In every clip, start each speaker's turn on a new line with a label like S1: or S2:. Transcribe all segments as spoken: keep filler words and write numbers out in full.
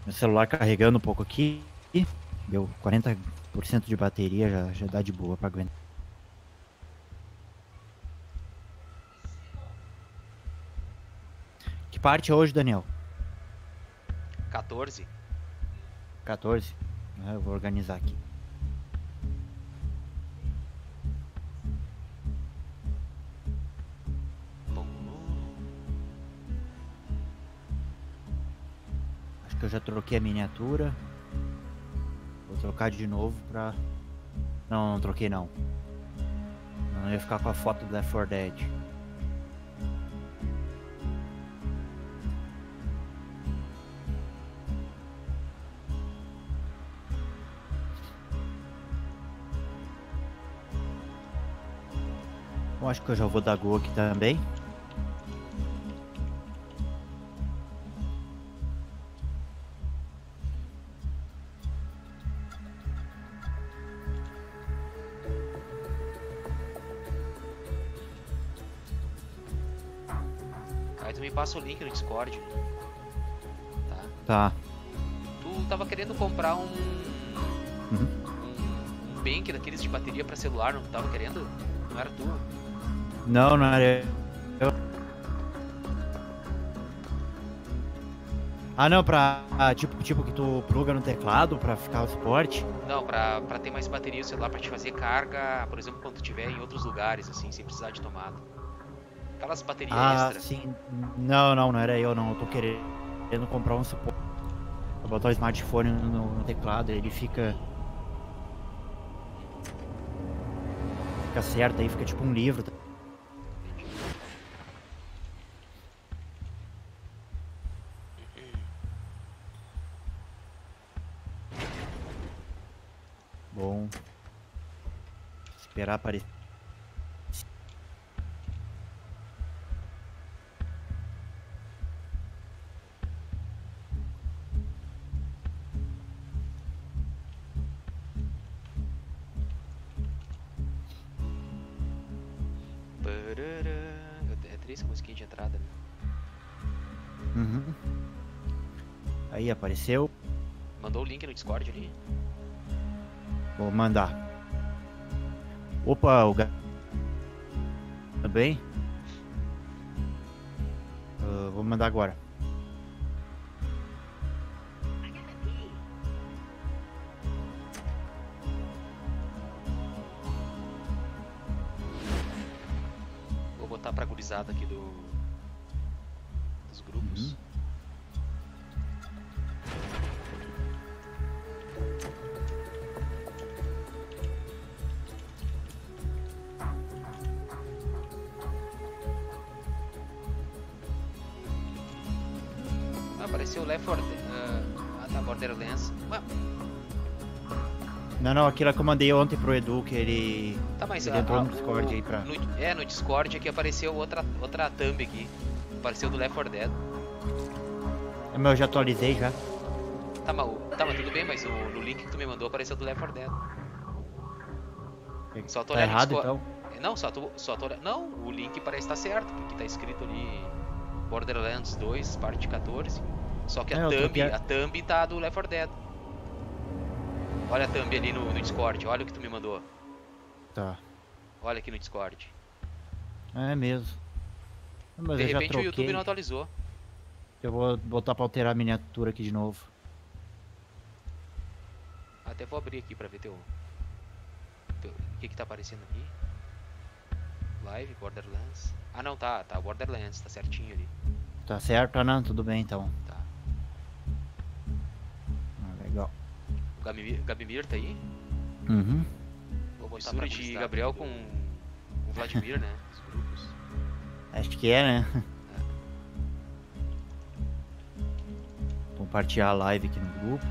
S1: Meu celular carregando um pouco aqui. Deu quarenta por cento de bateria, já, já dá de boa pra aguentar. Que parte é hoje, Daniel?
S2: quatorze.
S1: quatorze. Ah, eu vou organizar aqui. Acho que eu já troquei a miniatura. Vou trocar de novo pra... Não, não troquei não. Não ia ficar com a foto do Left four Dead. Eu acho que eu já vou dar gol aqui também.
S2: Aí tu me passa o link no Discord. Tá?
S1: Tá.
S2: Tu tava querendo comprar um...
S1: Uhum.
S2: Um, um bank daqueles de bateria pra celular, não tava querendo? Não era tu?
S1: Não, não era eu. Ah, não, pra... Ah, tipo, tipo que tu pluga no teclado pra ficar o suporte?
S2: Não, pra, pra ter mais bateria no celular, pra te fazer carga, por exemplo, quando tu estiver em outros lugares, assim, sem precisar de tomada. Aquelas baterias
S1: Ah,
S2: extra.
S1: sim. Não, não, não era eu, não. Eu tô querendo comprar um suporte. Vou botar o smartphone no, no teclado, ele fica... Fica certo aí, fica tipo um livro. Bom. Esperar aparecer.
S2: É triste a musiquinha de entrada, né?
S1: Uhum. Aí apareceu.
S2: Mandou o link no Discord ali.
S1: Vou mandar. Opa, o gato. Tudo bem? Uh, vou mandar agora.
S2: Vou botar pra gurizada aqui do... dos grupos.
S1: Uhum.
S2: Ah, apareceu o Left four Dead. Ah, tá, Borderlands. Ué,
S1: Não, não, aquilo que eu mandei ontem pro Edu, que ele,
S2: tá, mas
S1: ele
S2: a-
S1: entrou
S2: a-
S1: no Discord
S2: o-
S1: aí pra...
S2: no- é, no Discord aqui apareceu outra, outra thumb aqui. Apareceu do Left four Dead.
S1: É, mas eu já atualizei já.
S2: Tá, mas, o- tá, mas tudo bem, mas no, no link que tu me mandou apareceu do Left four Dead. Só tu
S1: Tá
S2: olhar no
S1: errado,
S2: Discord.
S1: então?
S2: Não, só tu, só tu olhar... Não, o link parece estar certo, porque tá escrito ali Borderlands dois, parte quatorze. Só que a
S1: É, eu
S2: thumb,
S1: troquei a-
S2: a thumb tá do Left four Dead. Olha a thumb ali no, no Discord, olha o que tu me mandou.
S1: Tá.
S2: Olha aqui no Discord.
S1: É mesmo. Mas
S2: De
S1: eu já
S2: repente o
S1: troquei.
S2: YouTube não atualizou.
S1: Eu vou botar pra alterar a miniatura aqui de novo.
S2: Até vou abrir aqui pra ver teu... teu... O que que tá aparecendo aqui? Live, Borderlands. Ah não, tá, tá, Borderlands, tá certinho ali.
S1: Tá certo? Ah, não, tudo bem então.
S2: Tá.
S1: Ah, legal.
S2: O Gabimir, Gabimir tá aí?
S1: Uhum.
S2: Vou botar
S3: Mistura
S2: pra
S3: de
S2: gurizada
S3: Gabriel
S2: aqui
S3: com
S2: do- o Vladimir, né? Os grupos.
S1: Acho que é, né? Compartilhar a live aqui no grupo.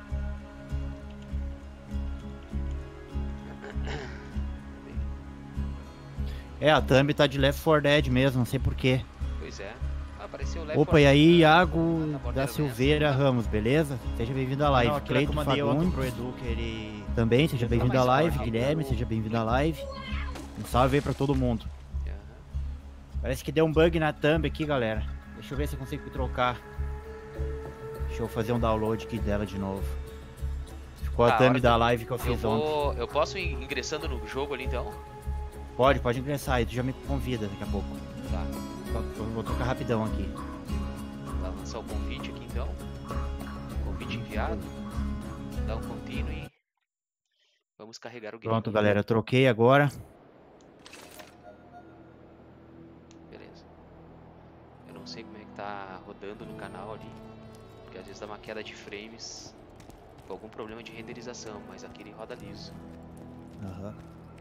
S1: É, a thumb tá de Left four Dead mesmo, não sei porquê.
S2: Pois é. Ah, apareceu o Left
S1: Opa,
S2: four
S1: e aí,
S2: Dead.
S1: Iago
S2: Ah, tá
S1: da
S2: Borderlands.
S1: Silveira Ramos, beleza? Seja bem-vindo à live.
S3: Não, aquilo que eu
S1: Cleito
S3: mandei ontem
S1: Fagundes
S3: pro Edu, que ele...
S1: também, seja
S3: Tá
S1: bem-vindo à
S2: mais
S1: live.
S2: forte.
S1: Guilherme, seja bem-vindo à live. Um salve aí pra todo mundo.
S2: Aham.
S1: Parece que deu um bug na thumb aqui, galera. Deixa eu ver se eu consigo trocar. Deixa eu fazer um download aqui dela de novo. Ficou a
S2: Tá,
S1: thumb
S2: hora
S1: da
S2: que-
S1: live que eu
S2: Eu,
S1: fiz ontem.
S2: vou, eu posso ir ingressando no jogo ali então?
S1: Pode, pode ingressar aí, tu já me convida daqui a pouco.
S2: Tá.
S1: Eu vou trocar rapidão aqui.
S2: Vai lançar o convite aqui então. Convite enviado. Dá um continue. Vamos carregar o game.
S1: Pronto, galera, eu troquei agora.
S2: Beleza. Eu não sei como é que tá rodando no canal ali. Porque às vezes dá uma queda de frames. Com algum problema de renderização. Mas aqui ele roda liso.
S1: Aham.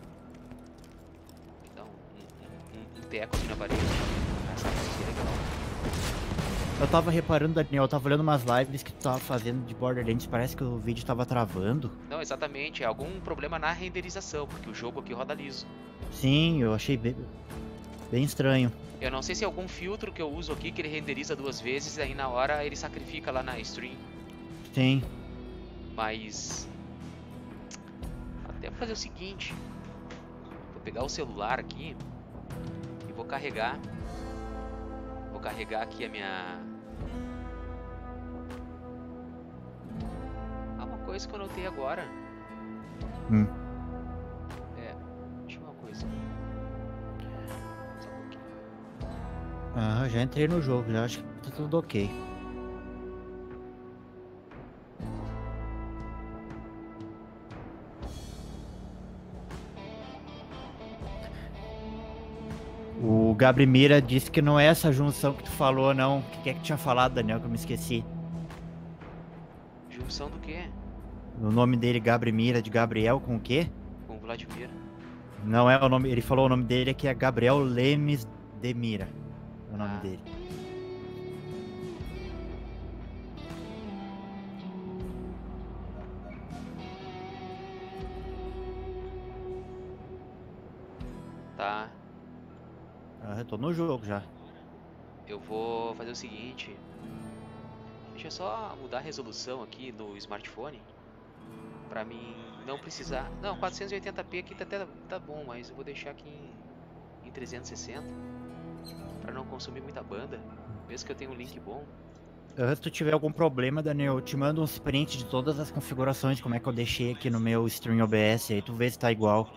S2: Então, um, um, um teco aqui na parede. Essa aqui é legal.
S1: Eu tava reparando, Daniel, eu tava olhando umas lives que tu tava fazendo de Borderlands, parece que o vídeo tava travando.
S2: Não, exatamente. É algum problema na renderização. Porque o jogo aqui roda liso.
S1: Sim, eu achei bem, bem estranho.
S2: Eu não sei se é algum filtro que eu uso aqui que ele renderiza duas vezes e aí na hora ele sacrifica lá na stream.
S1: Sim.
S2: Mas até vou fazer o seguinte. Vou pegar o celular aqui e vou carregar. Vou carregar aqui a minha... Ah, uma coisa que eu notei agora.
S1: Hum.
S2: É, deixa eu ver uma coisa. Só um pouquinho.
S1: Ah, já entrei no jogo, já acho que tá tudo ok. O Gabri Mira disse que não é essa junção que tu falou, não. O que é que tinha falado, Daniel, que eu me esqueci?
S2: Junção do quê?
S1: O nome dele, Gabri Mira, de Gabriel, com o quê?
S2: Com o Vladimir.
S1: Não é o nome, ele falou o nome dele que é Gabriel Lemes de Mira. É o nome
S2: Ah.
S1: dele.
S2: Tá.
S1: Ah, eu tô no jogo já.
S2: Eu vou fazer o seguinte. Deixa eu só mudar a resolução aqui no smartphone. Pra mim não precisar... Não, quatrocentos e oitenta p aqui tá até tá bom, mas eu vou deixar aqui em, em trezentos e sessenta. Pra não consumir muita banda. Mesmo que eu tenha um link bom.
S1: Ah, se tu tiver algum problema, Daniel, eu te mando uns prints de todas as configurações, como é que eu deixei aqui no meu Stream O B S, aí tu vê se tá igual.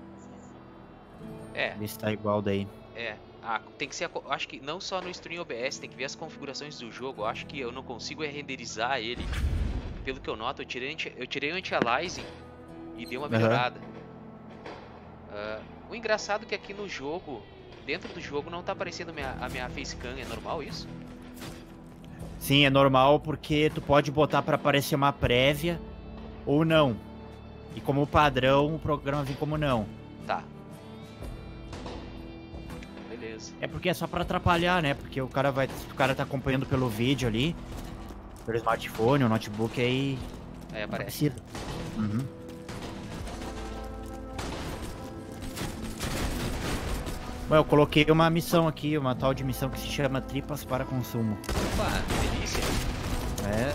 S2: É,
S1: Vê se tá igual daí.
S2: é. Ah, tem que ser... a co- Acho que não só no Stream O B S, tem que ver as configurações do jogo. Eu acho que eu não consigo é renderizar ele. Pelo que eu noto, eu tirei, anti- eu tirei o anti-aliasing e dei uma
S1: Aham.
S2: melhorada. Ah, o engraçado é que aqui no jogo, dentro do jogo, não tá aparecendo minha, a minha facecam. É normal isso?
S1: Sim, é normal porque tu pode botar pra aparecer uma prévia ou não. E como padrão, o programa vem como não.
S2: Tá. Beleza.
S1: É porque é só pra atrapalhar, né? Porque o cara vai, se o cara tá acompanhando pelo vídeo ali, pelo smartphone, o notebook, aí
S2: Aí
S1: não
S2: aparece.
S1: precisa. Uhum. Bom, eu coloquei uma missão aqui, uma tal de missão que se chama Tripas para Consumo.
S2: Opa, que delícia.
S1: É.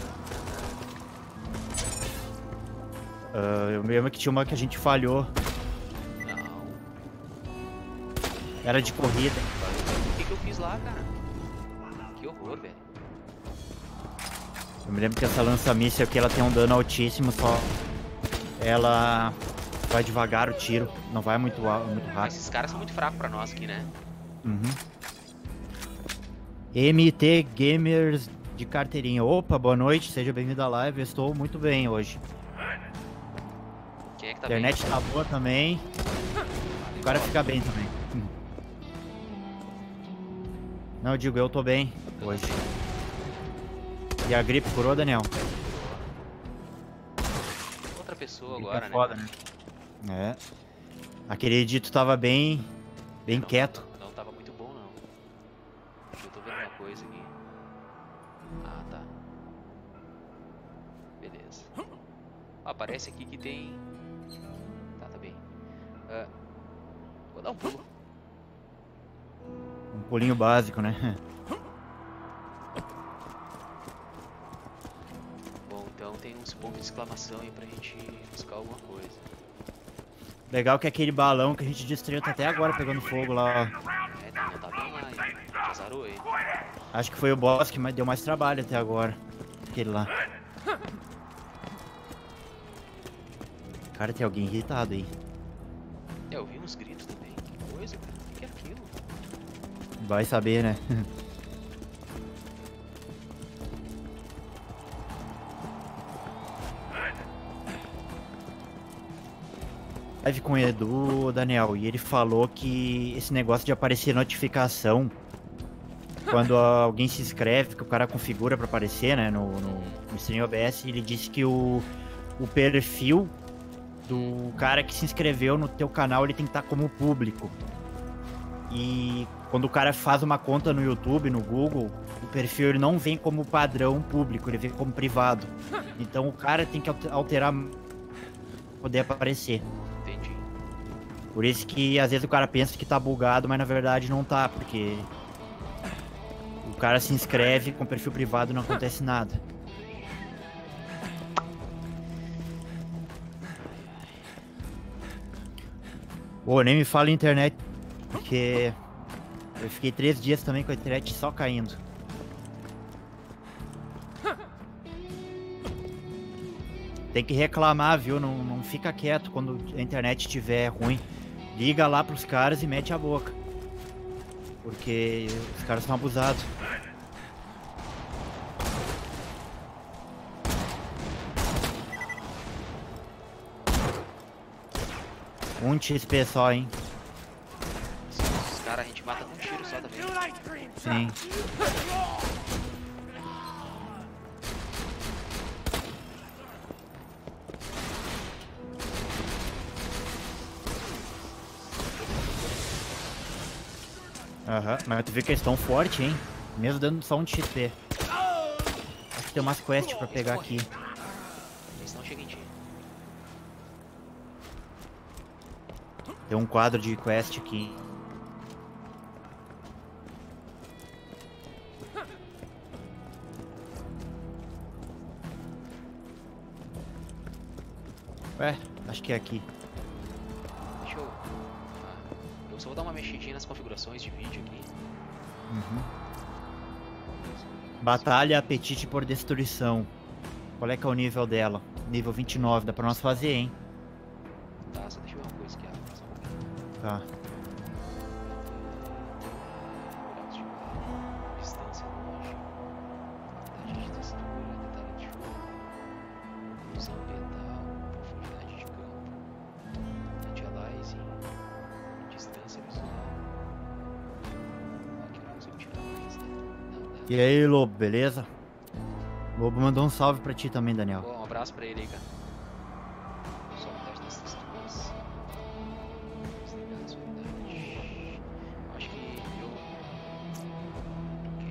S1: Ah, eu me lembro que tinha uma que a gente falhou.
S2: Não.
S1: Era de corrida.
S2: O que, que eu fiz lá, cara? Que horror, velho.
S1: Eu me lembro que essa lança-míssil aqui, ela tem um dano altíssimo, só ela vai devagar o tiro, não vai muito, al- muito
S2: Mas
S1: rápido.
S2: esses caras são muito fracos pra nós aqui, né?
S1: Uhum. M T Gamers de carteirinha. Opa, boa noite, seja bem-vindo à live, eu estou muito bem hoje.
S2: Quem é que tá
S1: A internet
S2: bem?
S1: tá boa também, o cara fica bem também. Não, eu digo, eu tô bem hoje. E a gripe curou, Daniel?
S2: Outra pessoa
S1: Gripe
S2: agora,
S1: é foda,
S2: né?
S1: né? É. Aquele dito tava bem, bem
S2: Não,
S1: quieto.
S2: Não tava muito bom, não. Eu tô vendo uma coisa aqui. Ah, tá. Beleza. Ó, aparece aqui que tem... Tá, tá bem. Ah, vou dar um pulo.
S1: Um pulinho básico, né?
S2: Bom, então tem uns pontos de exclamação aí pra gente buscar alguma coisa.
S1: Legal que aquele balão que a gente destruiu tá até agora pegando fogo lá.
S2: É, tá, não tá bem lá, hein? Já zarou ele.
S1: Acho que foi o boss que mais- deu mais trabalho até agora. aquele lá. Cara, tem alguém irritado aí.
S2: É, eu vi uns gritos também. Que coisa, cara. O que é aquilo?
S1: Vai saber, né? Live com o Edu, Daniel, e ele falou que esse negócio de aparecer notificação quando alguém se inscreve, que o cara configura pra aparecer, né, no, no, no Stream O B S, ele disse que o, o perfil do cara que se inscreveu no teu canal, ele tem que estar como público. E quando o cara faz uma conta no YouTube, no Google, o perfil ele não vem como padrão público, ele vem como privado. Então o cara tem que alterar pra poder aparecer.
S2: Entendi.
S1: Por isso que às vezes o cara pensa que tá bugado, mas na verdade não tá, porque o cara se inscreve com perfil privado e não acontece nada. Pô, nem me fala em internet, porque eu fiquei três dias também com a internet só caindo. Tem que reclamar, viu? Não, não fica quieto quando a internet estiver ruim. Liga lá pros caras e mete a boca. Porque os caras são abusados. Um X P só, hein?
S2: Os caras a gente mata com um tiro só também.
S1: Sim. Aham, mas tu vê que eles estão fortes, hein? Mesmo dando só um X P. Acho que tem umas quests pra pegar aqui.
S2: Eles não chegam em ti.
S1: Tem um quadro de quest aqui. Ué, acho que é aqui.
S2: Deixa eu... Ah, eu só vou dar uma mexidinha nas configurações de vídeo aqui.
S1: Uhum. Batalha Apetite por Destruição. Qual é que é o nível dela? Nível vinte e nove, dá pra nós fazer, hein?
S2: Tá, só deixa eu ver uma coisa aqui. Ah, só um pouquinho.
S1: Tá.
S2: Distância longe. Quantidade de textura, detalhe de fogo. Ilusão ambiental, profundidade de campo. Anti-aliasing. Distância visual. Aqui eu não consigo tirar mais, né? Não, dá.
S1: E aí, Lobo, beleza? Lobo mandou um salve pra ti também, Daniel.
S2: Bom, um abraço pra ele aí, cara. Só um teste das texturas. Desligar a suavidade. Acho que eu... Ok.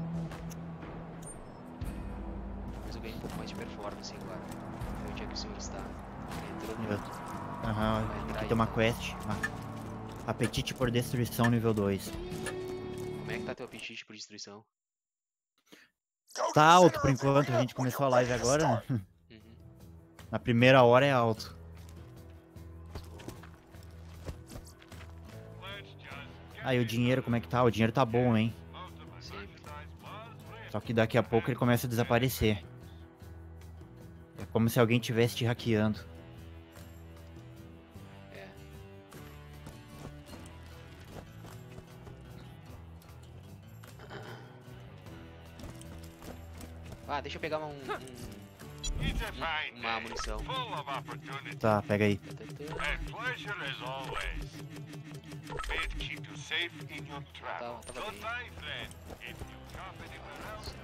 S2: Mas eu ganhei um pouco mais de performance agora. Onde é que o senhor está? Entrou no...
S1: Eu- Aham, aqui tem uma quest. Ah. Apetite por Destruição nível dois.
S2: Como é que tá teu apetite por destruição?
S1: Tá alto por enquanto, a gente começou a live agora, né?
S2: Uhum.
S1: Na primeira hora é alto. Aí o dinheiro, como é que tá? O dinheiro tá bom, hein?
S2: Sempre.
S1: Só que daqui a pouco ele começa a desaparecer. É como se alguém estivesse te hackeando.
S2: É. Ah, deixa eu pegar um, um- um- uma munição.
S1: Tá, pega aí.
S3: A pleasure as always. May it keep you safe in your travel.
S2: Tá, tava bem.
S3: Goodbye, friend. If you shop anywhere else,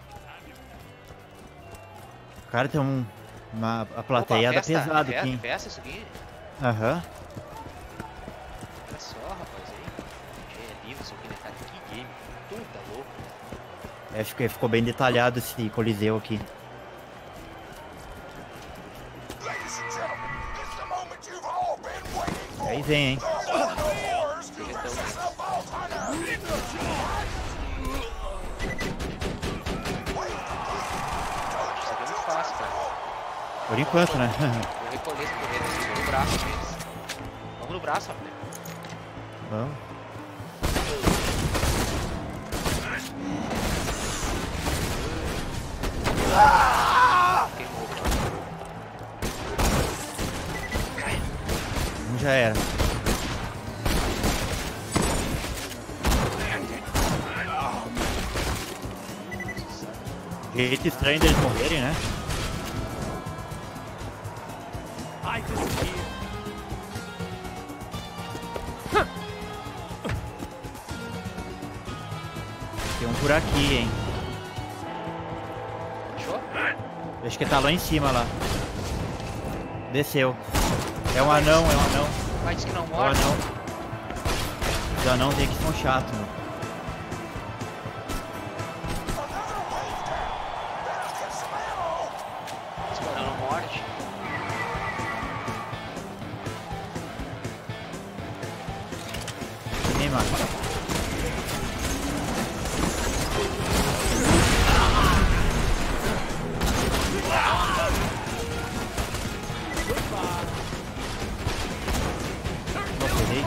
S1: Cara, tem um, uma a plateia
S2: Opa,
S1: da
S2: festa,
S1: pesada
S2: é,
S1: aqui, hein?
S2: festa isso aqui?
S1: Aham.
S2: Olha só, rapaz, aí. É lindo isso aqui, né, cara? Que game. Puta louco.
S1: É, ficou, ficou bem detalhado esse coliseu aqui.
S3: ladies and gentlemen, this is the moment you've all been waiting for.
S1: Aí vem, hein?
S3: Wars,
S2: Então,
S3: versus the Vault Hunter.
S2: isso aqui é muito fácil, cara.
S1: Por enquanto, né?
S2: Vou recolher esse correto assim, vou no braço deles. Vamos no braço, rapaz.
S1: Vamos.
S3: Ah!
S1: Já era. Jeito estranho deles morrerem, né? Tem um por aqui, hein?
S2: Fechou?
S1: Acho que tá lá em cima, lá. Desceu. É um anão, é um anão.
S2: Mas diz que não
S1: É um
S2: morre.
S1: anão. Os anãos aí que são chatos, meu.
S2: Diz que o anão não morde.
S1: Nem mata. Nossa, errei.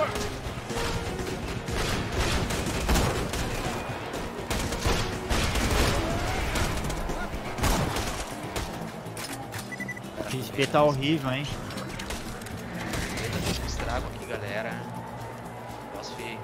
S1: O X P tá horrível, hein?
S2: Estrago aqui, galera. Negócio feio.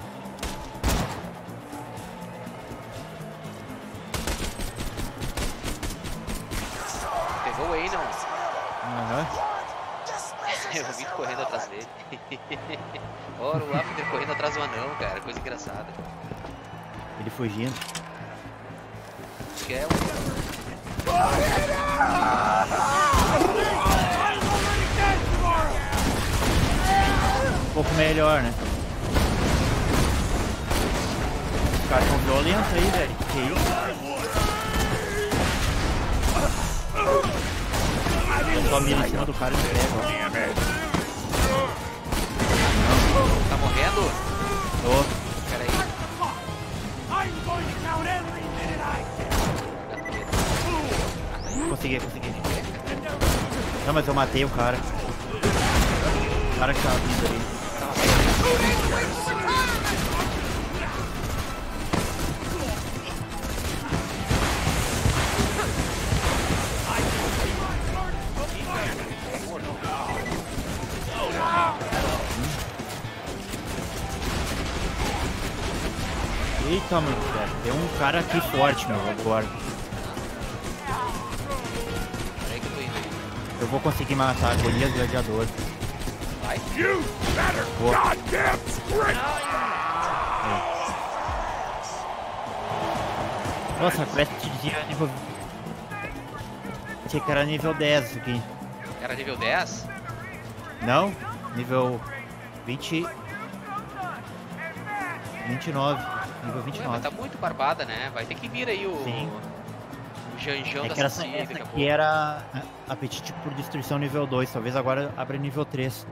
S2: Pegou o Way, não?
S1: Aham.
S2: Eu vi correndo atrás dele. Ora, o After correndo atrás do anão, cara. Coisa engraçada.
S1: Ele fugindo.
S2: Acho que é um...
S1: Um pouco melhor, né? Os caras tão violentos aí, velho. Que isso? Eu só miro em cima do cara e pego, ó.
S2: Tá morrendo?
S1: Tô.
S2: Pera aí.
S1: Consegui, consegui. Não, mas eu matei o cara. O cara que tava vindo ali. Eita, mano, velho. Tem um cara aqui forte, meu, agora.
S2: Pera aí que eu tô indo aí.
S1: Eu vou conseguir matar Golias Gladiador.
S2: Vai.
S1: Boa. Nossa, a quest dizia nível... Achei que era nível dez isso aqui.
S2: Era nível dez?
S1: Não? Nível vinte... vinte e nove. Nível vinte e
S2: Ué, mas
S1: nove.
S2: tá muito barbada, né? Vai ter que vir aí o...
S1: Sim.
S2: O Janjão
S1: É
S2: da
S1: que essa,
S2: Cecília
S1: essa
S2: daqui a
S1: aqui
S2: pouco.
S1: era a- apetite por destruição nível dois. Talvez agora abra nível três.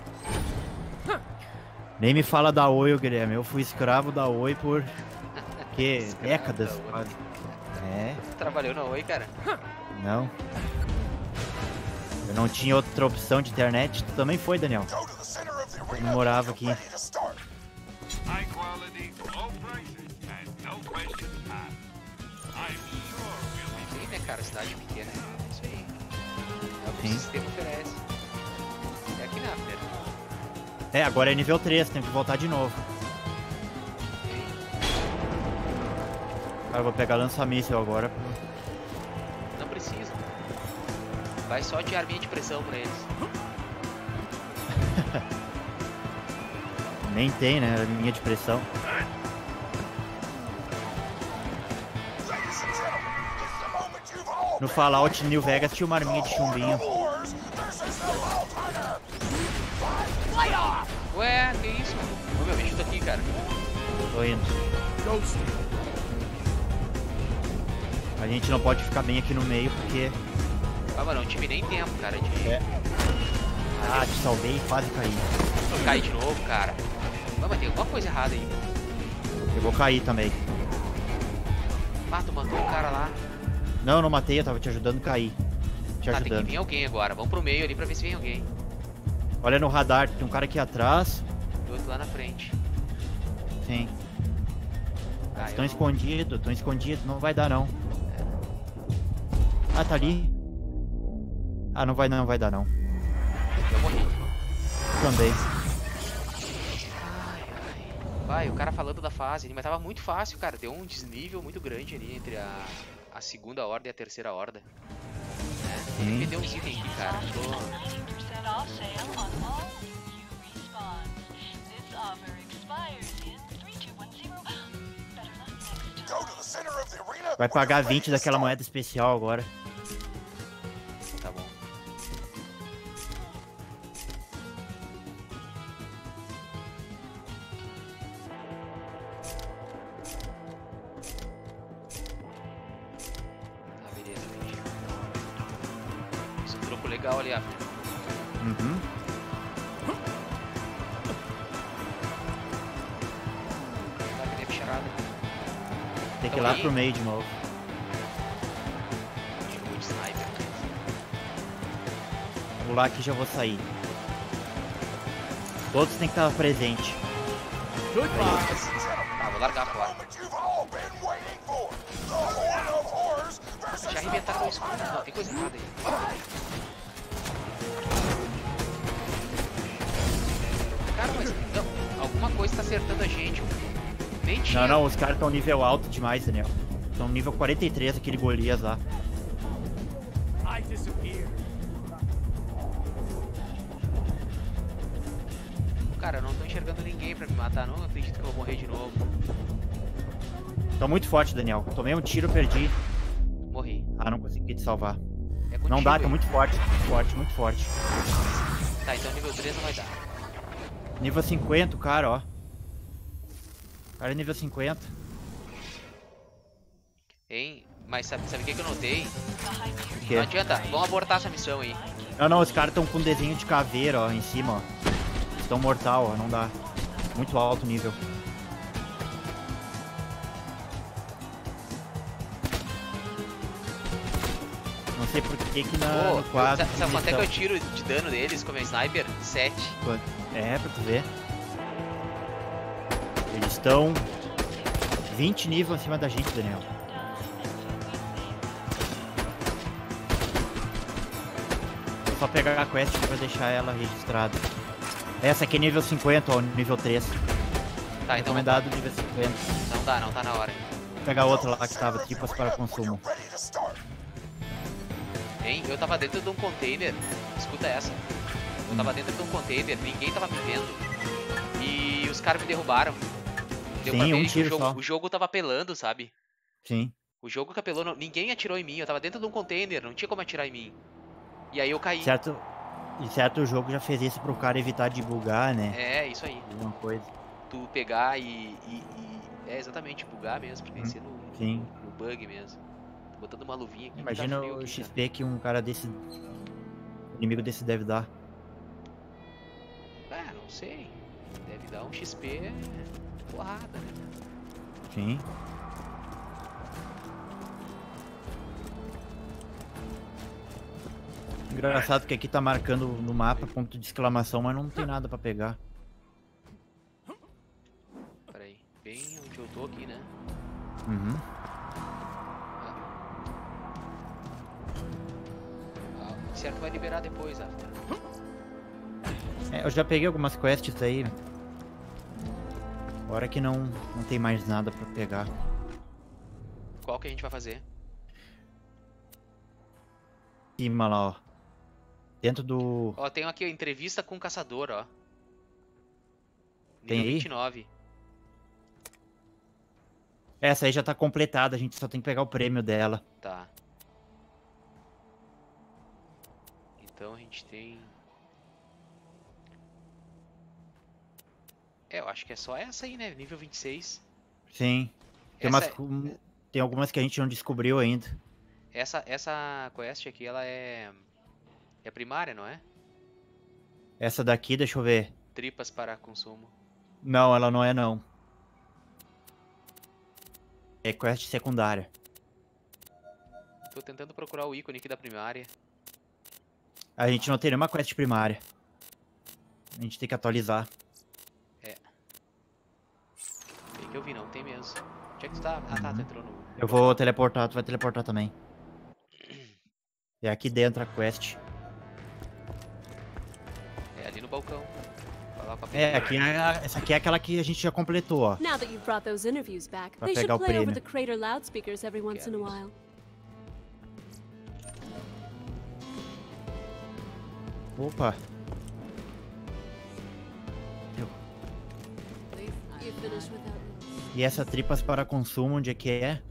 S1: Nem me fala da Oi, Guilherme. Eu fui escravo da Oi por... que?
S2: Escravo
S1: Décadas.
S2: da Oi.
S1: Quase. É,
S2: Trabalhou na Oi, cara?
S1: não. Eu não tinha outra opção de internet. Tu também foi, Daniel. Eu não morava aqui.
S3: High quality, low prices, and no questions asked. I'm sure we'll be
S2: Sim, né, cara? Cidade pequena. É isso aí. É o que
S1: Sim.
S2: o sistema oferece. É aqui na After.
S1: É, agora é nível três. Tenho que voltar de novo. Cara, eu vou pegar lança-míssel agora.
S2: Não precisa. Vai só de arminha de pressão pra eles.
S1: Nem tem, né? Linha de pressão. No Fallout New Vegas tinha uma arminha de chumbinho.
S2: Ué, que isso? Ô meu, me ajuda aqui, cara.
S1: Tô indo. A gente não pode ficar bem aqui no meio porque...
S2: Ah, mano, não tive nem tempo, cara, de
S1: É. Ah, te salvei e quase caí.
S2: cair de novo, cara. Ah, mas tem alguma coisa errada aí.
S1: Eu vou cair também.
S2: Ah, tu matou o cara lá.
S1: Não, não matei, eu tava te ajudando a cair. Te
S2: Ah, tem que
S1: ajudando.
S2: vir alguém agora. Vamos pro meio ali pra ver se vem alguém.
S1: Olha no radar, tem um cara aqui atrás.
S2: E outro lá na frente.
S1: Sim.
S2: Ah,
S1: Estão
S2: eu...
S1: escondidos, estão escondidos, não vai dar não. Ah, tá ali. Ah, não vai não, vai dar não.
S2: eu morri.
S1: Também.
S2: Vai, o cara falando da fase, mas tava muito fácil, cara. Deu um desnível muito grande ali entre a, a segunda horda e a terceira horda. É, tem que vender uns itens aqui, cara. Tô...
S1: Vai pagar vinte daquela moeda especial agora.
S2: Tá bom. Tá, beleza, gente. Isso é um troco legal ali, Afro.
S1: Uhum.
S2: Vai vender bicharada.
S1: Tem que ir
S2: Então
S1: lá
S2: aí-
S1: pro meio de novo.
S2: Jogo de sniper.
S1: Vou lá que já vou sair. Todos têm que estar presentes.
S2: Ah, vou largar fora. Já arrebentaram o escudo. Não, tem coisa errada aí. Cara, mas não, alguma coisa tá acertando a gente. Nem tinha.
S1: Não, não, os caras estão nível alto demais, Daniel. Estão nível quarenta e três, aquele Golias lá.
S2: Cara, eu não tô enxergando ninguém pra me matar. Não acredito que eu vou morrer de novo.
S1: Estão muito forte, Daniel. Tomei um tiro, perdi.
S2: Morri.
S1: Ah, não consegui te salvar.
S2: É contigo,
S1: Não dá, tá
S2: hein?
S1: muito forte, muito forte, muito forte.
S2: Tá, então nível três não vai dar.
S1: Nível cinquenta, o cara, ó. O cara é nível cinquenta.
S2: Hein? Mas sabe, sabe o que, que eu notei?
S1: O quê?
S2: Não adianta, vamos abortar essa missão aí.
S1: Não, não, os caras estão com um desenho de caveira, ó, em cima, ó. Estão mortal, ó, não dá. Muito alto o nível. Não sei por que que na,
S2: Pô,
S1: no quadro...
S2: sabe, sabe
S1: de
S2: quanto é que eu
S1: missão-
S2: tiro de dano deles com meu sniper? sete.
S1: É, pra tu ver. Eles estão vinte níveis acima da gente, Daniel. Vou só pegar a quest pra deixar ela registrada. Essa aqui é nível cinquenta, ó, nível três.
S2: Tá, então não,
S1: Recomendado nível cinquenta.
S2: não dá, não tá na hora.
S1: Vou pegar outra lá que tava, tripas para consumo.
S2: Hein? Eu tava dentro de um container. Escuta essa. Eu tava dentro de um container, ninguém tava me vendo. E os caras me derrubaram. Deu
S1: Sim,
S2: pra ver
S1: um
S2: que o
S1: tiro
S2: jogo,
S1: só.
S2: o jogo tava apelando, sabe?
S1: Sim.
S2: O jogo que apelou, não- ninguém atirou em mim. Eu tava dentro de um container, não tinha como atirar em mim. E aí eu caí.
S1: Certo, e certo jogo já fez isso pro cara evitar de bugar, né?
S2: É, isso aí.
S1: Alguma coisa.
S2: Tu pegar e. e- e- é exatamente, bugar mesmo, pra vencer no,
S1: sim.
S2: no, no bug mesmo. Tô botando uma luvinha aqui. que tá
S1: Imagina
S2: frio
S1: o
S2: aqui,
S1: X
S2: cara.
S1: P que um cara desse... Inimigo desse deve dar.
S2: É, não sei. Deve dar um X P porrada, né?
S1: Sim. Engraçado que aqui tá marcando no mapa ponto de exclamação, mas não tem nada pra pegar.
S2: Pera aí. Bem onde eu tô aqui, né?
S1: Uhum.
S2: Ah, certo, vai liberar depois, After.
S1: É, eu já peguei algumas quests aí. Hora que não, não tem mais nada pra pegar.
S2: Qual que a gente vai fazer?
S1: Cima lá, ó. Dentro do...
S2: Ó, tem aqui a entrevista com o caçador, ó.
S1: Tem
S2: Nível
S1: aí?
S2: vinte e nove.
S1: Essa aí já tá completada, a gente só tem que pegar o prêmio dela.
S2: Tá. Então a gente tem... É, eu acho que é só essa aí, né? Nível vinte e seis.
S1: Sim. Tem,
S2: Essa
S1: umas,
S2: é-
S1: com- tem algumas que a gente não descobriu ainda.
S2: Essa, essa quest aqui, ela é... É primária, não é?
S1: Essa daqui, deixa eu ver.
S2: Tripas para consumo.
S1: Não, ela não é não. É quest secundária.
S2: Tô tentando procurar o ícone aqui da primária.
S1: A gente não tem nenhuma quest primária. A gente tem que atualizar.
S2: Tem que eu vi, não tem mesmo. Onde é que tu tá? Ah, tá, tu entrou no...
S1: Eu vou teleportar, tu vai teleportar também. É aqui dentro a quest.
S2: É ali no balcão. Vai lá pra
S1: É,
S2: pegar.
S1: aqui é a- essa aqui é aquela que a gente já completou, ó.
S4: Now that you've brought those interviews back,
S1: Pra
S4: they
S1: pegar
S4: should
S1: o
S4: play over
S1: prêmio.
S4: the crater loudspeakers every once in a while.
S1: Opa.
S4: You finished with that?
S1: E essa tripas para consumo, onde é que é?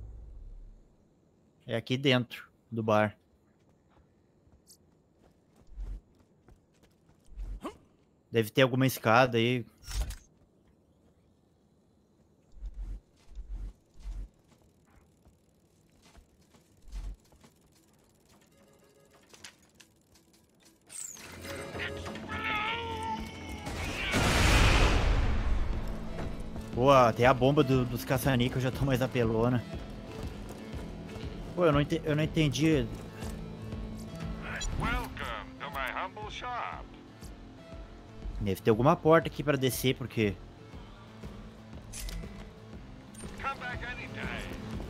S1: É aqui dentro do bar. Deve ter alguma escada aí. Pô, até a bomba do- dos caça-níquel já tô mais apelona. Pô, eu não, ente- eu não entendi.
S3: Welcome to my humble shop.
S1: Deve ter alguma porta aqui pra descer, porque...
S3: Come back anytime.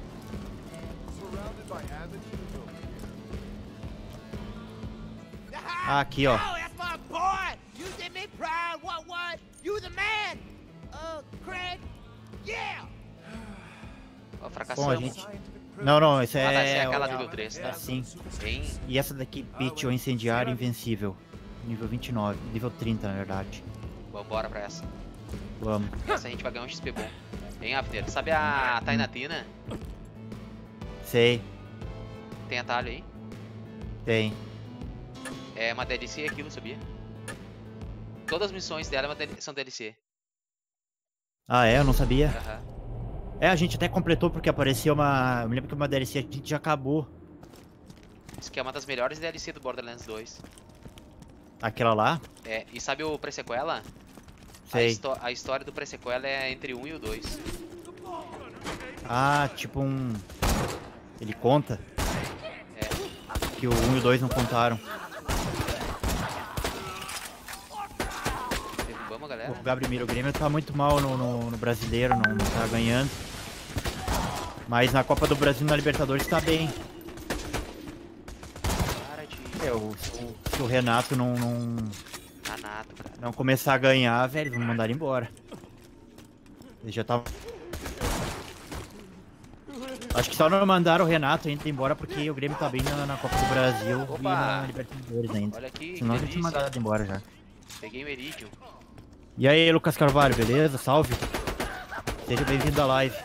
S1: Ah, aqui, ó.
S5: Oh, that's my boy! You did me proud. What, what? You the man? Uh, Craig? Yeah!
S2: Ó,
S1: Bom,
S2: fracassamos.
S1: a gente... Não, não, isso é...
S2: Ah, tá, essa é aquela
S1: é-
S2: nível três, tá?
S1: Sim.
S2: Bem,
S1: E essa daqui, Pit, o incendiário invencível. Nível vinte e nove. Nível trinta, na verdade.
S2: vambora pra essa.
S1: Vamos.
S2: Essa a gente vai ganhar um X P bom. Hein, After? Sabe a Tainatina?
S1: Sei,
S2: Tem atalho aí?
S1: tem.
S2: É uma D L C aquilo, sabia? Todas as missões dela é uma D L são D L C.
S1: Ah, é? Eu não sabia.
S2: Aham.
S1: É, a gente até completou porque apareceu uma... Eu me lembro que uma D L C a gente já acabou.
S2: Isso que é uma das melhores D L C do Borderlands dois.
S1: Aquela lá?
S2: É, e sabe o pré-sequela? A,
S1: Sei.
S2: histó- a história do pré-sequela é entre o um e o dois.
S1: Ah, tipo um... Ele conta?
S2: É.
S1: Que o um e o dois não contaram.
S2: Derrubamos a
S1: Pô,
S2: galera.
S1: o Gabriel Miro, o Grêmio tá muito mal no, no, no brasileiro, não, não tá ganhando. Mas na Copa do Brasil e na Libertadores tá bem.
S2: Para de...
S1: É, o, se, o, se o Renato não, não,
S2: Tá nato, cara.
S1: não começar a ganhar, velho, vamos mandar ele embora. Ele já tá... Acho que só não mandaram o Renato ainda embora porque o Grêmio tá bem na, na Copa do Brasil e
S2: Opa!
S1: na Libertadores ainda.
S2: Olha aqui,
S1: Senão a
S2: que
S1: gente tinha
S2: delícia.
S1: mandado embora já.
S2: Peguei o Iridium.
S1: E aí, Lucas Carvalho, beleza? Salve. Seja bem-vindo à live.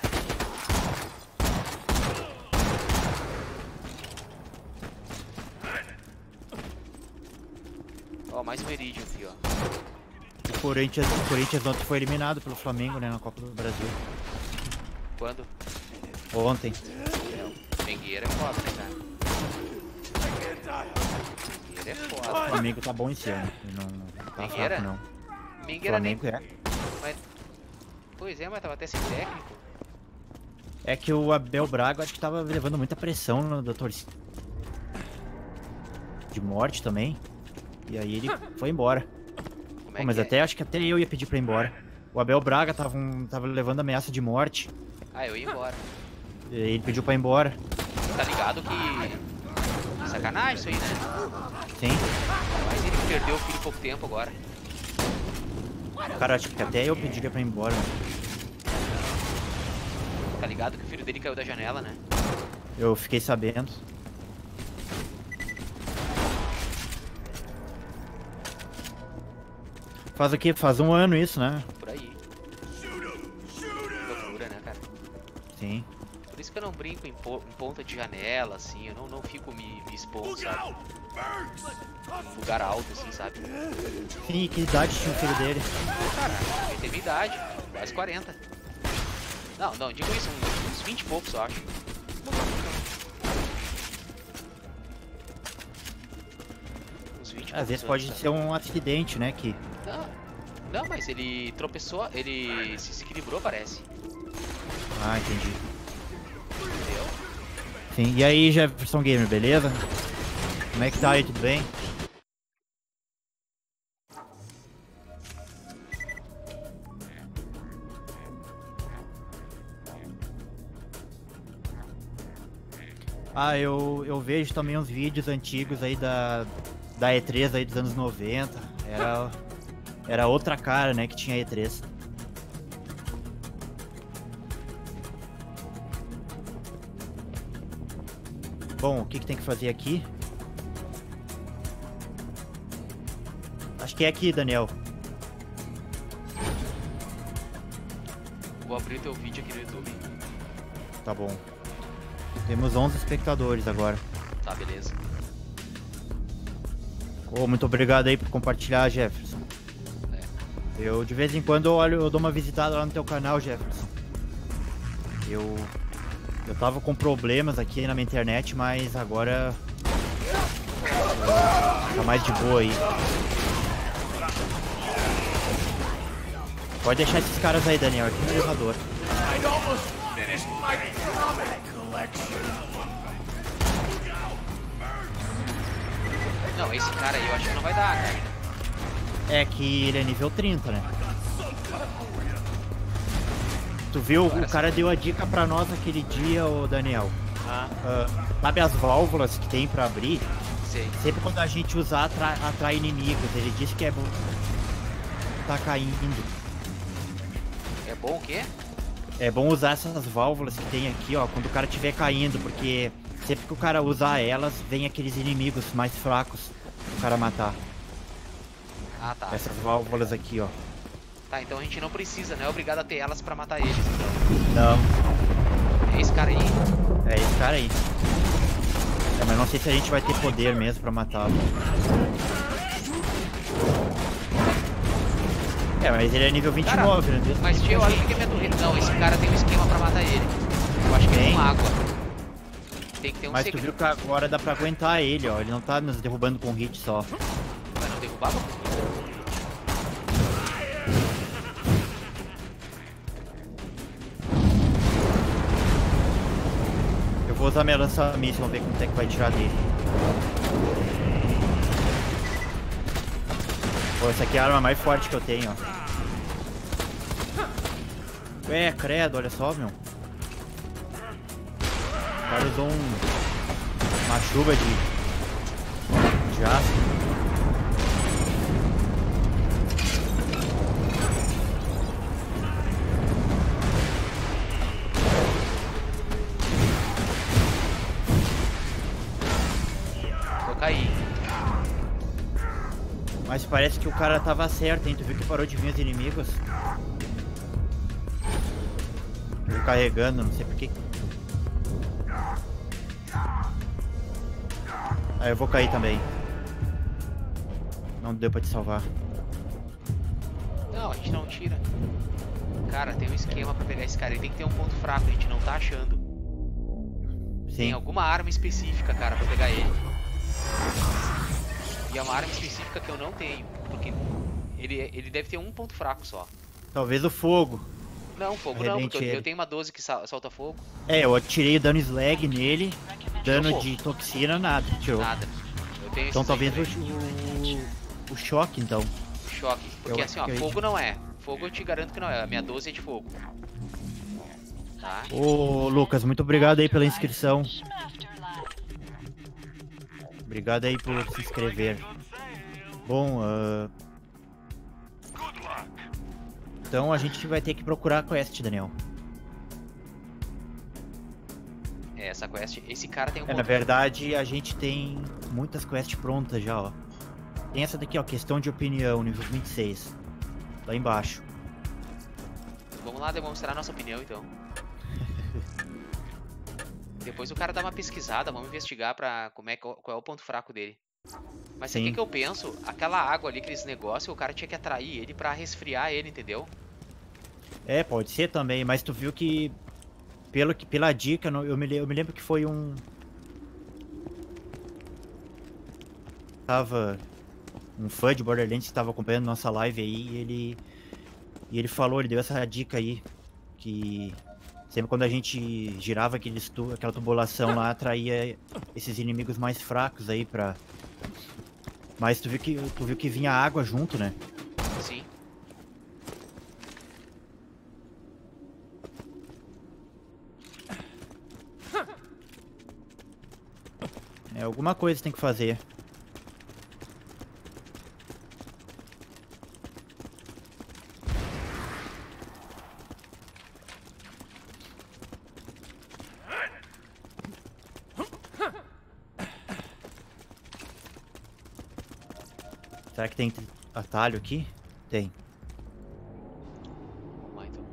S2: Ó, mais um Iridium aqui, ó.
S1: O Corinthians, o Corinthians ontem foi eliminado pelo Flamengo, né, na Copa do Brasil.
S2: Quando?
S1: Ontem.
S2: É, o Mengueira é foda, né, cara? Mengueira é
S1: O
S2: foda.
S1: Flamengo tá bom esse ano. Ele não, não tá
S2: Mengueira?
S1: fraco, não. O
S2: Mengueira nem...
S1: Flamengo é.
S2: Mas... Pois é, mas tava até sem técnico.
S1: É que o Abel Braga acho que tava levando muita pressão no da torcida. De morte também. E aí ele foi embora.
S2: Como
S1: Pô,
S2: é
S1: mas
S2: que
S1: até acho que até eu ia pedir pra ir embora. O Abel Braga tava, um- tava levando ameaça de morte.
S2: é? Ah, eu ia embora.
S1: E aí ele pediu pra ir embora.
S2: Tá ligado que... Sacanagem isso aí, né?
S1: Sim.
S2: Mas ele perdeu o filho há pouco tempo agora.
S1: Cara, acho que até eu pediria pra ir embora.
S2: Tá ligado que o filho dele caiu da janela, né?
S1: Eu fiquei sabendo. Faz o quê? Faz um ano isso, né?
S2: Por aí. Loucura, né, cara?
S1: Sim.
S2: Por isso que eu não brinco em, po em ponta de janela, assim. Eu não, não fico me, me expondo, sabe? Em lugar alto, assim, sabe?
S1: Sim, e que idade tinha o filho dele?
S2: Cara, ele teve idade. Quase quarenta. Não, não, digo isso. Uns, uns vinte e poucos, eu acho. Uns vinte e
S1: Às vezes
S2: poucos
S1: pode
S2: anos,
S1: ser um acidente, né? Que...
S2: Não, não, mas ele tropeçou, ele se equilibrou, parece.
S1: Ah, entendi.
S2: Entendeu?
S1: Sim. E aí, Jefferson Gamer, beleza? Como é que tá aí? Tudo bem? Ah, eu, eu vejo também uns vídeos antigos aí da, da E três aí dos anos noventa. Era, Era outra cara, né, que tinha E três. Bom, o que que tem que fazer aqui? Acho que é aqui, Daniel.
S2: Vou abrir teu vídeo aqui no YouTube.
S1: Tá bom. Temos onze espectadores agora.
S2: Tá, beleza.
S1: Oh, muito obrigado aí por compartilhar, Jefferson.
S2: É.
S1: Eu de vez em quando eu olho, eu dou uma visitada lá no teu canal, Jefferson. Eu eu tava com problemas aqui na minha internet, mas agora tá mais de boa aí. Pode deixar esses caras aí, Daniel, aqui no elevador.
S2: Não, esse cara aí eu acho que não vai dar, cara.
S1: É que ele é nível trinta, né? Tu viu? O cara deu a dica pra nós aquele dia, ô Daniel.
S2: Ah,
S1: Ah, sabe as válvulas que tem pra abrir?
S2: sei.
S1: Sempre quando a gente usar, atrai, atrai inimigos. Ele disse que é bom. Tá caindo.
S2: É bom o quê?
S1: É bom usar essas válvulas que tem aqui, ó, quando o cara estiver caindo, porque sempre que o cara usar elas, vem aqueles inimigos mais fracos pro cara matar.
S2: Ah, tá.
S1: Essas válvulas aqui, ó.
S2: Tá, então a gente não precisa, né? É obrigado a ter elas pra matar eles, então.
S1: Não,
S2: É esse cara aí?
S1: é esse cara aí. É, mas não sei se a gente vai ter poder mesmo pra matá-lo. É, mas ele é nível vinte e nove, né?
S2: Mas tia, eu acho que é minha torre. Não, esse cara tem um esquema pra matar ele. Eu acho que é
S1: Tem?
S2: com água. Tem que ter um
S1: Mas tu
S2: segredo.
S1: viu que agora dá pra aguentar ele, ó. Ele não tá nos derrubando com hit só.
S2: Vai não derrubava?
S1: Eu vou usar minha lança-míssil, vamos ver como é que vai tirar dele. Pô, essa aqui é a arma mais forte que eu tenho, ó. Ué, credo, olha só, meu. O cara usou um... uma chuva de... de aço.
S2: Vou cair.
S1: Mas parece que o cara tava certo, hein? Tu viu que parou de vir os inimigos? Ele carregando, não sei porquê. Ah, eu vou cair também. Não deu pra te salvar.
S2: Não, a gente não tira. Cara, tem um esquema pra pegar esse cara. Ele tem que ter um ponto fraco, a gente não tá achando. Tem
S1: Sim.
S2: alguma arma específica, cara, pra pegar ele. E é uma arma específica que eu não tenho. Porque ele, ele deve ter um ponto fraco só.
S1: Talvez o fogo.
S2: Não, fogo não,
S1: Arrebente
S2: porque eu,
S1: ele.
S2: eu tenho uma doze que sal- solta fogo.
S1: É, eu atirei o dano slag nele. Dano
S2: Tirou
S1: de toxina, nada. Tirou.
S2: Nada. Eu tenho
S1: Então
S2: esses aí
S1: talvez o,
S2: também.
S1: o, o choque, então.
S2: Choque. Porque
S1: Eu-
S2: assim, ó,
S1: eu-
S2: fogo não é. Fogo eu te garanto que não é. A minha doze é de fogo. Tá?
S1: Ô, Lucas, muito obrigado aí pela inscrição. Obrigado aí por se inscrever. Bom, ah,
S3: Good luck.
S1: então a gente vai ter que procurar a quest, Daniel.
S2: É, essa quest. Esse cara tem um
S1: É, na
S2: ponto.
S1: verdade, a gente tem muitas quests prontas já, ó. Tem essa daqui, ó, questão de opinião, nível vinte e seis. Lá embaixo.
S2: Vamos lá demonstrar nossa opinião então. Depois o cara dá uma pesquisada, vamos investigar pra como é, que- qual é o ponto fraco dele. Mas sabe o
S1: Sim.
S2: que que eu penso? Aquela água ali, aqueles negócios, o cara tinha que atrair ele pra resfriar ele, entendeu?
S1: É, pode ser também, mas tu viu que, pelo que pela dica, no- eu me, le- eu me lembro que foi um... Tava um fã de Borderlands que tava acompanhando nossa live aí e ele... E ele falou, ele deu essa dica aí, que sempre quando a gente girava aqueles tu, aquela tubulação lá, atraía esses inimigos mais fracos aí pra... Mas tu viu que, tu viu que vinha água junto, né?
S2: Sim.
S1: É, alguma coisa tem que fazer. Será que tem atalho aqui? Tem.
S2: Vamos lá então.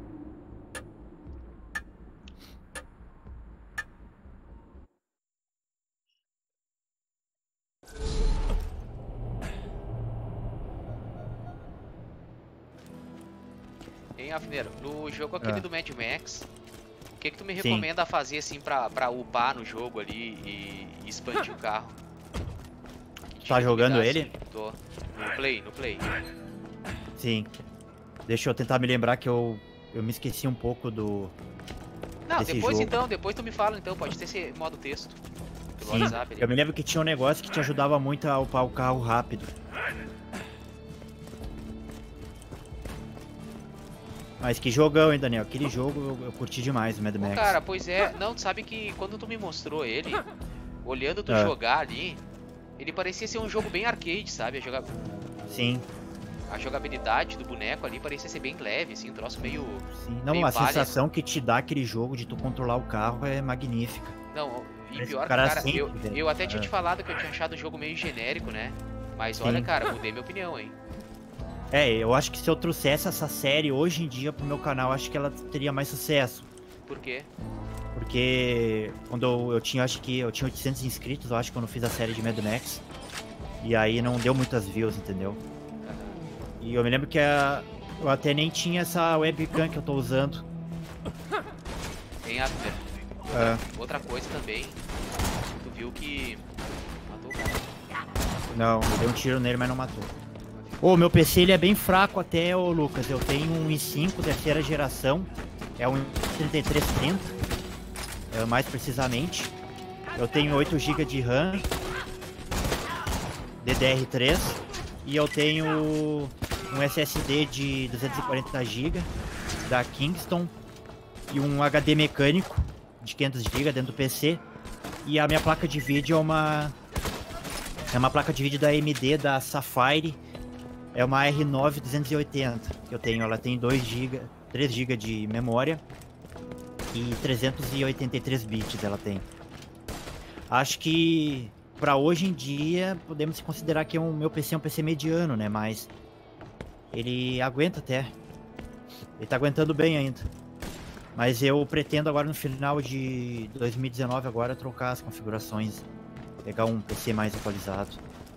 S2: Hein, Afneiro, no jogo aquele
S1: Ah.
S2: do Mad Max, o que que tu me
S1: Sim.
S2: recomenda fazer assim pra, pra upar no jogo ali e, e expandir o carro?
S1: Tá jogando
S2: Dificuldade,
S1: ele?
S2: assim, Tô. No play, no play.
S1: Sim. Deixa eu tentar me lembrar que eu, eu me esqueci um pouco do...
S2: Não,
S1: Desse
S2: depois
S1: jogo.
S2: então, depois tu me fala então, pode ter esse modo texto. Pelo
S1: Sim.
S2: WhatsApp ali.
S1: Eu me lembro que tinha um negócio que te ajudava muito a upar o carro rápido. Mas que jogão, hein, Daniel? Aquele jogo eu, eu curti demais, o Mad
S2: Pô,
S1: Max.
S2: cara, pois é. Não, tu sabe que quando tu me mostrou ele, olhando tu
S1: Ah.
S2: jogar ali, ele parecia ser um jogo bem arcade, sabe? A, joga...
S1: Sim,
S2: a jogabilidade do boneco ali parecia ser bem leve, assim, um troço meio...
S1: sim. Não,
S2: meio
S1: a
S2: palha.
S1: sensação que te dá aquele jogo de tu controlar o carro é magnífica.
S2: Não, e
S1: Parece
S2: pior
S1: que
S2: que,
S1: o cara
S2: cara,
S1: sente,
S2: eu,
S1: velho.
S2: eu até tinha
S1: É.
S2: te falado que eu tinha achado o jogo meio genérico, né? Mas olha,
S1: Sim.
S2: cara, mudei minha opinião, hein?
S1: É, eu acho que se eu trouxesse essa série hoje em dia pro meu canal, acho que ela teria mais sucesso.
S2: Por quê?
S1: Porque quando eu, eu tinha, acho que eu tinha oitocentos inscritos, eu acho, quando eu fiz a série de Mad Max. E aí não deu muitas views, entendeu? E eu me lembro que a, eu até nem tinha essa webcam que eu tô usando.
S2: Em After.
S1: É.
S2: Outra coisa também, tu viu que... Matou o cara.
S1: Não, eu dei um tiro nele, mas não matou. Ô, meu P C ele é bem fraco até, ô Lucas. Eu tenho um i cinco terceira geração. É um trinta e três trinta. É, mais precisamente. Eu tenho oito gigas de RAM. D D R três. E eu tenho um S S D de duzentos e quarenta gigas da Kingston. E um H D mecânico de quinhentos gigas dentro do P C. E a minha placa de vídeo é uma... É uma placa de vídeo da A M D, da Sapphire. É uma R nove duzentos e oitenta que eu tenho. Ela tem dois gigas, três gigas de memória e trezentos e oitenta e três bits ela tem. Acho que pra hoje em dia podemos considerar que o meu P C é um P C mediano, né? Mas ele aguenta até. Ele tá aguentando bem ainda. Mas eu pretendo agora no final de dois mil e dezenove agora trocar as configurações. Pegar um P C mais atualizado.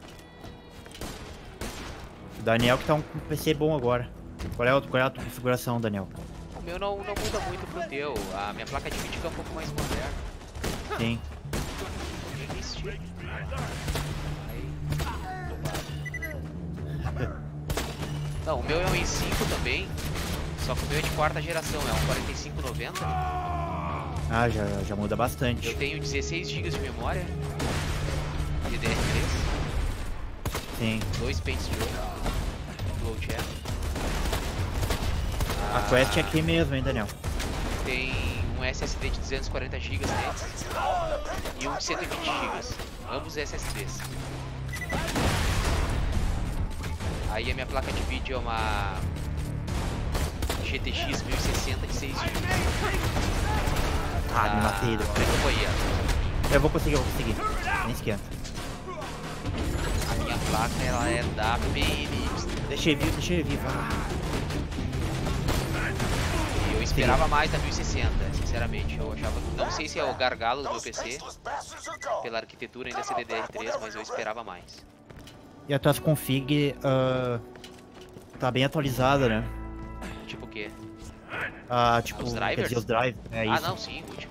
S1: O Daniel que tá um P C bom agora. Qual é a, qual é a tua configuração, Daniel?
S2: O meu não, não muda muito pro teu. A minha placa de vídeo é um pouco mais moderna.
S1: Sim.
S2: Não, o meu é um i cinco também. Só que o meu é de quarta geração, é um quarenta e cinco noventa.
S1: Ah, já, já muda bastante.
S2: Eu tenho dezesseis gigas de memória. D D R três.
S1: Sim.
S2: Dois pentes de ouro. Flow chat.
S1: A quest é aqui mesmo, hein, Daniel?
S2: Tem um S S D de duzentos e quarenta gigas neles e um de cento e vinte gigas, ambos S S Ds. Aí a minha placa de vídeo é uma G T X mil e sessenta de seis gigas.
S1: Ah, me matei.
S2: Como é que eu vou aí, ó?
S1: Eu vou conseguir, eu vou conseguir. Nem esquenta.
S2: A minha placa ela é da P M.
S1: Deixa eu vir, deixa eu vir. Ah,
S2: E eu esperava mais da mil e sessenta, sinceramente. Eu achava, não sei se é o gargalo do meu P C, pela arquitetura ainda ser D D R três, mas eu esperava mais.
S1: e a tuas config ah, tá bem atualizada, né?
S2: Tipo o quê?
S1: Ah, tipo,
S2: Os
S1: quer
S2: drivers?
S1: dizer, os drivers. É
S2: Ah,
S1: isso.
S2: não, sim, último.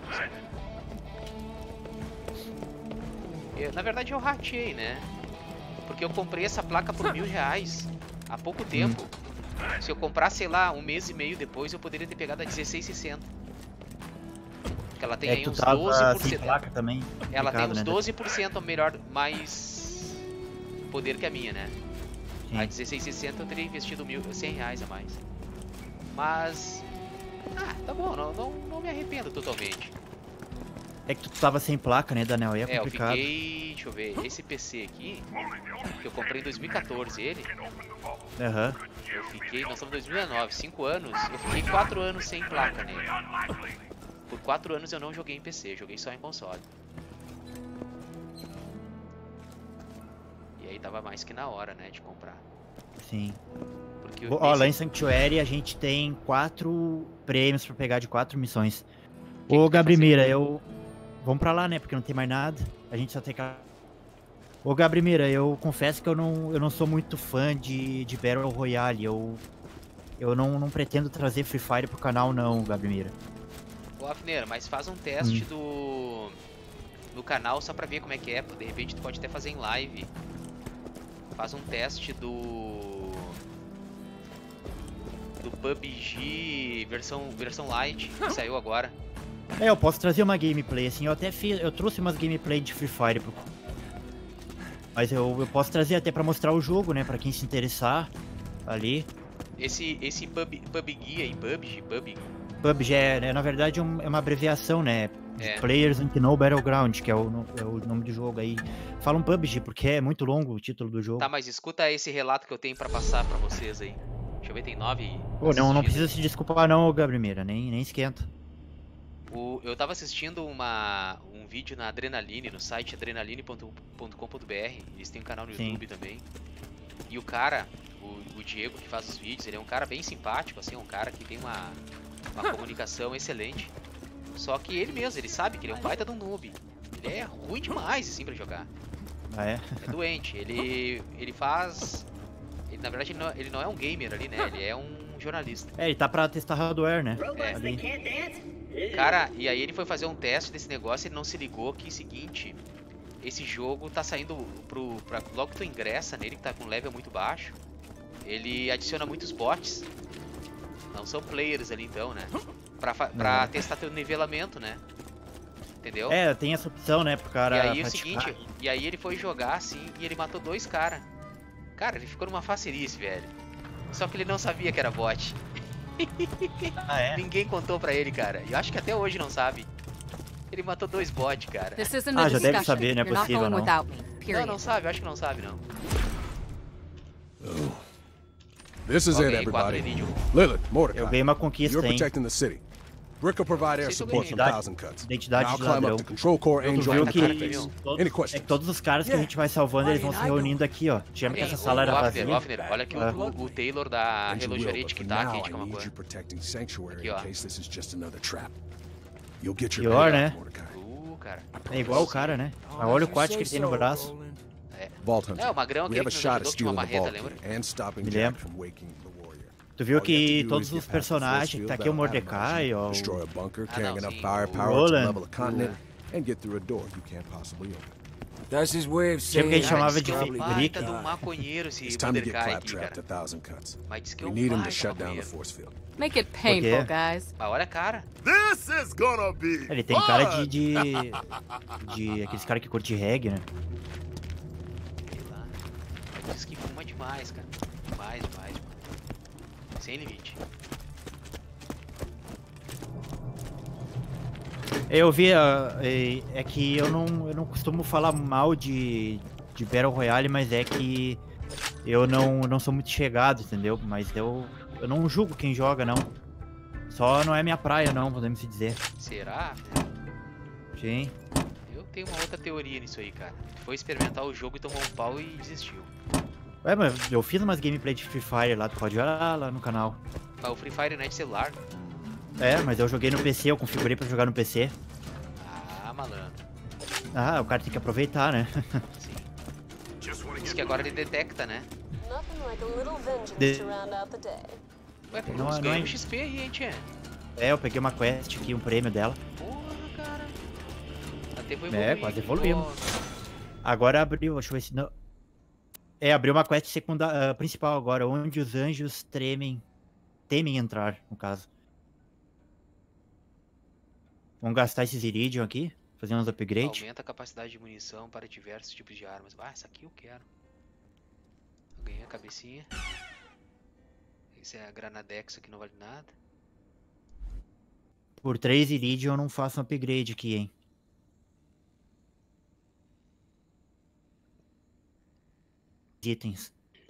S2: Eu, na verdade eu rateei, né? Porque eu comprei essa placa por mil reais há pouco tempo.
S1: Hum.
S2: Se eu comprasse, sei lá, um mês e meio depois, eu poderia ter pegado a dezesseis sessenta. Porque ela tem
S1: É
S2: aí
S1: que tu
S2: uns
S1: tava
S2: doze por
S1: sem
S2: cento.
S1: placa também.
S2: Ela tem
S1: complicado,
S2: uns
S1: né?
S2: doze por cento melhor, mais poder que a minha, né?
S1: Sim.
S2: A dezesseis sessenta eu teria investido mil, cem reais a mais. Mas... Ah, tá bom, não, não, não me arrependo totalmente.
S1: É que tu tava sem placa, né, Daniel? Aí é
S2: É, eu
S1: complicado.
S2: fiquei... Deixa eu ver, esse P C aqui, que eu comprei em dois mil e quatorze ele,
S1: Aham.
S2: eu fiquei... Nós estamos em dois mil e dezenove, cinco anos, eu fiquei quatro anos sem placa nele. Por quatro anos eu não joguei em P C, joguei só em console. E é aí tava mais que na hora, né, de comprar.
S1: Sim.
S2: Porque
S1: Ó,
S2: esse-
S1: lá em Sanctuary a gente tem quatro prêmios pra pegar de quatro missões.
S2: que
S1: Ô,
S2: tu quer
S1: Gabrimira,
S2: fazer?
S1: eu... Vamos pra lá, né? Porque não tem mais nada. A gente só tem que... Ô, Gabrimira, eu confesso que eu não, eu não sou muito fã de, de Battle Royale. Eu, eu não, não pretendo trazer Free Fire pro canal, não, Gabrimira.
S2: Ô, Afneira, mas faz um teste
S1: Hum.
S2: do... no canal só pra ver como é que é. pô. De repente tu pode até fazer em live. Faz um teste do... do P U B G versão, versão light, que saiu agora.
S1: É, eu posso trazer uma gameplay, assim. Eu até fiz... Eu trouxe umas gameplay de Free Fire pro... Mas eu, eu posso trazer até pra mostrar o jogo, né? Pra quem se interessar ali.
S2: Esse, esse P U B, P U B G aí, P U B G, P U B G.
S1: P U B G é, é, na verdade, um- é uma abreviação, né? De
S2: É.
S1: Players Unknown Battleground, que é o, no- é o nome do jogo aí. Fala um P U B G, porque é muito longo o título do jogo.
S2: Tá, mas escuta esse relato que eu tenho pra passar pra vocês aí. Deixa eu ver, tem nove
S1: Pô, não, não
S2: assistidos.
S1: precisa se desculpar não, Gabrimeira, nem, nem esquenta.
S2: O, eu tava assistindo uma, um vídeo na Adrenaline, no site adrenaline ponto com ponto br. Eles têm um canal no
S1: Sim.
S2: YouTube também. E o cara, o, o Diego que faz os vídeos, ele é um cara bem simpático, assim, um cara que tem uma, uma comunicação excelente. Só que ele mesmo, ele sabe que ele é um baita de um noob. Ele é ruim demais, assim, pra jogar.
S1: Ah, é?
S2: É doente. Ele, ele faz... Ele, na verdade, ele não, ele não é um gamer ali, né? Ele é um jornalista.
S1: É, ele tá pra testar hardware, né?
S2: É.
S1: Ali.
S2: Cara, e aí ele foi fazer um teste desse negócio e ele não se ligou que é o seguinte, esse jogo tá saindo pro... Pra, logo que tu ingressa nele, que tá com level muito baixo, ele adiciona muitos bots. Não são players ali então, né? Pra, fa- pra
S1: Não.
S2: testar teu nivelamento, né? Entendeu?
S1: É, tem essa opção, né, pro cara
S2: E aí o
S1: praticar.
S2: seguinte, e aí ele foi jogar assim e ele matou dois caras. Cara, ele ficou numa facerice, velho. Só que ele não sabia que era bot.
S1: Ah, é?
S2: Ninguém contou pra ele, cara. E eu acho que até hoje não sabe. Ele matou dois bots, cara.
S6: This isn't
S1: Ah,
S6: a
S1: já deve
S6: discussion.
S1: saber, não é
S6: You're not
S1: possível,
S6: going
S1: não.
S6: without me.
S2: Não,
S6: Period.
S2: não sabe, eu acho que não sabe, não.
S7: This is
S2: Ok,
S7: it,
S2: quatro
S7: everybody.
S2: Iridium.
S7: Lilith,
S1: Eu
S7: Mordecai,
S1: ganhei uma conquista,
S7: you're
S1: hein?
S7: protecting the city. Brick will provide air
S2: Sei se eu
S7: support from
S2: ganhei.
S7: Thousand Cuts.
S1: Identidade
S7: I'll
S1: de
S7: climb
S1: ladrão.
S7: up to Control Core
S1: Tu
S7: Angel
S1: viu
S7: and
S1: que
S2: cara,
S7: Connect.
S2: viu?
S1: todos,
S7: Any
S1: é
S7: questions?
S1: que todos os caras que a gente vai salvando, eles vão se reunindo aqui, ó. Tinha que
S2: Ei,
S1: essa
S2: ô,
S1: sala era
S2: ô,
S1: vazia.
S2: Afner, ô, Afner, olha aqui o-
S1: Ah.
S2: o, o Taylor da
S7: And you will,
S2: relojaria
S7: but
S2: Tic
S7: for
S2: Tac
S7: now,
S2: aí
S7: I
S2: de
S7: need
S2: Camaquã.
S7: you protecting Sanctuary
S2: Aqui,
S7: in
S2: ó.
S7: case this is just another trap. You'll get your
S1: Pior,
S7: payoff,
S1: né?
S7: Mordecai.
S2: Uh, cara.
S1: É igual o cara, né? Mas olha o quad que ele tem no braço.
S7: Vault Hunter,
S2: É, o magrão
S7: we
S2: aquele
S7: have a
S2: que nos
S7: shot at
S2: ajudou que tinha uma
S7: stealing the
S2: marreta,
S7: vault
S2: lembra?
S7: key and stopping
S1: Me
S7: Jack
S1: lembro.
S7: from waking the warrior.
S1: Tu viu
S7: All you have
S1: que
S7: to do
S1: todos
S7: is
S1: os
S7: get past the force
S1: personagens,
S7: field
S1: tá aqui o
S7: battle
S1: Mordecai,
S7: avalanche,
S1: ó.
S7: destroy a bunker
S2: Ah,
S7: carrying
S2: não,
S7: enough
S2: sim,
S7: firepower to
S1: Roland.
S7: level a continent and get through a door you can't possibly open.
S8: That's his way of
S1: Sempre
S8: saying
S1: que a gente
S2: Cara,
S1: chamava
S2: diz
S1: de
S2: que é um
S1: Brick.
S2: baita de um maconheiro esse
S7: It's time to get
S2: Mordecai aqui,
S7: claptrapped
S2: cara.
S7: a Thousand Cuts.
S2: Mas diz que é
S7: We
S2: um
S7: need him to
S2: baita
S7: shut down the
S2: maconheiro.
S7: force field.
S6: Make it painful,
S1: quê?
S6: guys.
S2: Ah, olha a cara.
S3: This is gonna be
S1: Ele tem cara de. de. de aqueles caras que curte reggae, né?
S2: Sei lá. Diz que fuma demais, cara. Demais, demais, demais. Sem limite.
S1: Eu vi, ah, é, é que eu não, eu não costumo falar mal de, de Battle Royale, mas é que eu não, não sou muito chegado, entendeu? Mas eu, eu não julgo quem joga, não. Só não é minha praia, não, podemos dizer.
S2: Será?
S1: Sim.
S2: Eu tenho uma outra teoria nisso aí, cara. Foi experimentar o jogo e tomou um pau e desistiu.
S1: Ué, mas eu fiz umas gameplay de Free Fire lá, tu pode olhar lá no canal.
S2: Mas o Free Fire não é de celular.
S1: É, mas eu joguei no P C, eu configurei pra jogar no P C.
S2: Ah, malandro.
S1: Ah, o cara tem que aproveitar, né?
S2: Sim.
S3: just wanna
S2: Diz
S3: get
S2: que agora ele detecta, né?
S4: Nothing like a little vengeance
S1: De-
S4: to round out the day.
S2: Ué,
S1: Não,
S2: nós
S1: não
S2: ganhamos
S1: é-
S2: X P aí, hein, tia?
S1: É, eu peguei uma quest aqui, um prêmio dela.
S2: Porra, cara. Até foi
S1: É,
S2: evoluir.
S1: quase evoluímos.
S2: Pô,
S1: Agora abriu, deixa eu ver se não... É, abriu uma quest secundária, principal agora, onde os anjos tremem, temem entrar, no caso. Vamos gastar esses Iridium aqui, fazer uns upgrades.
S2: Aumenta a capacidade de munição para diversos tipos de armas. Ah, essa aqui eu quero. Eu ganhei a cabecinha. Esse é a Granadex aqui, não vale nada.
S1: Por três Iridium eu não faço um upgrade aqui, hein. Itens.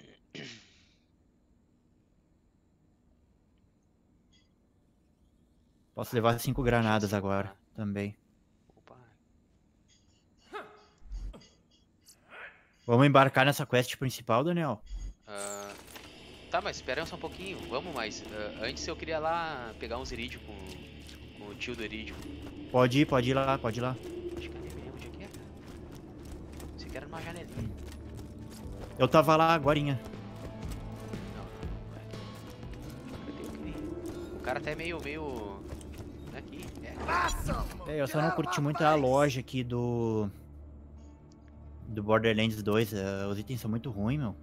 S1: Posso levar cinco granadas agora, também.
S2: Opa.
S1: Vamos embarcar nessa quest principal, Daniel?
S2: Ah, tá, mas espera só um pouquinho. Vamos, mas ah, antes eu queria lá pegar uns irídio com, com o tio do irídio.
S1: Pode ir, pode ir lá, pode ir lá.
S2: Acho que cadê mesmo? Onde é que é, cara? Você quer numa janelinha.
S1: Eu tava lá agorinha.
S2: Não, não, não. Cadê o que? O cara até meio, meio... Aqui, é.
S1: É, eu só não curti muito a loja aqui do... Do Borderlands dois. Uh, os itens são muito ruins, meu.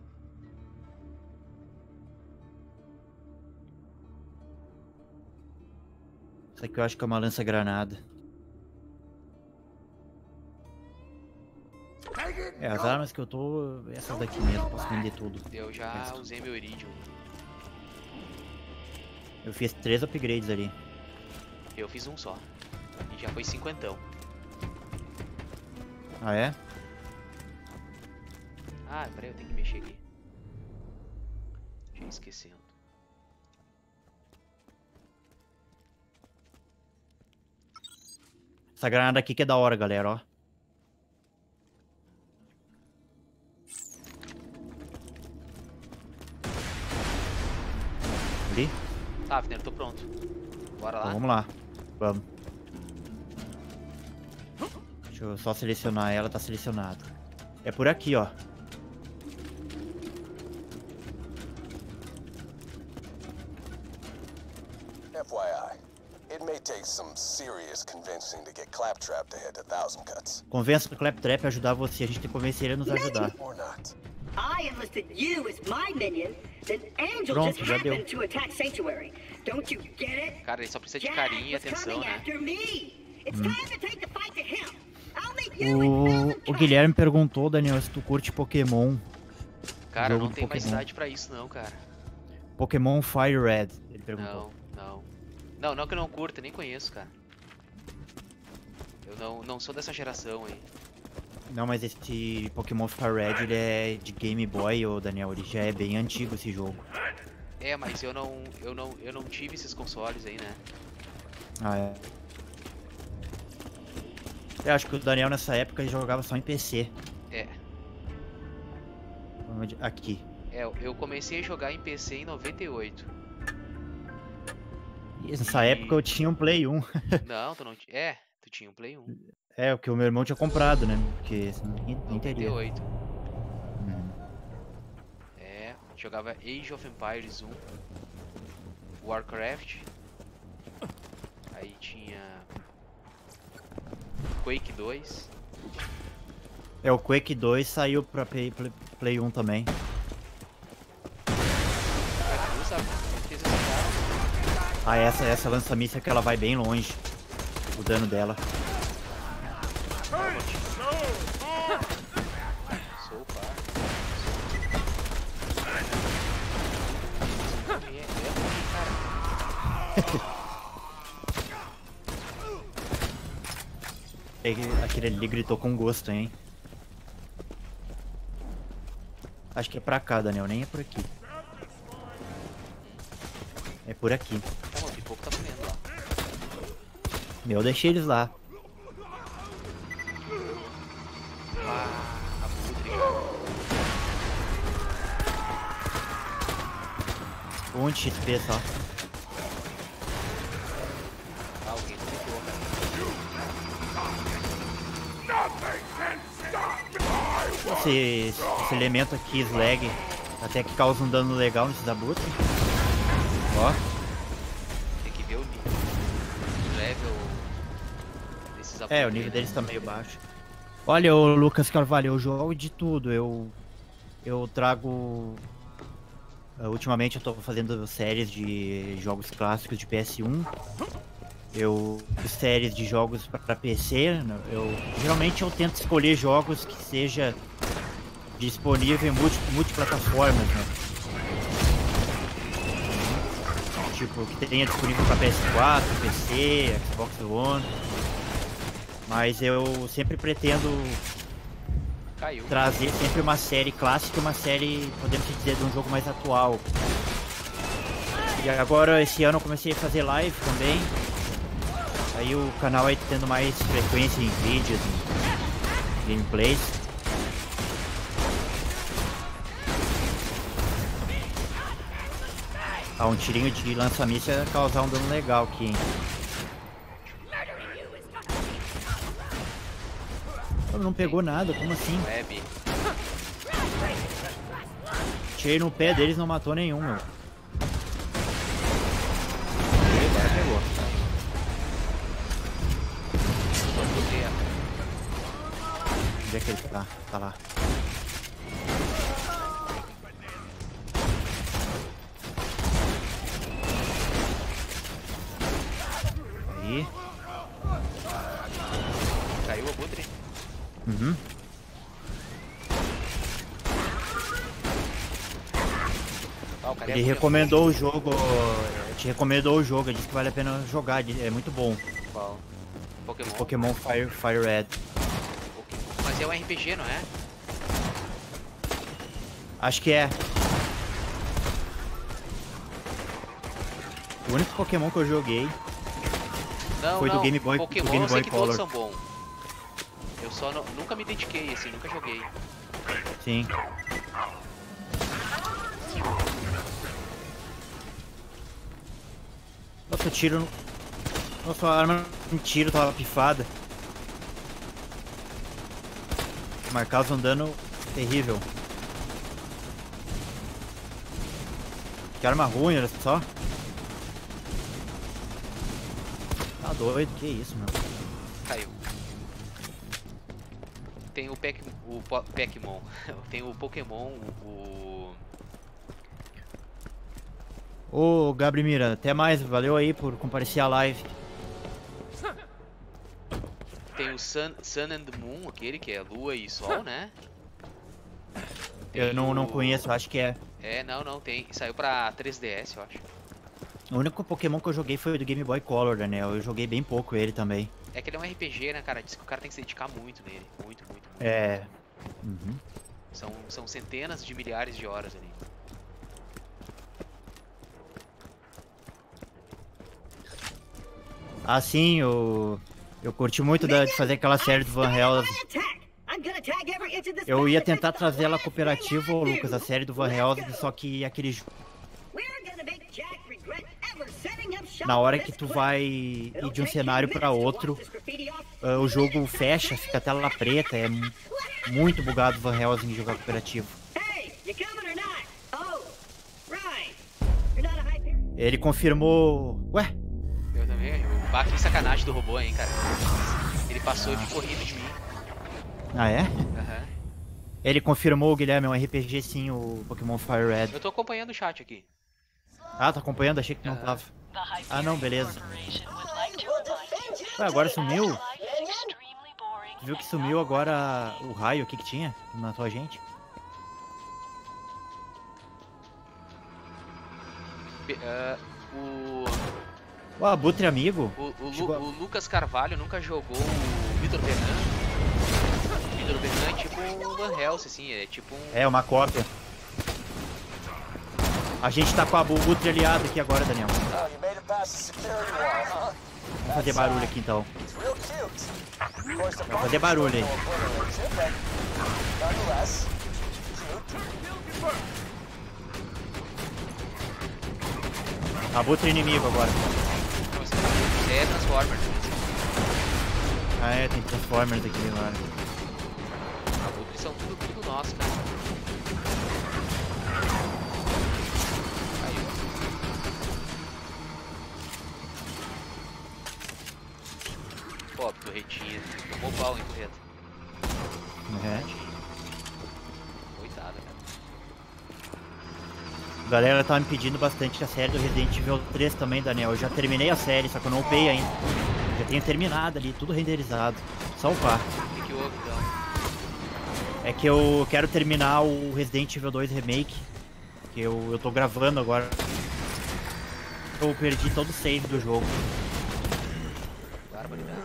S1: Isso aqui eu acho que é uma lança-granada. É, as armas que eu tô... Essas daqui mesmo, posso vender tudo.
S2: Eu já usei meu irídio.
S1: Eu fiz três upgrades ali.
S2: Eu fiz um só. E já foi cinquentão.
S1: Ah, é?
S2: Ah, peraí, eu tenho que mexer aqui. Já esquecendo.
S1: Essa granada aqui que é da hora, galera, ó. Ali?
S2: Tá, Fner, tô pronto. Bora lá?
S1: Então, vamos lá. Vamos. Deixa eu só selecionar ela, tá selecionado. É por aqui, ó.
S6: F Y I, it may take some serious convincing to get Claptrap to head to Thousand Cuts.
S1: Convença o Claptrap a ajudar você, a gente tem que convencer ele a nos ajudar.
S6: Or not.
S8: I enlisted you as my minion, then Angel
S1: Pronto,
S8: just
S1: já deu.
S8: happened to attack Sanctuary. Don't you get it?
S2: Cara, ele só precisa de
S8: Jack
S2: carinho e
S8: was
S2: atenção,
S8: coming
S2: né?
S8: after me. It's time to take the fight to him. I'll meet you in
S1: O,
S8: Thousand
S1: o
S8: Cuts.
S1: Guilherme perguntou, Daniel, se tu curte Pokémon.
S2: Cara,
S1: Jogo
S2: não
S1: de
S2: tem mais
S1: Pokémon.
S2: idade pra isso não, cara.
S1: Pokémon Fire Red, ele perguntou.
S2: Não, não. Não, não que eu não curto, nem conheço, cara. Eu não, não sou dessa geração aí.
S1: Não, mas esse Pokémon Fire Red, ele é de Game Boy, ô Daniel, ele já é bem antigo esse jogo.
S2: É, mas eu não, eu não, eu não tive esses consoles aí, né?
S1: Ah, é. Eu acho que o Daniel nessa época ele jogava só em P C.
S2: É.
S1: Onde- Aqui.
S2: É, eu comecei a jogar em P C em noventa e oito.
S1: E nessa
S2: E-
S1: época eu tinha um Play um.
S2: Não, tu não tinha. É, tu tinha um Play um.
S1: É, o que o meu irmão tinha comprado, né? Porque senão ninguém, nem
S2: noventa e
S1: teria.
S2: oito.
S1: Uhum.
S2: É, jogava Age of Empires um, Warcraft, aí tinha Quake dois,
S1: É, o Quake dois saiu pra Play, Play, Play um também.
S2: cara, tu sabe, fez esse cara.
S1: Ah, essa, essa lança-míssil que ela vai bem longe. O dano dela.
S2: Sou o par. É, é ruim, cara.
S1: É, aquele ali gritou com gosto, hein? Acho que é pra cá, Daniel, nem é por aqui. É por aqui.
S2: Tá bom, pipoco tá comendo lá.
S1: Meu, eu deixei eles lá.
S2: Ah, abutre, cara.
S1: Um de X P só.
S2: Ah, alguém comentou, cara.
S1: Esse, esse elemento aqui, Slag, até que causa um dano legal nesses abutres. Ó.
S2: Tem que ver o nível. O level desses
S1: É, o
S2: abutres,
S1: nível
S2: né?
S1: deles tá meio baixo. Olha, ô Lucas Carvalho, eu jogo de tudo. Eu, eu trago... uh, Ultimamente eu tô fazendo séries de jogos clássicos de P S um. Eu séries de jogos para P C. Eu geralmente eu tento escolher jogos que seja disponível em multi, multiplataformas, né? Tipo, que tenha disponível para P S quatro, P C, Xbox One. Mas eu sempre pretendo
S2: Caiu.
S1: trazer sempre uma série clássica e uma série, podemos dizer, de um jogo mais atual. E agora, esse ano eu comecei a fazer live também. Aí o canal aí tá tendo mais frequência em vídeos, em gameplays. Ah, um tirinho de lança-míssil ia causar um dano legal aqui, hein? Oh, não pegou nada, como assim?
S2: Web.
S1: Tirei no pé deles, não matou nenhum, meu. Agora pegou. Onde é que ele tá? Tá lá. Aí.
S2: Caiu o abutre?
S1: Uhum.
S2: Ah, o cara é
S1: Ele
S2: agulha.
S1: recomendou o jogo. Te recomendou o jogo, ele disse que vale a pena jogar, é muito bom.
S2: Qual? Pokémon?
S1: Pokémon Fire, Fire Red.
S2: Pokémon. Mas é um R P G, não é?
S1: Acho que é. O único Pokémon que eu joguei
S2: Não,
S1: foi
S2: não.
S1: do Game Boy,
S2: Pokémon
S1: do Game
S2: eu sei
S1: Boy
S2: que
S1: Color.
S2: todos são bons. Eu só não- nunca me dediquei, assim, nunca joguei.
S1: Sim. Nossa, tiro no... Nossa, a arma em tiro tava pifada. Marcava um dano terrível. Que arma ruim, olha só. Tá doido, que isso, meu.
S2: Caiu. Tem o Pac... o Po- Pac-Mon. Tem o Pokémon, o...
S1: Ô, Gabrimira, até mais, valeu aí por comparecer à live.
S2: Tem o Sun, Sun and Moon, aquele que é Lua e Sol, né? Tem
S1: Eu não, não
S2: o-
S1: conheço, acho que é.
S2: É, não, não, tem. Saiu pra três D S, eu acho.
S1: O único Pokémon que eu joguei foi o do Game Boy Color, Daniel. Eu joguei bem pouco ele também.
S2: É que ele é um R P G, né, cara? Diz que o cara tem que se dedicar muito nele. Muito, muito, muito.
S1: É. Uhum.
S2: São, são centenas de milhares de horas ali.
S1: Ah, sim, eu, eu curti muito da- de fazer aquela série do Van Helsing. Eu ia tentar trazer ela cooperativa, ô, Lucas, a série do Van Helsing, só que aquele jo- na hora que tu vai ir de um cenário pra outro, ah, o jogo fecha, fica a tela preta, é mu- muito bugado o Van Helsing jogar cooperativo. Ele confirmou... Ué?
S2: Eu também. O bah, que sacanagem do robô, hein, cara. Ele passou e ficou rindo de mim.
S1: Ah, é?
S2: Aham.
S1: Ele confirmou, Guilherme, é um R P G sim, o Pokémon Fire Red.
S2: Eu tô acompanhando o chat aqui.
S1: Ah, tá acompanhando? Achei que não tava. Ah, não, beleza. Ué, agora sumiu? Tu viu que sumiu agora o raio aqui que tinha? Que matou a gente?
S2: Be- ah, o,
S1: O Abutre amigo?
S2: o, o, Lu-
S1: Chegou a-
S2: o Lucas Carvalho nunca jogou o Vitor Bernard. O Vitor Bernard é tipo um Van Helsing, assim, é tipo um...
S1: É, uma cópia. A gente tá com a Abutre aliado aqui agora, Daniel.
S6: Oh, you made it past the security wall, huh?
S1: Vamos fazer barulho aqui então.
S6: It's real cute. Of course, the
S1: Vai fazer barulho aí.
S6: nonetheless,
S1: Abutre inimigo agora.
S2: É Transformers.
S1: Ah, é, tem Transformers aqui agora.
S2: Abutres são tudo, tudo nosso, cara. Caiu. Pobre Torretinha. Tomou pau, hein, Torreta.
S1: É.
S2: Coitada, cara.
S1: A galera tá me pedindo bastante a série do Resident Evil três também, Daniel. Eu já terminei a série, só que eu não upei ainda. Já tenho terminado ali, tudo renderizado. Só upar.
S2: O que, que houve, então?
S1: É que eu quero terminar o Resident Evil dois Remake. Que eu, eu tô gravando agora. Eu perdi todo o save do jogo.
S2: Barbaridade.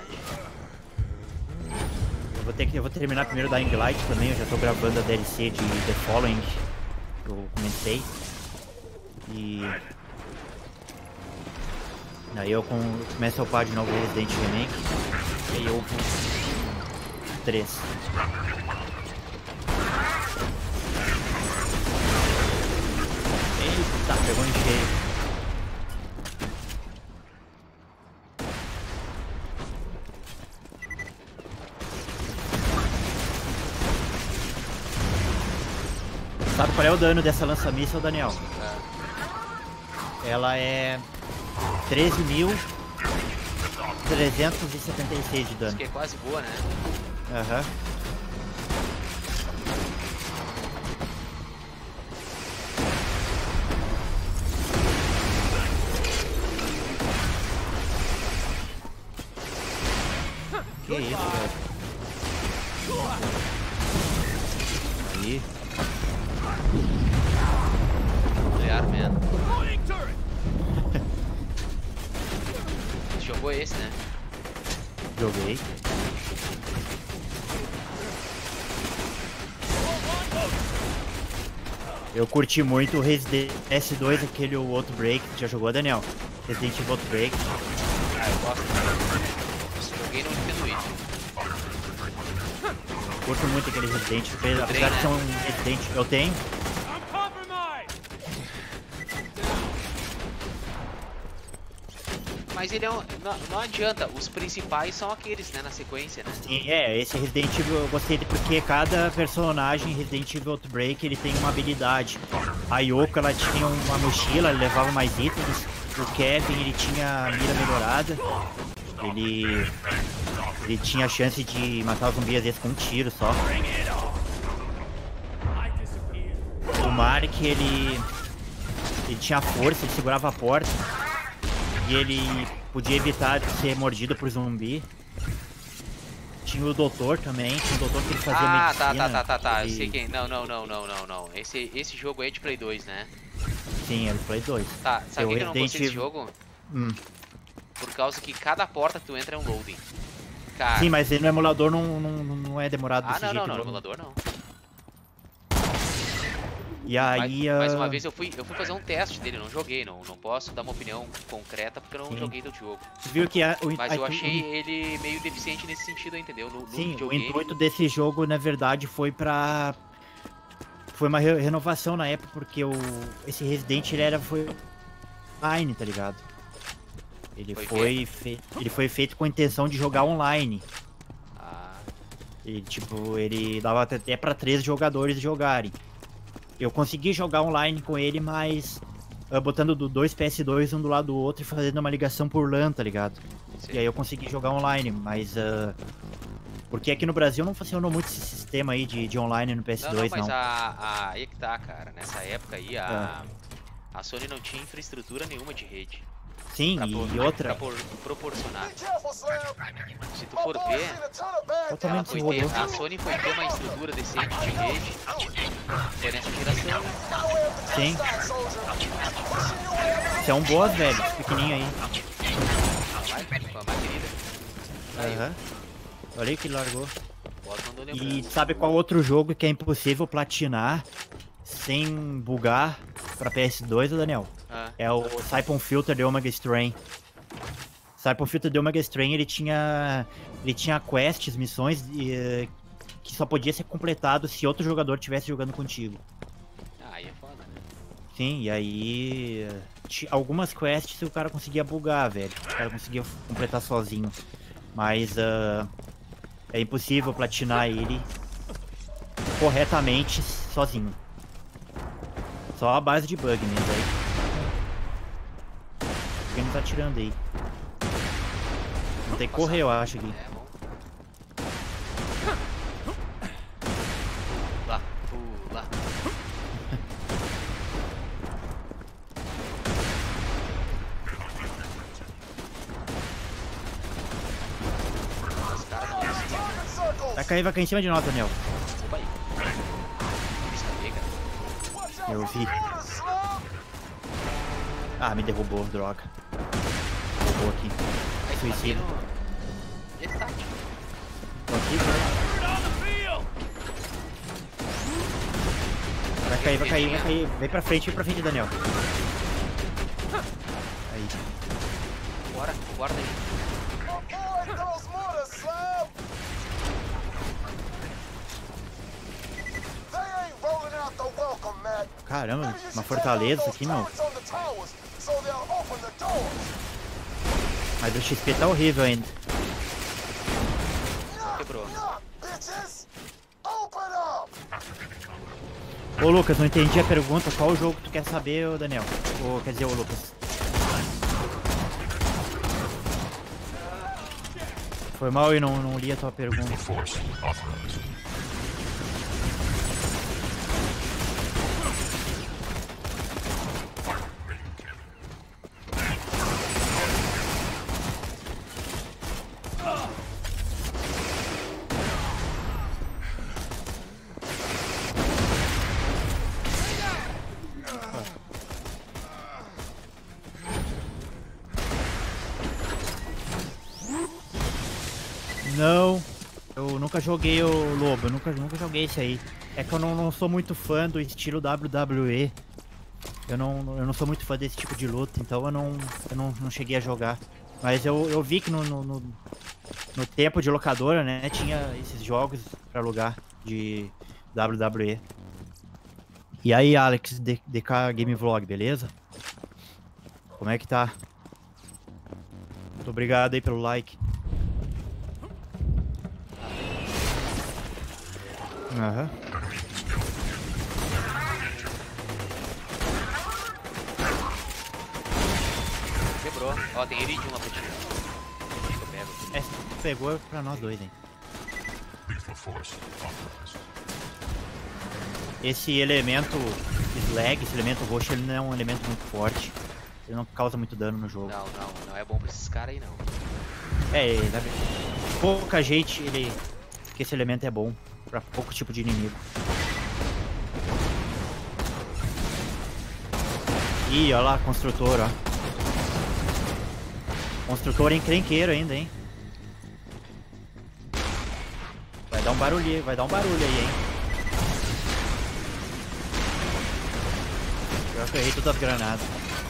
S1: Eu vou ter que eu vou terminar primeiro da Dying Light também. Eu já tô gravando a D L C de The Following. Que eu comecei. E... Aí eu com, começo a upar de novo o Resident Remake. E aí eu upo três. Eita, pegou em cheio. Sabe qual é o dano dessa lança-míssil, Daniel?
S2: Ah,
S1: Ela é treze mil trezentos e setenta e seis de
S2: isso
S1: dano.
S2: que é quase boa, né?
S1: Aham. Que isso, velho? Aí.
S2: Nuclear Man. Você jogou esse, né?
S1: Joguei. Eu curti muito o Resident S dois, aquele Outbreak. Já jogou, Daniel? Resident Evil Outbreak.
S2: Ah, eu gosto. Joguei no Nintendo Wii.
S1: Curto muito aquele Resident, apesar
S2: Tem,
S1: de
S2: né?
S1: ser um Resident. Eu tenho.
S2: Mas ele é um... Não, não adianta, os principais são aqueles, né? Na sequência, né?
S1: Sim, é, esse Resident Evil eu gostei de- porque cada personagem Resident Evil Outbreak ele tem uma habilidade. A Yoko ela tinha uma mochila, ela levava mais itens. O Kevin ele tinha a mira melhorada. Ele ele tinha a chance de matar os zumbis às vezes com um tiro só. O Mark ele ele tinha força, ele segurava a porta. E ele podia evitar de ser mordido por zumbi. Tinha o doutor também, tinha o doutor que ele fazia
S2: Ah,
S1: medicina.
S2: tá, tá, tá, tá, tá. Eu
S1: ele-
S2: sei quem. Não, não, não, não, não, não. Esse, esse jogo aí é de Play dois, né?
S1: Sim, ele Play dois.
S2: Tá, sabe
S1: Eu
S2: por que eu não
S1: Resident
S2: gostei desse
S1: Evil-
S2: jogo?
S1: Hum.
S2: Por causa que cada porta que tu entra é um loading. Cara.
S1: Sim, mas ele no emulador não, não, não é demorado
S2: Ah,
S1: desse
S2: não,
S1: jeito.
S2: não, não, no
S1: igual-
S2: emulador não.
S1: E aí...
S2: mais, mais
S1: ah,
S2: uma vez eu fui, eu fui fazer um teste dele, não joguei, não, não posso dar uma opinião concreta porque eu não
S1: Sim.
S2: joguei do jogo.
S1: viu que a, o,
S2: Mas
S1: a-
S2: eu
S1: o-
S2: achei ele meio deficiente nesse sentido, entendeu? No, no
S1: Sim, o
S2: videogame.
S1: intuito desse jogo, na verdade, foi pra... Foi uma re- renovação na época, porque o, esse Resident ele era, foi online, tá ligado? Ele
S2: Foi
S1: foi, fe... ele foi feito com a intenção de jogar online.
S2: Ah,
S1: E, tipo, ele dava até pra três jogadores jogarem. Eu consegui jogar online com ele, mas ah, botando do dois P S dois um do lado do outro e fazendo uma ligação por LAN, tá ligado?
S2: sim.
S1: E aí eu consegui jogar online, mas... ah, porque aqui no Brasil não funcionou muito esse sistema aí de, de online no P S
S2: Não, não,
S1: dois,
S2: mas
S1: não.
S2: A, a, aí é que tá, cara. Nessa época aí, a,
S1: É.
S2: a Sony não tinha infraestrutura nenhuma de rede.
S1: Sim,
S2: Pra,
S1: e,
S2: por-
S1: e outra...
S2: pra por- proporcionar.
S6: Be careful, Slam.
S2: Se tu
S6: My
S2: for
S6: boy
S2: ver,
S6: seen a ton of bad
S1: Totalmente
S2: foi
S1: se
S2: ter,
S1: rodou.
S2: a Sony foi ter uma estrutura decente de rede. Foi nessa geração.
S1: Sim. Você é um boss, velho, pequenininho aí.
S2: Com a mais querida. Aí,
S1: Aham. Olha aí que ele largou.
S2: o boss mandou
S1: E
S2: lembrando.
S1: sabe qual outro jogo que é impossível platinar sem bugar pra P S dois, ô Daniel?
S2: Ah,
S1: É o Siphon Filter de Omega Strain. Siphon Filter de Omega Strain, ele tinha ele tinha quests, missões eh, que só podia ser completado se outro jogador estivesse jogando contigo.
S2: ah, aí é foda, né?
S1: Sim, e aí eh, ti- algumas quests o cara conseguia bugar, velho. O cara conseguia completar sozinho. Mas ah, é impossível platinar ele corretamente sozinho. Só a base de bug mesmo aí. Alguém me tá atirando aí. Não tem que correr, eu acho aqui.
S2: É, bom. Pula, pula. Os caras não.
S1: Vai cair, vai cair em cima de nós, Daniel.
S2: Opa aí. Isso aí, cara.
S1: Eu vi. Ah, me derrubou, droga. Derrubou aqui.
S2: Aí tu tá
S1: Suicida.
S2: vendo. Estático.
S1: Tô aqui, cara. Vai cair, vai cair, vai cair. Vem pra frente, vem pra frente, Daniel. Aí.
S2: Bora, guarda aí.
S6: Avoid those mortars, Slam. They ain't rolling out the welcome mat.
S1: Caramba,
S6: Maybe you
S1: uma
S6: should
S1: fortaleza
S6: take
S1: aqui,
S6: out
S1: meu.
S6: those turrets on the towers so they'll open the doors.
S1: Mas o X P tá horrível ainda.
S2: Quebrou.
S6: Knock, bitches. Open up.
S1: Ô Lucas, não entendi a pergunta. Qual o jogo que tu quer saber, ô Daniel? Ou quer dizer, ô Lucas? Foi mal e não, não li a tua pergunta. Não, eu nunca joguei o Lobo, eu nunca, nunca joguei esse aí. É que eu não, não sou muito fã do estilo W W E. Eu não, eu não sou muito fã desse tipo de luta, então eu não, eu não, não cheguei a jogar. Mas eu, eu vi que no, no, no, no tempo de locadora, né, tinha esses jogos pra alugar de W W E. E aí, Alex, D K Game Vlog, beleza? Como é que tá? Muito obrigado aí pelo like. Aham.
S2: Quebrou. Ó, tem iridium lá pra ti. Deixa que eu pego.
S1: É, pegou pra nós dois, hein? Esse elemento slag, esse elemento roxo, ele não é um elemento muito forte. Ele não causa muito dano no jogo.
S2: Não, não, não é bom pra esses caras aí, não.
S1: É, ele, pouca gente, ele... que esse elemento é bom pra pouco tipo de inimigo. Ih, olha lá, construtor, ó. Construtor encrenqueiro ainda, hein? Vai dar um barulho, vai dar um barulho aí, hein? Pior que eu errei todas as granadas.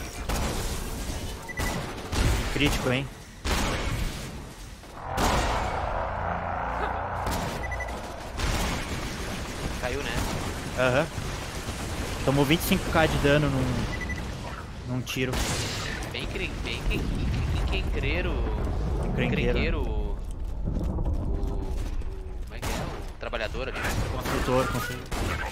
S1: Crítico, hein?
S2: Caiu, né?
S1: Aham. Uhum. Tomou vinte e cinco k de dano num, num tiro.
S2: Bem cren... bem cren... encrenqueiro...
S1: Encrenqueiro.
S2: Encrenqueiro... O... Como é que é? O trabalhador ali.
S1: Construtor, construtor.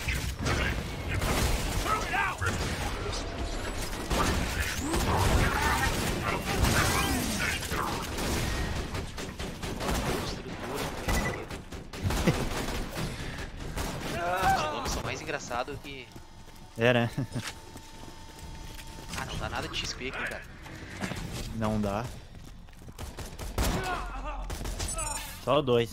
S2: Os nomes são mais engraçados que...
S1: É, né?
S2: Ah, não dá nada de X P aqui, cara.
S1: Não dá. Só dois.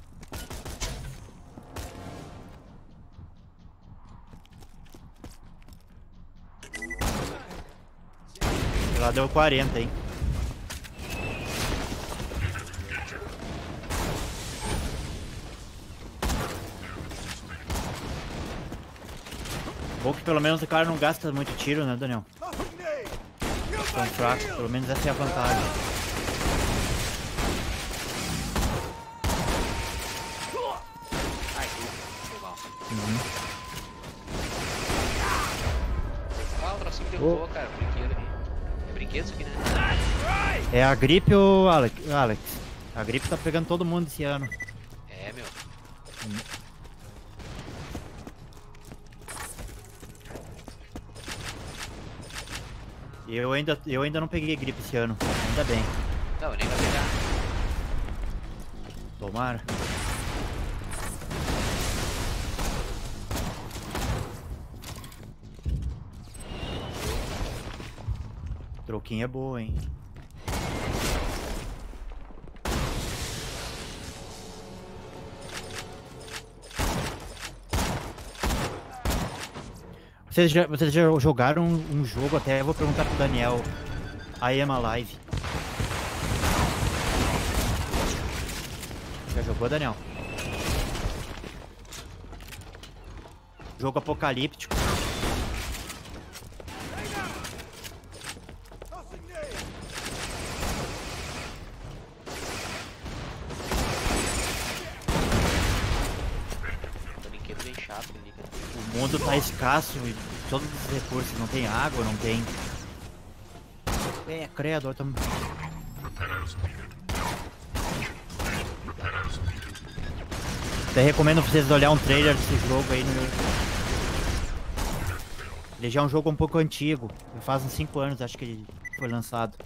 S1: Lá deu quarenta, hein? Bom que pelo menos o cara não gasta muito tiro, né, Daniel? Tão fraco, pelo menos essa é a vantagem.
S2: Ai, foi mal.
S1: Uhum.
S2: Ah, o trocinho derrubou, cara, o brinquedo ali. É brinquedo isso aqui, né?
S1: É a gripe ou Alex? Alex? A gripe tá pegando todo mundo esse ano.
S2: É, meu.
S1: Hum. Eu ainda, eu ainda não peguei gripe esse ano, ainda bem.
S2: Não, eu nem vai pegar.
S1: Tomara. Troquinha é boa, hein? Vocês já, vocês já jogaram um, um jogo, até eu vou perguntar pro Daniel. I Am Alive. Já jogou, Daniel? Jogo apocalíptico.
S2: Brinquedo bem chato ali, cara.
S1: O mundo tá escasso e todos os recursos, não tem água, não tem... É, credo, eu tô... Até recomendo vocês olhar um trailer desse jogo aí no... Ele já é um jogo um pouco antigo. Faz uns cinco anos, acho que ele foi lançado.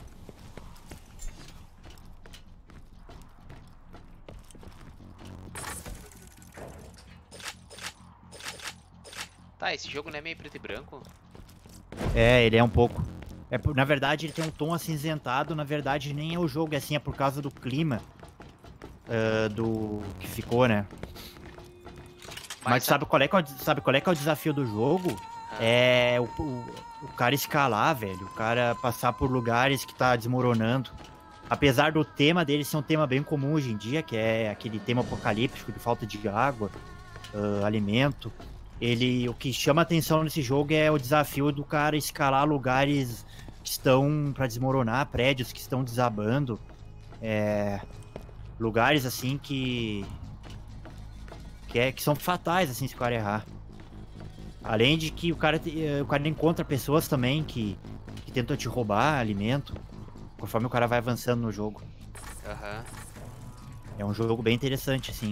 S2: Tá, esse jogo não é meio preto e branco?
S1: É, ele é um pouco. É, por- na verdade, ele tem um tom acinzentado. Na verdade, nem é o jogo, é assim, é por causa do clima ah, do que ficou, né? Mas,
S2: Mas
S1: sabe, qual é que é o, sabe qual é que é o desafio do jogo?
S2: Ah.
S1: É o, o, o cara escalar, velho. O cara passar por lugares que tá desmoronando. Apesar do tema dele ser um tema bem comum hoje em dia, que é aquele tema apocalíptico de falta de água, ah, alimento. Ele, o que chama atenção nesse jogo é o desafio do cara escalar lugares que estão pra desmoronar, prédios que estão desabando, é, lugares assim que que, é, que são fatais assim se o cara errar. Além de que o cara te- eh, o cara encontra pessoas também que, que tentam te roubar alimento, conforme o cara vai avançando no jogo.
S2: Aham.
S1: É um jogo bem interessante assim.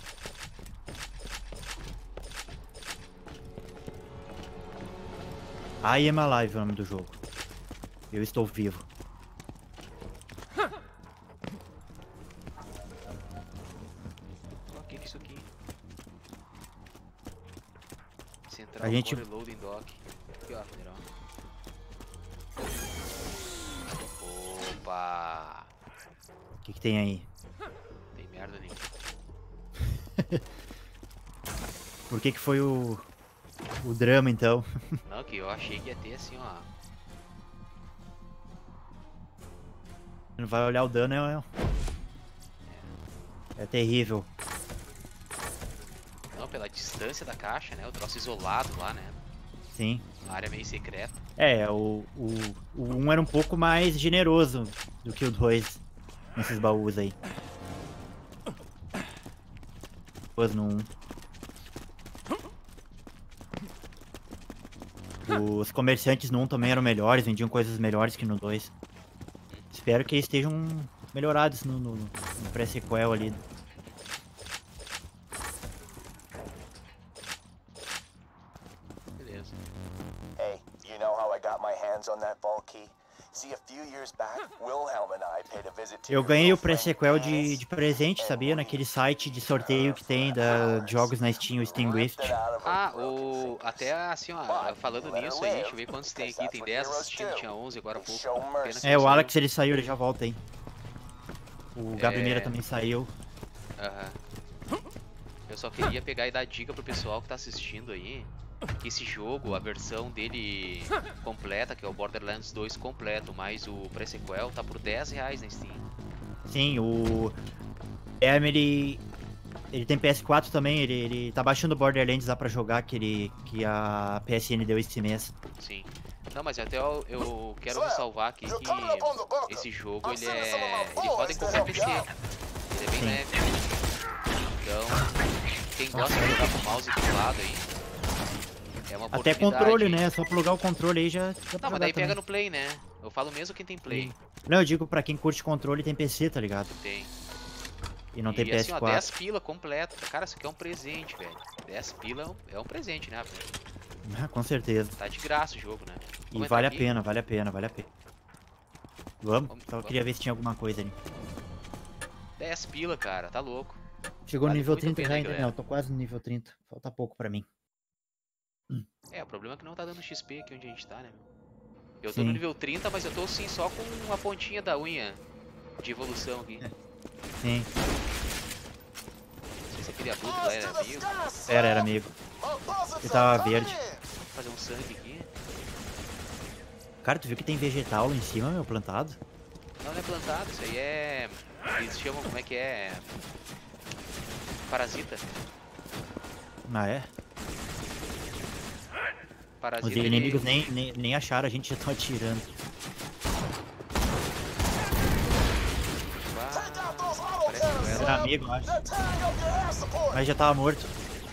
S1: I Am Alive é o nome do jogo. Eu estou vivo.
S2: O que que é isso aqui? Central
S1: A gente-
S2: Core Loading Dock. Aqui, ó, general. Opa!
S1: O que, que tem aí?
S2: Tem merda nenhuma.
S1: Por que que foi o, o drama então?
S2: Não, que eu achei que ia ter assim, ó.
S1: Não vai olhar o dano, é, é terrível.
S2: Não, pela distância da caixa, né? O troço isolado lá, né?
S1: Sim.
S2: Uma área meio secreta.
S1: É, o, o, o um era um pouco mais generoso do que o dois nesses baús aí. Pois no um. Os comerciantes no um também eram melhores, vendiam coisas melhores que no dois. Espero que eles estejam melhorados no, no, no pré-sequel ali.
S2: Beleza.
S6: Hey, you know how I got my hands on that vault key? See, a few years back, Wilhelm and I paid a visit to
S1: Eu
S6: your
S1: ganhei o
S6: girlfriend,
S1: pré-sequel de,
S6: Dennis,
S1: de presente, sabia? Naquele site de sorteio que tem da, de jogos na Steam, o Steam Rift.
S6: ripped it out of her
S2: Ah,
S6: broken
S2: o.
S6: fingers.
S2: Até assim, ó, falando nisso aí, deixa eu ver quantos tem aqui. Tem dez assistindo, tinha onze agora há pouco. Pena que
S1: É,
S2: não
S1: o
S2: saiu.
S1: Alex ele saiu, ele já volta aí. O Gabi
S2: É.
S1: Meira também saiu.
S2: Aham. Eu só queria pegar e dar dica pro pessoal que tá assistindo aí. Que esse jogo, a versão dele completa, que é o Borderlands dois completo, mais o pré-sequel, tá por dez reais na Steam.
S1: Sim, o Guilherme, ele, ele tem P S quatro também, ele, ele tá baixando o Borderlands lá pra jogar, que, ele, que a P S N deu esse mês.
S2: Sim. Não, mas até eu, eu quero ressalvar aqui que esse jogo, ele é... ele roda em qualquer P C. Ele é bem
S1: Sim.
S2: leve. Então, quem gosta de jogar com o mouse e teclado aí, é uma
S1: Até
S2: oportunidade.
S1: controle, né? Só plugar o controle aí já dá pra
S2: Não, mas
S1: jogar
S2: daí
S1: também.
S2: pega no Play, né? Eu falo mesmo quem tem Play.
S1: Não, eu digo pra quem curte controle tem P C, tá ligado?
S2: Tem.
S1: E não
S2: e
S1: tem
S2: assim, ó,
S1: P S quatro.
S2: dez pila completa. Cara, isso aqui é um presente, velho. dez pila é um, é um presente, né?
S1: Ah, com certeza.
S2: Tá de graça o jogo, né?
S1: E
S2: Vamos
S1: vale a
S2: entrar aqui?
S1: pena, vale a pena, vale a pena. Vamos?
S2: Vamos-
S1: Só
S2: vamos.
S1: queria ver se tinha alguma coisa ali.
S2: dez pila, cara. Tá louco.
S1: Chegou no
S2: Vale
S1: nível
S2: muito a
S1: trinta
S2: pena,
S1: já
S2: hein,
S1: ainda?
S2: galera?
S1: Não, tô quase no nível trinta. Falta pouco pra mim.
S2: É, o problema é que não tá dando X P aqui onde a gente tá, né? meu? Eu tô
S1: Sim.
S2: no nível trinta, mas eu tô assim só com uma pontinha da unha de evolução aqui.
S1: Sim,
S2: Não sei se aquele abuso lá era amigo.
S1: era, era amigo. Ele tava verde.
S2: Vou fazer um sangue aqui.
S1: Cara, tu viu que tem vegetal lá em cima, meu, plantado?
S2: Não, não é plantado, isso aí é... Eles chamam, como é que é? Parasita.
S1: Ah, é?
S2: Parasita
S1: Os
S2: ele-
S1: inimigos nem, nem, nem acharam, a gente já tá atirando.
S2: Ah, parece que
S1: Era
S2: era.
S1: amigo, eu acho. Mas já tava morto.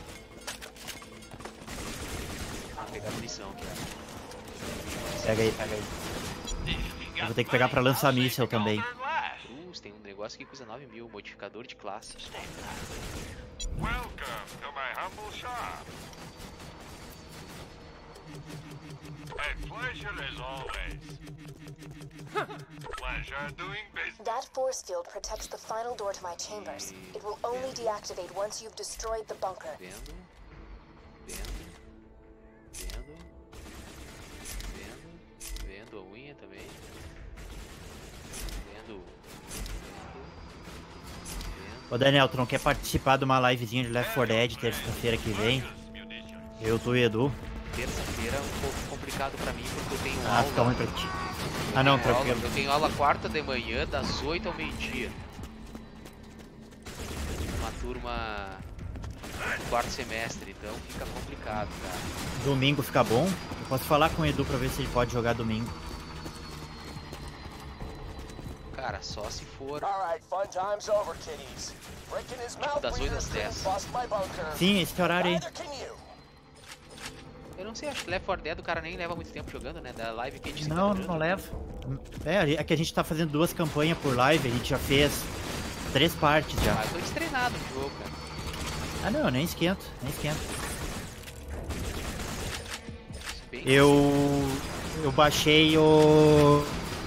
S2: Vou pegar munição aqui, ó.
S1: Pega aí, pega aí. Eu vou ter que pegar pra lançar míssel também.
S2: Uh, tem um negócio que custa nove mil, modificador de classe.
S3: Welcome to my humble shop. A pleasure as always. Pleasure doing business.
S4: That force field protects the final door to my chambers. It will only deactivate once you've destroyed the bunker.
S2: Vendo. Vendo. Vendo. Vendo. Vendo a unha também. Vendo.
S1: Ô Daniel, tu não quer participar de uma livezinha de Left four Dead terça-feira que vem? Eu, tu e Edu.
S2: Terça-feira é um pouco complicado pra mim porque eu tenho
S1: Ah,
S2: aula.
S1: fica ruim pra ti. Ah não,
S2: Eu tenho aula-
S1: tranquilo.
S2: Eu tenho aula quarta de manhã, das oito ao meio-dia. Uma turma do quarto semestre, então fica complicado, cara.
S1: Domingo fica bom? Eu posso falar com o Edu pra ver se ele pode jogar domingo.
S2: Cara, só se for.
S6: Alright, fun time's over, kiddies. Breaking his mouth
S2: das oito às
S6: breathers couldn't
S2: dez.
S6: bust my bunker.
S1: Sim, esse horário aí.
S6: Neither can you.
S2: Eu não sei, acho que Left four Dead o cara nem leva muito tempo jogando, né? Da live que a gente
S1: Não,
S2: tá
S1: não leva. É, é que a gente tá fazendo duas campanhas por live, a gente já fez três partes já.
S2: Ah, eu tô destreinado no jogo, cara.
S1: Ah não, nem esquento, nem esquento.
S2: Bem,
S1: Eu. Eu baixei o.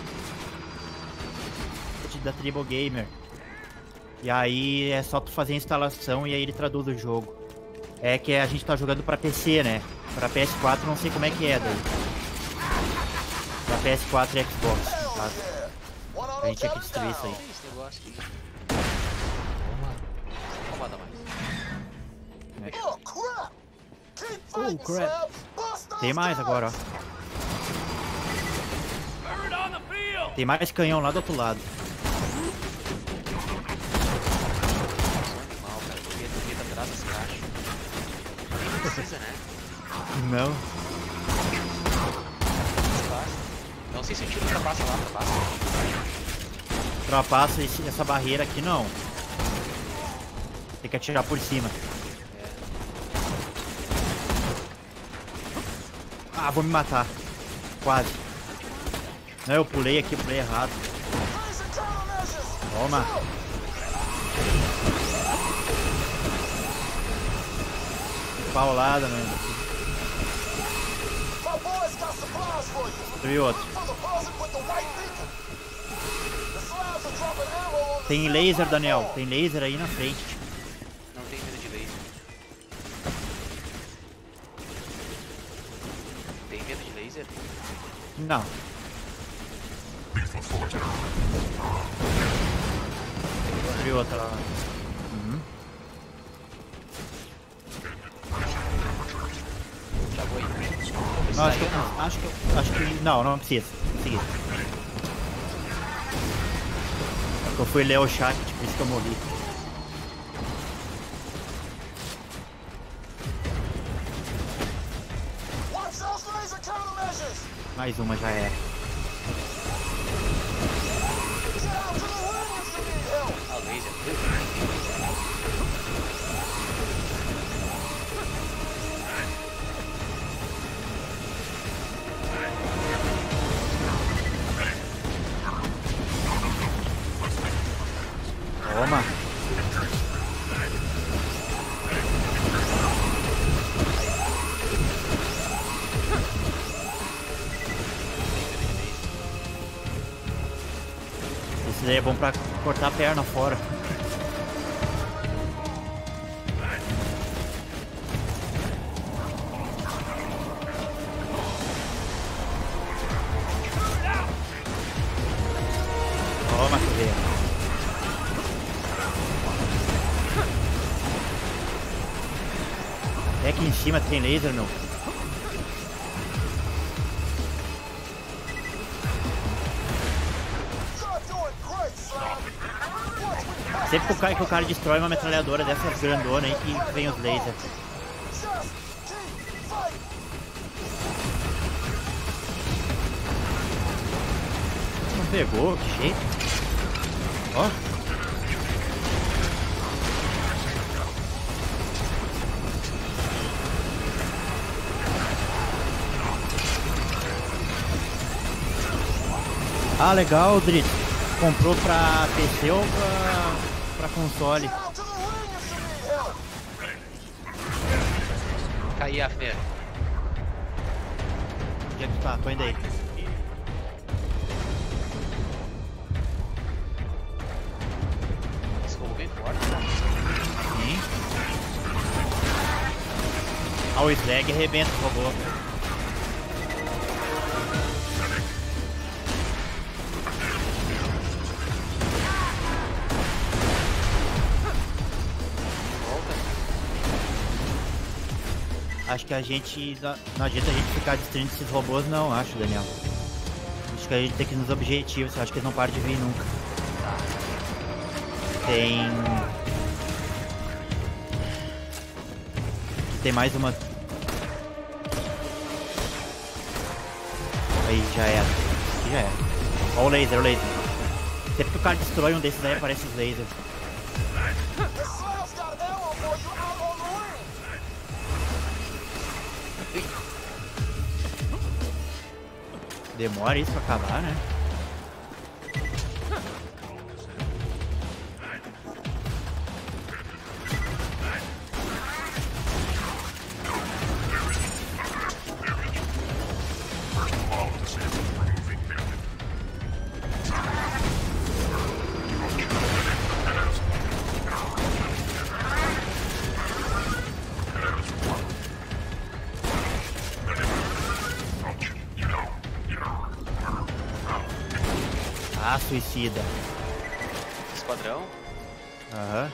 S1: Da Tribal Gamer. E aí é só tu fazer a instalação e aí ele traduz o jogo. É que a gente tá jogando pra P C, né? Pra P S quatro não sei como é que é daí. Pra P S quatro e Xbox, no caso.
S6: One on
S1: A gente tinha que
S6: the
S1: destruir isso aí.
S2: que é esse negócio aqui? Vamos lá. Vamos mais.
S6: Oh, crap! Keep
S1: Oh,
S6: fighting,
S1: crap.
S6: Slab. Bust those
S1: Tem mais
S6: guys.
S1: agora, ó. Tem mais canhão lá do outro lado.
S2: Animal, cara. Eu devia ter ido atrás das caixas. Nem precisa, né?
S1: Não.
S2: Não sei se o tiro ultrapassa lá, ultrapassa.
S1: Ultrapassa esse- essa barreira aqui não. Tem que atirar por cima. Ah, vou me matar. Quase. Não, eu pulei aqui, pulei errado.
S6: Raise the countermeasures.
S1: Toma. Paulada, mano.
S6: My boys got supplies for you.
S1: Destruí outro.
S6: For the closet with the white beacon. The slabs are dropping arrow on the
S1: Tem laser, Daniel. Tem laser aí na frente.
S2: Não tem medo de laser. Tem medo de laser?
S1: Não. Destruí outra lá. Uhum.
S2: Já vou aí.
S1: Não, acho que, eu- acho que, eu- acho que, não, não precisa. Seguir. Eu fui ler o chat, por isso que eu morri.
S6: Watch those laser countermeasures.
S1: Mais uma já era.
S6: Get out to the ring if you need help.
S2: Ah, laser.
S1: Toma. Esse daí é bom pra cortar a perna fora. Toma, correia. É aqui em cima tem laser, meu.
S6: You're doing great, Slab. Once we pass
S1: Sempre que o cara, que o cara destrói uma metralhadora dessas grandonas aí que vem os lasers.
S6: just keep fighting.
S1: Não pegou, que jeito. Ó. Ah, legal, Drit. Comprou pra P C ou pra, pra console?
S6: Get out to the ring if you need help.
S2: Caí, Afner.
S1: Onde é que tu tá? Tô indo aí.
S2: Esse robô bem forte, cara.
S1: Sim. Ah, o Slag arrebenta o robô. Acho que a gente... Não, não adianta a gente ficar destruindo esses robôs não, acho, Daniel. Acho que a gente tem que ir nos objetivos, acho que eles não param de vir nunca. Tem... Tem mais uma... Aí, já era. Aqui já era. Ó o laser, o laser. Sempre que o cara destrói um desses aí, aparece os lasers. Demora isso pra acabar, né? Ah, suicida.
S2: Esquadrão.
S1: Aham.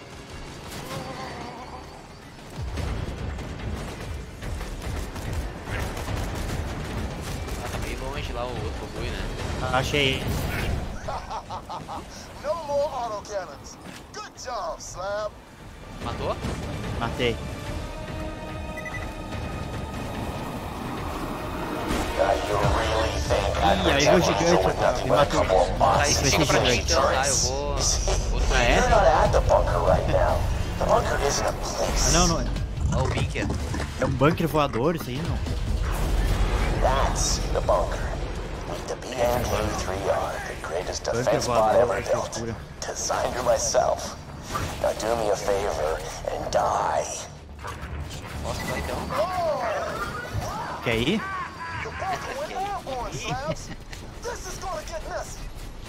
S2: Ah, tá meio longe lá o outro robô, né?
S1: Achei.
S6: No more autocannons. Good job, Slab.
S2: Matou?
S1: Matei. Ih, aí veio o gigante. Me matou.
S2: Tá,
S1: Vai
S2: isso
S1: ser
S2: fica pra mim
S1: gigante.
S2: então, tá? Eu vou... vou
S1: Ah, é?
S6: You're not at the bunker right now. The bunker isn't a
S1: Ah,
S6: place.
S1: não, não.
S2: Ó o bunker.
S1: É um bunker voador isso aí, não?
S6: That's the bunker. With the B M K three R, the greatest
S1: Bunker
S6: defense spot
S1: voador,
S6: ever
S1: que
S6: built.
S1: loucura.
S6: Designed her myself. Now do me a favor and die.
S2: Posso dar então?
S1: Quer ir?
S6: This is gonna get messy.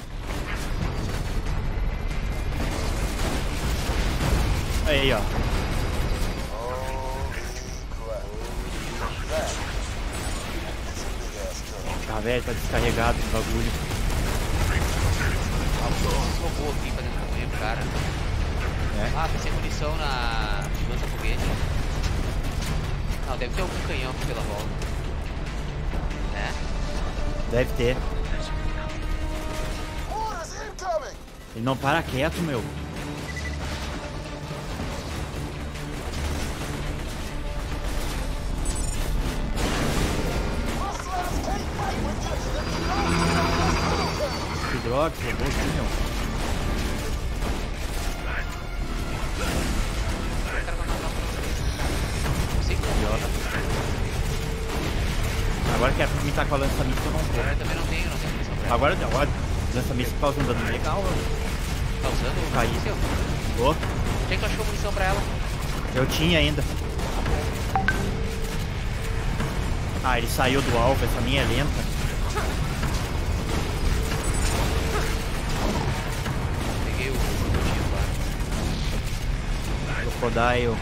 S1: Aí, ó. Tá, velho, tá descarregado o bagulho.
S2: Ah, os robôs aqui fazendo companhia pro cara.
S1: É.
S2: Ah, tá sem munição na lança-foguete. Não, deve ter algum canhão aqui pela volta. É?
S1: Deve ter.
S6: Orders incoming.
S1: Ele não para quieto, meu. Que droga, que robô aqui, meu. Agora que é pra mim tá com a lança-míssil, eu não vou.
S2: Agora eu também não tenho, não tenho munição pra ela.
S1: Agora, agora, lança-míssil tá usando dano legal, mano.
S2: Tá usando o
S1: Caiu.
S2: míssil?
S1: Ô,
S2: Onde é que tu achou munição pra ela?
S1: eu tinha ainda. Ah, ele saiu do alvo, essa minha é lenta.
S2: Peguei o motivo lá.
S1: Crocodile.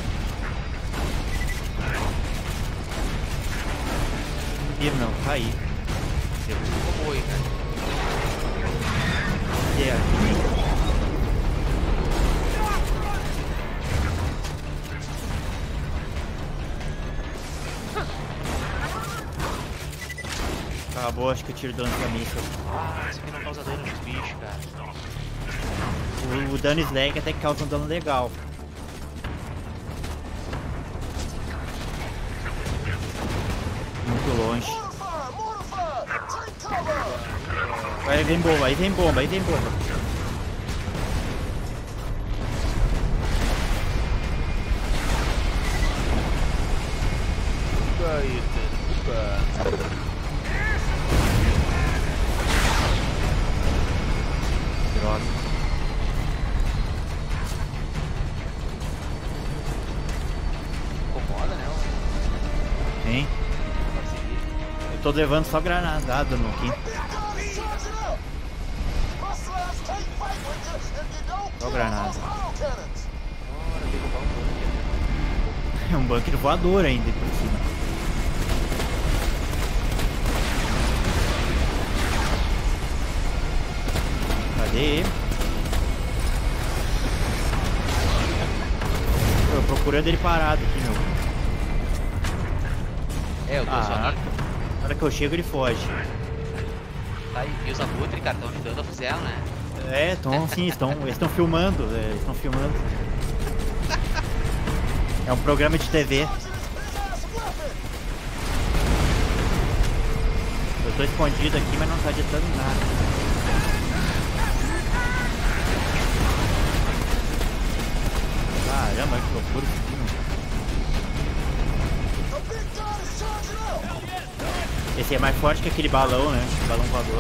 S1: Ih, não, caí.
S2: Tem um robô aí, cara.
S1: E aqui. Acabou, acho que o tiro do lança-míssil.
S2: Ah, isso aqui não causa dano nos bichos, cara.
S1: O, o dano slag até que causa um dano legal. Muito longe. Aí vem bomba, aí vem bomba, aí vem bomba. Droga.
S2: Incomoda, né?
S1: Hein?
S2: Pode seguir.
S1: Eu tô levando só granadado no aqui. Só granada.
S2: Bora derrubar um bunker.
S1: É um bunker voador ainda por cima. Cadê? Tô procurando ele parado aqui, meu.
S2: É, eu tô
S1: Ah,
S2: sozinho.
S1: na hora que eu chego ele foge.
S2: Tá, e os abutres, cara, estão ajudando a fuzel, né?
S1: É, estão sim, estão, eles estão filmando, é, eles estão filmando. É um programa de T V. Eu tô escondido aqui, mas não tá adiantando nada. Caramba, que loucura isso aqui, mano. Esse é mais forte que aquele balão, né? Balão voador.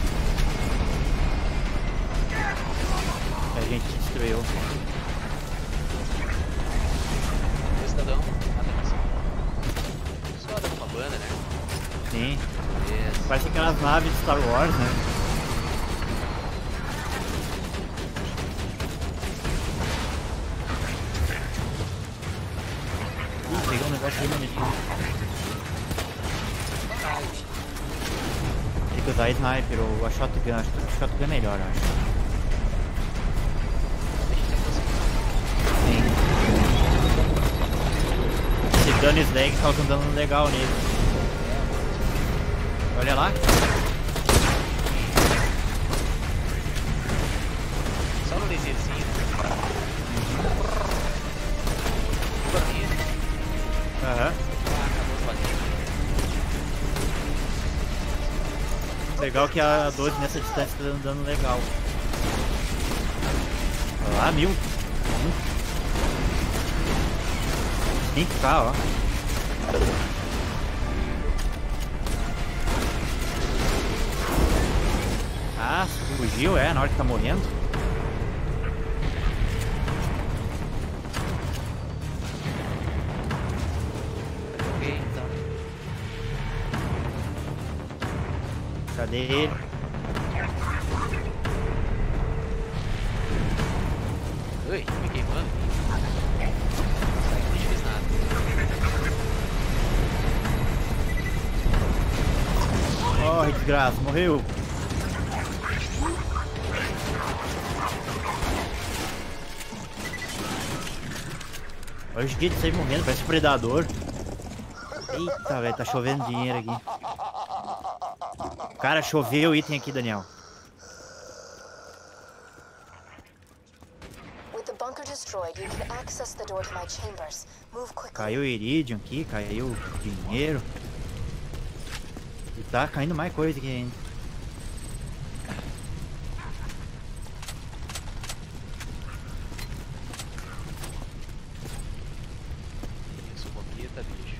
S1: Que a gente destruiu.
S2: O cidadão. Nada mais. Só dando uma banda, né?
S1: Sim.
S2: Beleza.
S1: Parece aquelas naves de Star Wars, né? Ih, peguei um negócio aí, mano. Tem que usar sniper ou a shotgun. Acho que a shotgun é melhor, eu acho. Sim. Esse dano slag causa um dano legal nele. Olha lá.
S2: Só no laserzinho.
S1: Aham.
S2: Acabou os balinhos.
S1: Legal que a doze nessa distância tá dando dano legal. Olha lá, mil. Tem que ficar, ó. Ah, fugiu, é, na hora que tá morrendo.
S2: Ok, então.
S1: Cadê ele?
S2: Ui, me queimando. Não fiz nada.
S1: Morre, desgraça, morreu. Olha o jeito de sair morrendo, parece um predador. Eita, velho, tá chovendo dinheiro aqui. Cara, choveu item aqui, Daniel.
S4: With the bunker destroyed, you can access the door to my chambers. Move quickly.
S1: Caiu Iridium aqui, caiu dinheiro. E tá caindo mais coisa aqui ainda.
S2: Isso, vomita, bicho.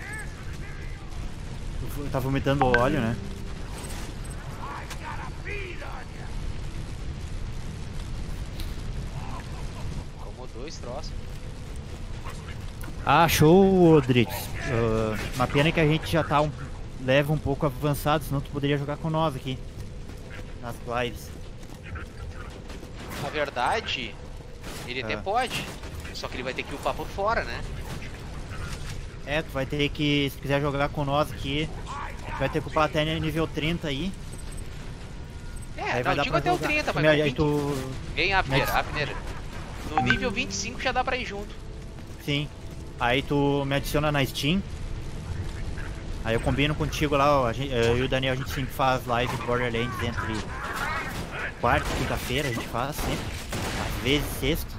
S1: Tá vomitando óleo, né?
S2: Tomou dois troços.
S1: Ah, show, Drix. Uh, uma pena que a gente já tá um, leva um pouco avançado, senão tu poderia jogar com nós aqui. Nas lives.
S2: Na verdade, ele até
S1: Ah.
S2: pode. Só que ele vai ter que upar por fora, né?
S1: É, tu vai ter que, se quiser jogar com nós aqui, tu vai ter que upar até nível trinta aí.
S2: É,
S1: Aí vai
S2: não,
S1: dar
S2: digo
S1: pra
S2: até o
S1: jogar.
S2: trinta, mas
S1: Aí
S2: vai vir-
S1: tu...
S2: Vem, Abner,
S1: Mas-
S2: Abner. No nível vinte e cinco já dá pra ir junto.
S1: Sim. Aí tu me adiciona na Steam. Aí eu combino contigo lá, ó, a gente, eu e o Daniel, a gente sempre faz live de Borderlands entre quarta e quinta-feira, a gente faz sempre. Às vezes sexta.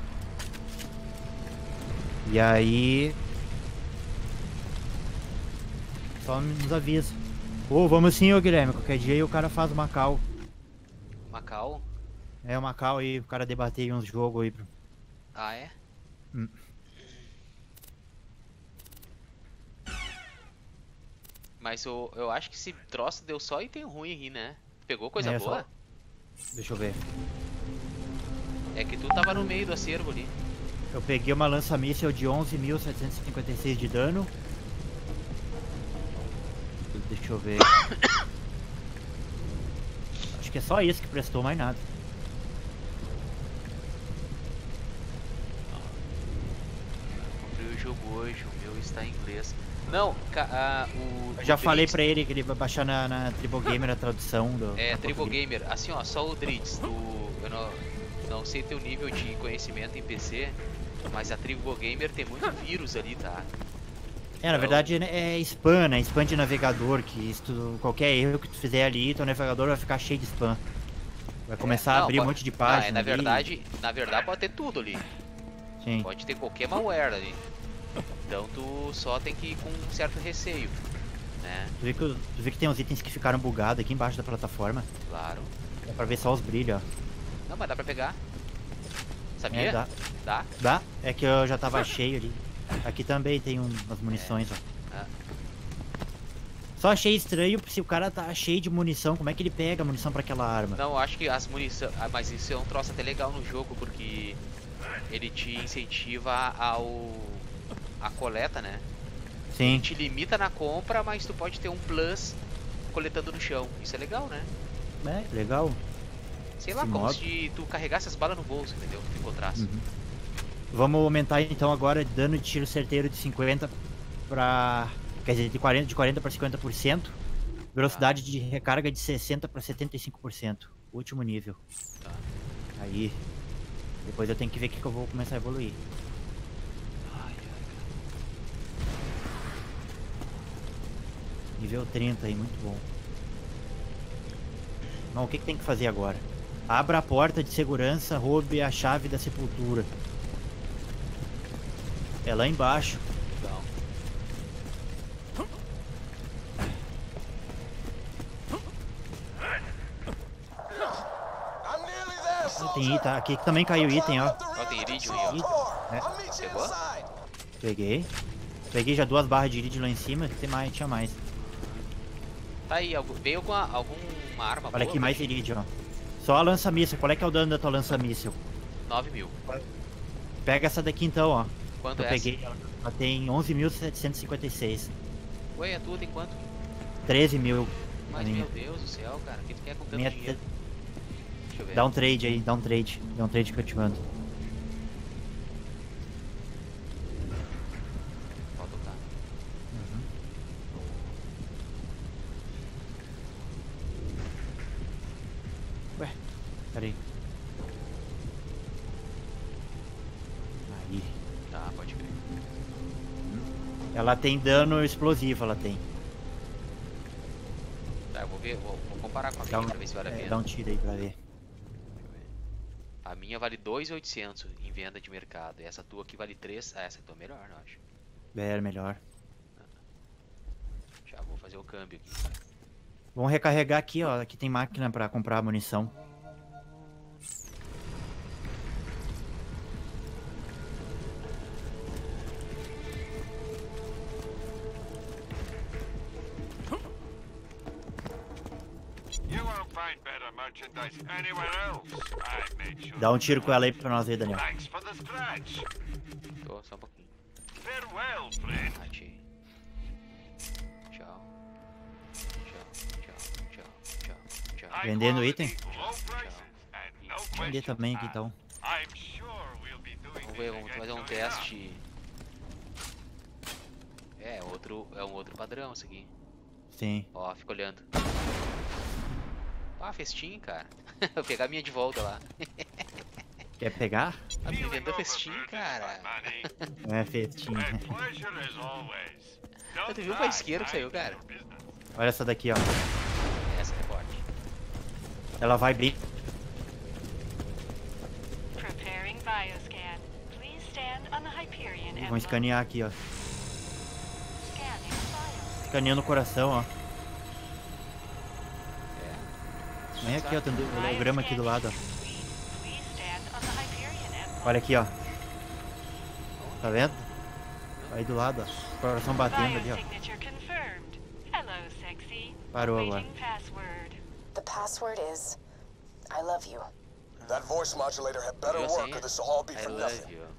S1: E aí... Só nos avisa. Ô, vamos sim, ô Guilherme, qualquer dia aí o cara faz uma call.
S2: Macau.
S1: É uma call aí, o cara debater uns jogos aí.
S2: Ah, é?
S1: Hum.
S2: Mas eu, eu acho que esse troço deu só item ruim aqui, né? Pegou coisa
S1: É,
S2: boa?
S1: só- Deixa eu ver.
S2: É que tu tava no meio do acervo ali.
S1: Eu peguei uma lança-míssel de onze mil setecentos e cinquenta e seis de dano. Deixa Deixa eu ver. Acho que é só isso que prestou, mais nada.
S2: Comprei o jogo hoje, o meu está em inglês. Não, ca- ah, o.
S1: Eu já
S2: o
S1: falei
S2: Dritz-
S1: pra ele que ele vai baixar na, na Tribo Gamer a tradução do.
S2: É,
S1: da
S2: Tribo
S1: português.
S2: Gamer, assim ó, só o Dritz, tu, eu não, não sei teu nível de conhecimento em P C, mas a Tribo Gamer tem muito vírus ali, tá?
S1: É, na
S2: Então-
S1: verdade é spam, né? Spam de navegador, que se tu, qualquer erro que tu fizer ali, teu navegador vai ficar cheio de spam. Vai começar a
S2: Não,
S1: abrir um
S2: pode-
S1: monte de
S2: não,
S1: página.
S2: é, na
S1: ali.
S2: verdade, na verdade pode ter tudo ali.
S1: Sim.
S2: Pode ter qualquer malware ali. Então tu só tem que ir com um certo receio, né?
S1: Tu vê, que, o- tu vê que tem uns itens que ficaram bugados aqui embaixo da plataforma.
S2: Claro.
S1: Dá pra ver só os brilhos, ó.
S2: Não, mas dá pra pegar. Sabia?
S1: É, dá.
S2: Dá?
S1: Dá? É que eu já tava cheio ali. Aqui também tem um- umas munições, ó.
S2: Ah,
S1: Só achei estranho se o cara tá cheio de munição, como é que ele pega a munição pra aquela arma?
S2: não, eu acho que as munição. Ah, mas isso é um troço até legal no jogo, porque ele te incentiva ao. a coleta, né?
S1: Sim,
S2: Te limita na compra, mas tu pode ter um plus coletando no chão. Isso é legal, né?
S1: é, legal.
S2: Sei lá,
S1: Esse
S2: como
S1: modo.
S2: se tu carregasse as balas no bolso, entendeu? Tu encontrasse.
S1: Uhum. Vamos aumentar então agora dano de tiro certeiro de cinquenta pra... Quer dizer, de quarenta, de quarenta para cinquenta por cento. Velocidade de recarga de sessenta para setenta e cinco por cento. Último nível.
S2: Tá.
S1: Aí. Depois eu tenho que ver o que que eu vou começar a evoluir.
S2: Ai, ai,
S1: Nível trinta aí, muito bom. Não, o que, que tem que fazer agora? Abra a porta de segurança, roube a chave da sepultura. É lá embaixo.
S2: então.
S6: I'm nearly there,
S1: Ah,
S6: soldier.
S1: tem item, aqui também caiu item, ó.
S2: Ó, tem iridium aí, ó.
S6: Core.
S1: É.
S6: I'll meet you
S2: Pegou?
S6: inside.
S1: Peguei. Peguei já duas barras de iridium lá em cima, tem mais, tinha mais.
S2: Tá aí, algum, veio alguma, alguma arma
S1: Olha
S2: boa
S1: aqui,
S2: pra
S1: mais
S2: ti?
S1: iridium, ó. Só a lança-míssil, qual é que é o dano da tua lança-míssil?
S2: nove mil.
S1: Pega essa daqui então, ó.
S2: Quanto
S1: Eu
S2: é
S1: peguei, ela ela tem onze mil setecentos e cinquenta e seis.
S2: essa? Ué, a tua tem quanto?
S1: treze mil.
S2: Mas
S1: a minha.
S2: meu Deus do céu, cara, o que tu quer com tanto
S1: Minha
S2: dinheiro? Deixa eu ver.
S1: Dá um trade aí, dá um trade. Dá um trade que eu te mando.
S2: Pode tocar.
S1: Ué, peraí. Aí.
S2: Tá, pode crer.
S1: Ela tem dano explosivo, ela tem.
S2: Tá, eu vou ver, vou, vou comparar com a
S1: Dá
S2: minha
S1: um,
S2: pra ver se vale a
S1: é,
S2: pena.
S1: dá um tiro aí pra ver.
S2: Deixa eu ver. A minha vale dois mil e oitocentos em venda de mercado. E essa tua aqui vale três. Ah, essa tua é melhor, eu acho.
S1: É, melhor.
S2: Já vou fazer o câmbio aqui.
S1: Vamos recarregar aqui, ó. Aqui tem máquina pra comprar munição.
S3: You won't find better merchandise anywhere else. I made sure.
S1: Dá um tiro com ela aí pra nós ver, Daniel.
S3: Thanks for the scratch.
S2: Tô, só um pouquinho.
S3: Farewell, friend.
S2: Achei. Tchau. Tchau, tchau, tchau, tchau, tchau.
S3: High
S1: Vendendo
S3: quality,
S1: item?
S3: low prices, and no
S1: Vender
S3: questions
S1: também aqui
S3: asked.
S1: então.
S3: I'm sure we'll be doing
S2: Vamos ver,
S3: this
S2: vamos
S3: again
S2: fazer um
S3: soon enough.
S2: teste. É, outro, é um outro padrão isso aqui.
S1: Sim.
S2: Ó, fica olhando. Ah, festim, cara. Vou pegar a minha de volta lá.
S1: Quer pegar?
S2: Ah, me
S3: Feeling
S2: vendeu festim,
S3: overburdened
S2: cara.
S3: by money?
S1: É, festinho.
S3: A pleasure as always.
S2: Ah, tu viu o
S3: Don't
S2: faisqueiro que
S3: lie,
S2: saiu,
S3: I'm
S2: cara?
S3: your business.
S1: Olha essa daqui, ó.
S2: Essa é forte.
S1: Ela vai bem.
S9: Preparing bioscan. Please stand on the Hyperion
S1: Vamos
S9: emblem.
S1: escanear aqui, ó.
S9: Scanning bioscan.
S1: Escaneando o coração, ó.
S2: É.
S1: Vem aqui, ó. Tem um holograma aqui do lado, ó.
S9: Complete. Please stand on the Hyperion emblem.
S1: Olha aqui, ó. Tá vendo? Aí do lado, ó. Coração batendo ali, ó.
S9: Biosignature confirmed. Hello, sexy.
S1: Parou agora.
S9: Awaiting password.
S4: The password is I love you.
S6: That voice modulator had better
S2: Viu a
S6: work
S2: senha?
S6: or this will all be
S2: I
S6: for
S2: love
S6: nothing.
S2: you.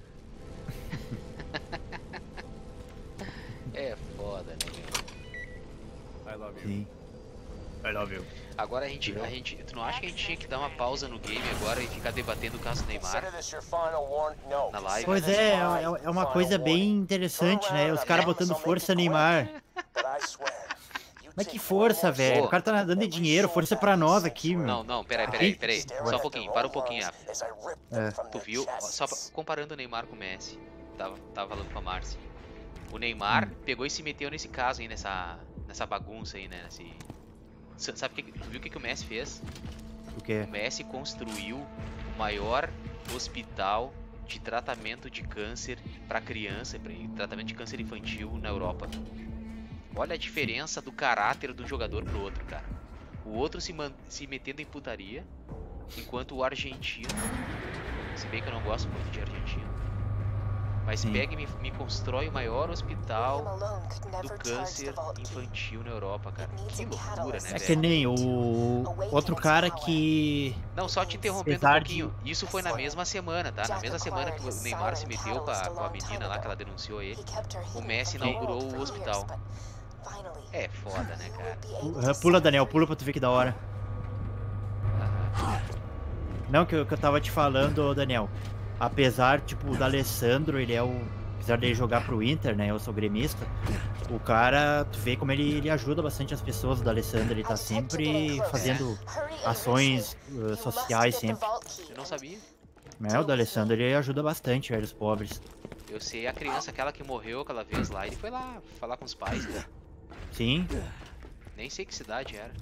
S2: É foda, né, meu?
S1: Sim. I love you.
S2: Agora a gente, a gente. Tu não acha que a gente tinha que dar uma pausa no game agora e ficar debatendo o caso do Neymar? Na live?
S1: Pois é, é, é uma coisa bem interessante, né? Os caras botando força Neymar. Mas que força, velho.
S2: Pô.
S1: O cara tá nadando de dinheiro, força pra nós aqui, meu.
S2: Não, não, peraí, peraí, peraí. Só um pouquinho, para um pouquinho.
S1: É.
S2: Tu viu? Ó, só pra- comparando o Neymar com o Messi. Tava, tava falando com a Marcy. O Neymar pegou e se meteu nesse caso aí, nessa, nessa bagunça aí, né? Nesse... S- Sabe o que, tu viu o que, que o Messi fez?
S1: O quê?
S2: O Messi construiu o maior hospital de tratamento de câncer pra criança, pra tratamento de câncer infantil na Europa. Olha a diferença do caráter de um jogador pro outro, cara. O outro se, man- se metendo em putaria, enquanto o argentino, se bem que eu não gosto muito de argentino, mas
S1: Sim.
S2: pega e me, me constrói o maior
S4: Him
S2: hospital
S4: alone could
S2: do
S4: never charge the
S2: câncer
S4: vault key.
S2: infantil na Europa, cara. Que loucura, né,
S1: É que
S2: velho?
S1: nem o outro cara que...
S2: Não, só te interrompendo um
S1: Apesar de-
S2: pouquinho. Isso foi na mesma semana, tá? Na mesma semana que o Neymar se meteu com a, com a menina lá que ela denunciou ele,
S4: He kept her
S2: o
S4: hidden
S2: Messi
S4: from the
S2: inaugurou
S4: world
S2: o
S4: for
S2: hospital.
S4: years, but finally,
S2: É foda, né,
S4: he
S2: cara?
S4: would be able
S1: Uh,
S4: to
S1: Pula,
S4: save
S1: Daniel,
S4: the
S1: pula pra tu ver que da hora. Não, que eu, que eu tava te falando, Daniel. Apesar, tipo, o D'Alessandro, ele é o... Apesar dele jogar pro Inter, né? Eu sou gremista. O cara, tu vê como ele, ele ajuda bastante as pessoas. O D'Alessandro, ele tá sempre fazendo ações uh, sociais sempre.
S2: Eu não sabia.
S1: Né? O D'Alessandro, ele ajuda bastante, velho, os pobres.
S2: Eu sei a criança, aquela que morreu aquela vez lá, ele foi lá falar com os pais, né?
S1: Sim.
S2: Nem sei que cidade era.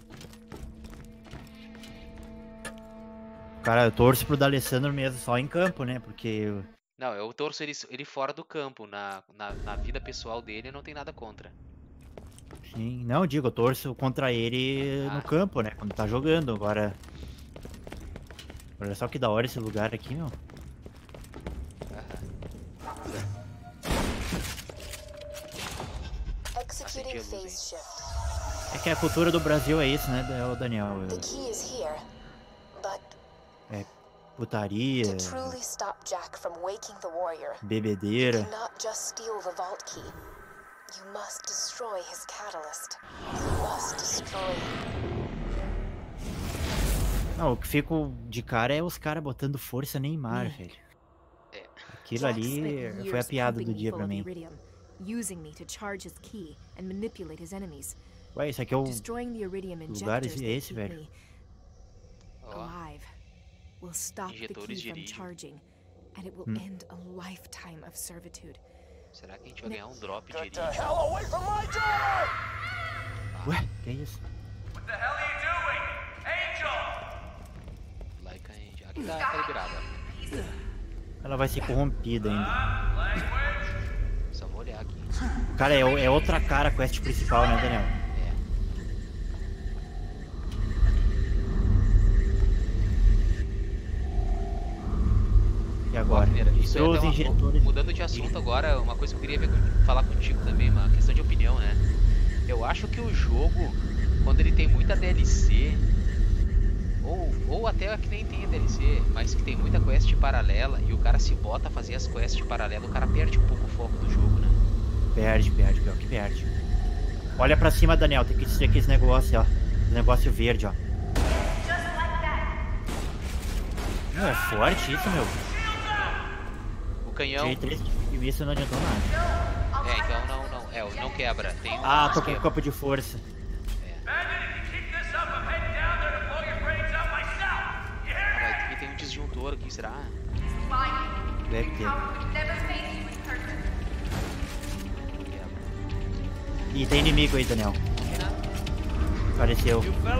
S1: Cara, eu torço pro D'Alessandro mesmo, só em campo, né? Porque...
S2: Não, eu torço ele, ele fora do campo. Na, na, na vida pessoal dele, eu não tenho nada contra.
S1: Sim, não, eu digo, eu torço contra ele
S2: Ah.
S1: no campo, né? Quando tá jogando. Agora. Olha só que da hora esse lugar aqui, meu.
S4: Executing phase shift.
S1: É que a cultura do Brasil é isso, né, ô Daniel?
S4: The key is here, but
S1: É putaria,
S4: to truly stop Jack from waking the warrior, you
S1: bebedeira.
S4: cannot just steal the vault key. You must destroy his catalyst. You must destroy him.
S1: Não, o que fico de cara é os caras botando força Neymar, velho. Aquilo
S10: Jack
S1: ali
S10: spent
S1: foi a
S10: years
S1: piada
S10: pumping
S1: do
S10: me
S1: dia
S10: full
S1: pra
S10: of
S1: mim.
S10: iridium, using me to charge his key and manipulate his enemies.
S1: Ué, isso aqui é o
S10: Destroying the iridium
S1: lugar
S10: injectors
S1: esse,
S10: that
S1: esse
S10: keep
S1: velho.
S10: me alive will stop the
S2: Injetores
S10: key
S2: de
S10: from
S2: irídio.
S10: charging, and it will
S1: Hum.
S10: end a lifetime of servitude.
S2: Será que a gente vai ganhar um drop de
S6: Get
S2: irídio?
S6: the hell away from my daughter!
S1: Ué, que isso?
S3: What the hell are you doing? Angel!
S2: Like a Angel. Aqui tá, tá liberada.
S1: Ela vai ser corrompida ainda.
S2: Só vou olhar aqui.
S1: Cara, é, o- é outra cara a quest principal, né, Daniel? E agora?
S2: Wagner, isso é
S1: Destrua os
S2: até uma-
S1: injetores.
S2: mudando de assunto agora, uma coisa que eu queria ver, com- falar contigo também, uma questão de opinião, né? Eu acho que o jogo, quando ele tem muita D L C, ou, ou até que nem tem D L C, mas que tem muita quest paralela e o cara se bota a fazer as quests paralelas, o cara perde um pouco o foco do jogo, né?
S1: Perde, perde, pior que perde. Olha pra cima, Daniel, tem que ser aqueles negócios, ó. Esse negócio verde, ó. Não, é forte isso, meu.
S2: O canhão.
S1: Tirei três e isso não adiantou nada.
S2: É, então não, não, é, não quebra. Tem um
S1: Ah, tô com
S2: esquema.
S1: um campo de força.
S2: Ah, mas aqui tem um disjuntor aqui, será?
S1: Deve ter. E tem inimigo aí, Daniel. Apareceu.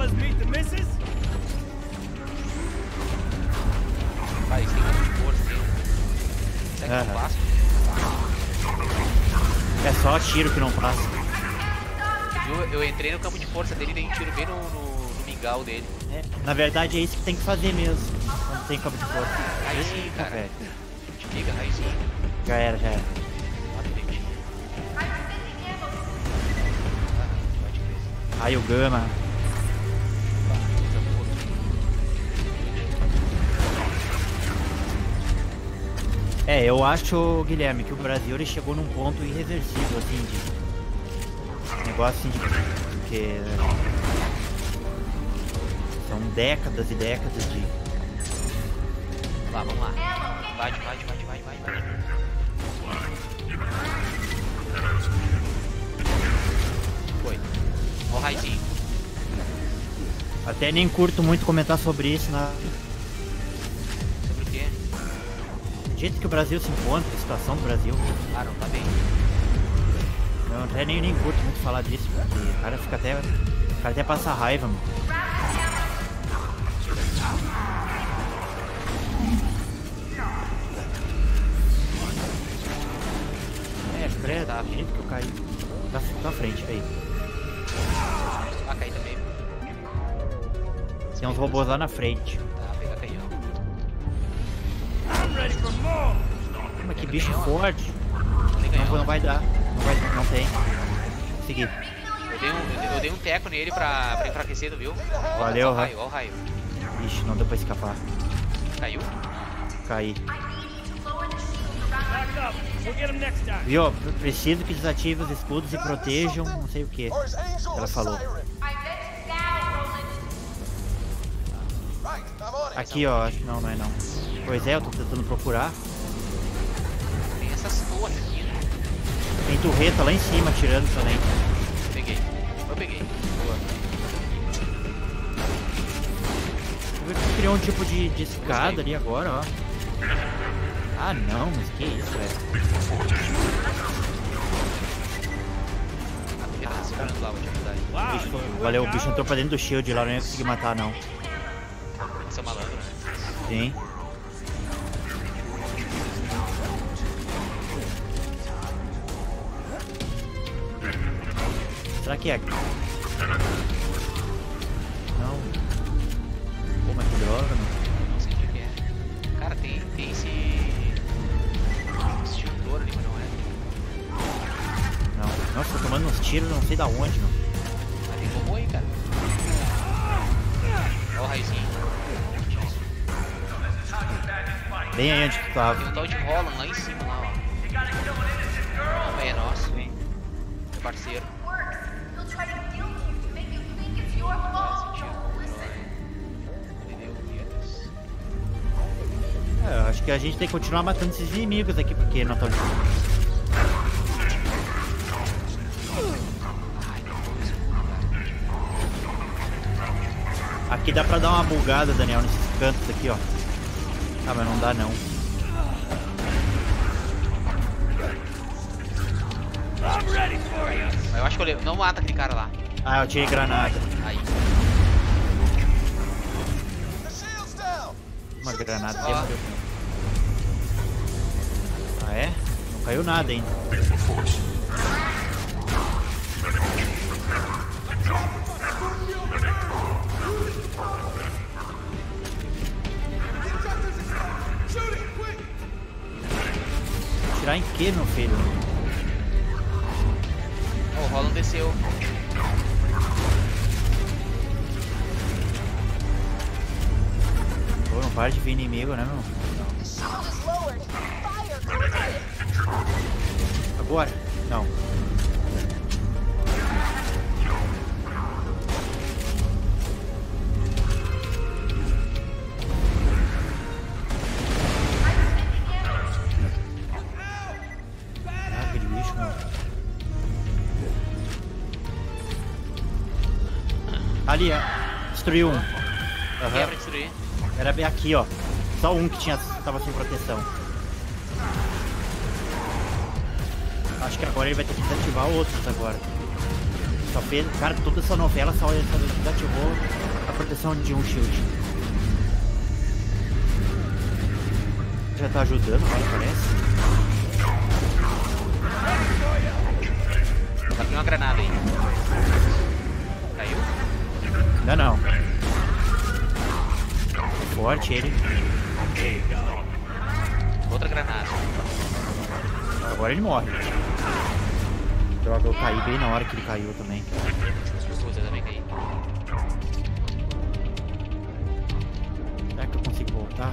S2: Ah, isso tem campo de força, tem um... Será que
S1: Aham.
S2: não passa?
S1: É só tiro que não passa.
S2: Eu, eu entrei no campo de força dele e dei um tiro bem no, no, no mingau dele.
S1: É, na verdade é isso que tem que fazer mesmo. Quando tem campo de força.
S2: Aí sim,
S1: Eita,
S2: cara.
S1: velho.
S2: Te liga, raizinho.
S1: Já era, já era.
S2: Mata o dentinho. Pode crer.
S1: Raio gama.
S2: Coisa boa.
S1: É, eu acho, Guilherme, que o Brasil ele chegou num ponto irreversível, assim, de negócio assim de porque são décadas e décadas de...
S2: Lá, vamos lá. Vai, vai, vai, vai, vai, vai. Foi. Ó o raizinho.
S1: Até nem curto muito comentar sobre isso, né?
S2: Sobre o quê?
S1: Do jeito que o Brasil se encontra, a situação do Brasil.
S2: Ah, não, tá bem.
S1: Eu até nem, nem curto muito falar disso, porque o cara fica até... O cara até passa raiva, mano. É, credo, tá, do jeito que eu caí. Tá na frente, aí.
S2: Ah, caí também.
S1: Tem uns robôs lá na frente.
S2: Tá, pega canhão.
S1: Mas que bicho forte.
S2: Não tem canhão.
S1: Não, não vai dar. Não vai, não tem. Consegui.
S2: Eu dei um, eu dei, eu dei um teco nele pra, pra enfraquecer, tu viu?
S1: Valeu,
S2: ó o raio, ó o raio.
S1: Ixi, não deu pra escapar.
S2: Caiu?
S1: Caí. Viu? Preciso que desative os escudos e protejam não sei o que. Ela falou. Aqui, ó. Acho que não, não é não. Pois é, eu tô tentando procurar.
S2: Tem essas torres aqui, né?
S1: Tem turreta lá em cima atirando também.
S2: Peguei. Eu peguei. Boa.
S1: Eu vi que criou um tipo de, de escada ali agora, ó. Ah não, mas que isso, velho.
S2: A turreta tá segurando lá, vou te ajudar aí.
S1: Bicho, valeu, o bicho entrou pra dentro do shield lá, não ia conseguir matar não.
S2: Esse é o malandro, né?
S1: Sim. Será que é? Não. Pô, mas que droga, mano.
S2: Não sei o que é. Cara, tem, tem esse... Esse extintor ali, mas não é.
S1: Não. Nossa, tô tomando uns tiros, não sei da onde, não.
S2: Mas tem robô aí, cara. Ó o raizinho.
S1: Bem aí onde tu tava.
S2: Tem um tal de Roland lá em cima, lá, ó. Também é nosso, hein? Meu parceiro.
S1: É, eu acho que a gente tem que continuar matando esses inimigos aqui, porque não estão... Aqui dá pra dar uma bugada, Daniel, nesses cantos aqui, ó. Ah, mas não dá não.
S2: Eu acho que eu levo. Não mata aquele cara lá.
S1: Ah, eu tirei granada.
S2: Aí.
S1: Uma granada demorou. Ah, é? Não caiu nada ainda. Tirar em que, meu filho?
S2: Oh, o Roland desceu.
S1: Pô, não para de vir inimigo, né, meu? Agora? Não. Ah, aquele bicho, meu. Ali, ó. Destruiu um.
S2: Uhum.
S1: Aham.
S2: Quebra, destruir.
S1: Era bem aqui, ó. Só um que tinha, tava sem proteção. Acho que agora ele vai ter que desativar outros agora. Só fez, cara, toda essa novela só desativou a proteção de um shield. Já tá ajudando, agora parece.
S2: Tá aqui uma granada aí. Caiu?
S1: Não, não. Forte ele.
S2: Outra granada.
S1: Agora ele morre. Droga, eu caí bem na hora que ele caiu também.
S2: Puta, eu também caí.
S1: Será que eu consigo voltar?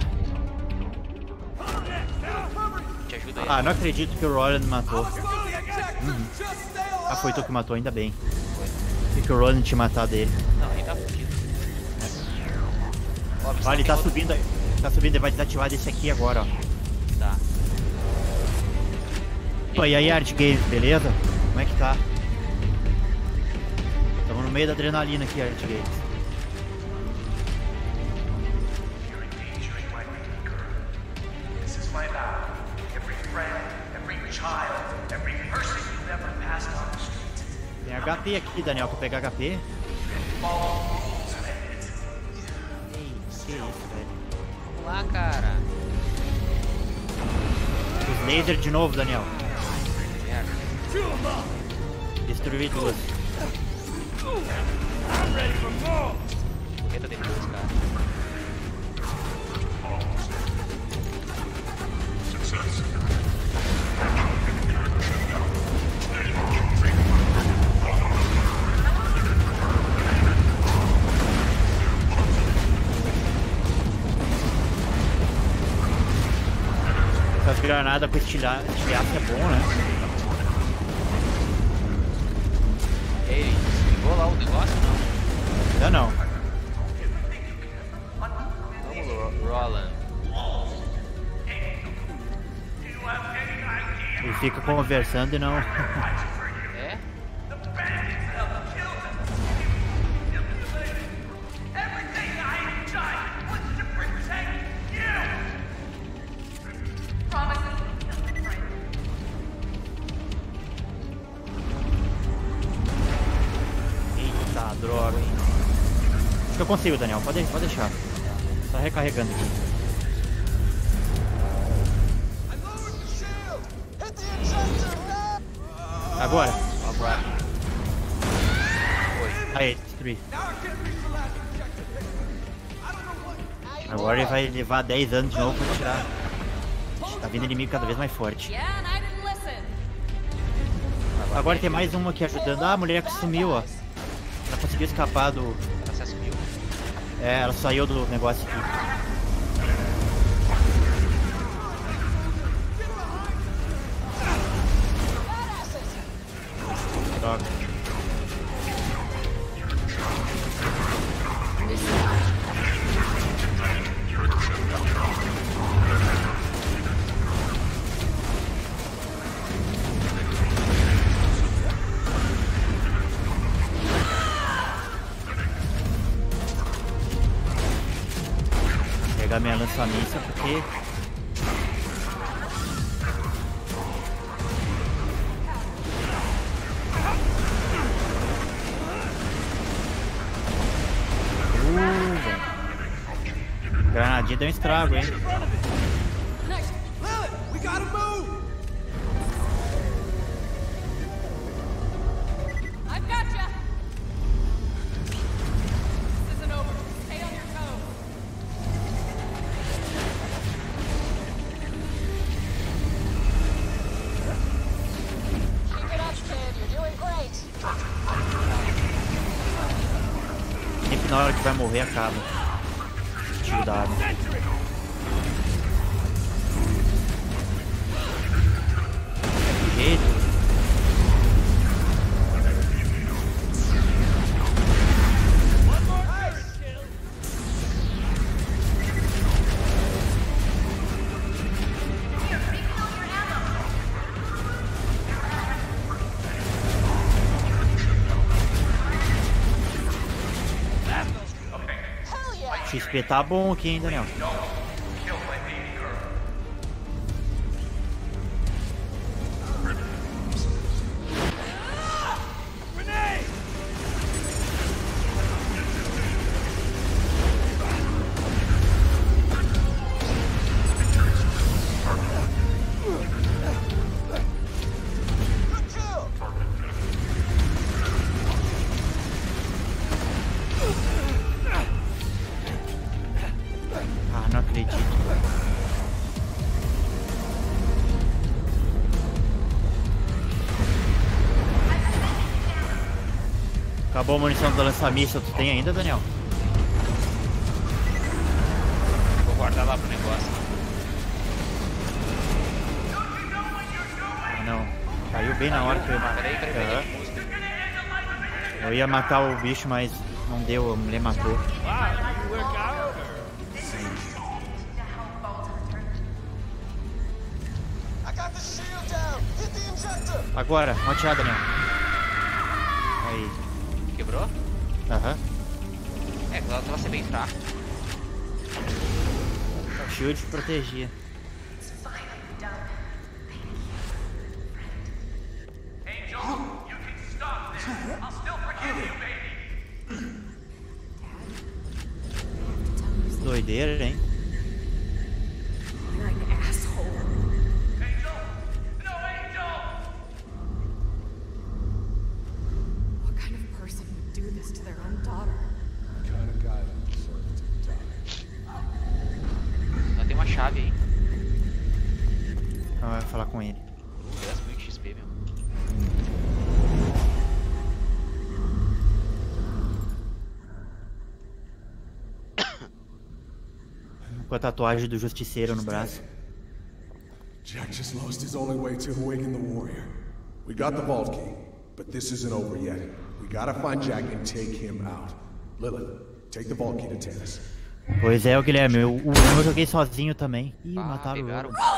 S2: Te ajuda aí.
S1: Ah, não acredito que o Roland matou. Uhum. Ah, foi tu que matou, ainda bem. Achei que o Roland tinha matado ele.
S2: Não, ele tá fudido. Ó,
S1: Olha, ele tá
S2: outro-
S1: subindo aí. Tá subindo, ele vai desativar desse aqui agora, ó.
S2: Tá.
S1: Pô, e aí, Art Games, beleza? Como é que tá? Estamos no meio da adrenalina aqui, Art Games.
S11: This is my vow. Every friend, every child, every person you've ever passed on the street.
S1: Tem H P aqui, Daniel, pra pegar H P.
S11: Follow the rules of it.
S1: Ei, que isso, velho.
S2: Vamos lá, cara.
S1: Os lasers de novo, Daniel.
S2: Merda.
S1: Destruir duas.
S2: Correta depois, cara.
S1: Essas granadas com estilha- estilhaço é bom, né?
S2: Ei, desligou lá o negócio ou não?
S1: Ainda não.
S2: Vamos, Ro- Roland.
S1: Ele fica conversando e não.
S2: É?
S11: Everything I've done was to protect you. Promises to kill the friend.
S1: Eita, droga, hein? Acho que eu consigo, Daniel. Pode, pode deixar. Tá recarregando aqui. Agora.
S2: Agora.
S1: Aí, destruir. Agora ele vai levar dez anos de novo pra tirar. Tá vindo inimigo cada vez mais forte. Agora tem mais uma aqui ajudando. Ah, a mulher que sumiu, ó. Ela conseguiu escapar do...
S2: Ela se assumiu.
S1: É, ela saiu do negócio aqui. Droga. Pegar minha lança-míssil porque... Uh, velho. Granadinha deu um estrago, hein?
S5: We gotta move!
S9: I've got you. This isn't over. Stay on your toes.
S4: Keep it up, kid. You're doing great.
S1: Sempre na hora que vai morrer acaba. Tiro da arma. Que jeito.
S4: Hell yeah!
S1: X P tá bom aqui, hein, Daniel?
S11: Kill my baby girl.
S1: Ah, não acredito. Acabou a munição do lança-míssil. Tu tem ainda, Daniel?
S2: Vou guardar lá pro negócio.
S1: Ah, não. Caiu bem na hora que eu...
S2: Peraí, peraí, peraí.
S1: Aham.
S2: Música.
S1: Eu ia matar o bicho, mas não deu, a mulher matou. Agora, uma tirada, né? Aí.
S2: Quebrou?
S1: Aham.
S2: É, ela tava sendo bem fraca.
S1: O shield protegia. Doideira, hein?
S10: You're an asshole.
S11: Angel! No, Angel!
S10: What kind of person would do this to their own daughter?
S7: The kind of guy that deserves to die.
S2: Não tem uma chave aí.
S1: Ah, vai falar com ele.
S2: dez mil X P, meu.
S1: Com a tatuagem do Justiceiro no braço.
S7: Jack just lost his only way to awaken the warrior. We got the vault key, but this isn't over yet. We gotta find Jack and take him out. Lilith, take the vault key to Tannis.
S1: Pois é, o Guilherme, eu, o um eu joguei sozinho também. Ih,
S2: Ah,
S1: mataram o
S2: pegaram.
S1: Lobo.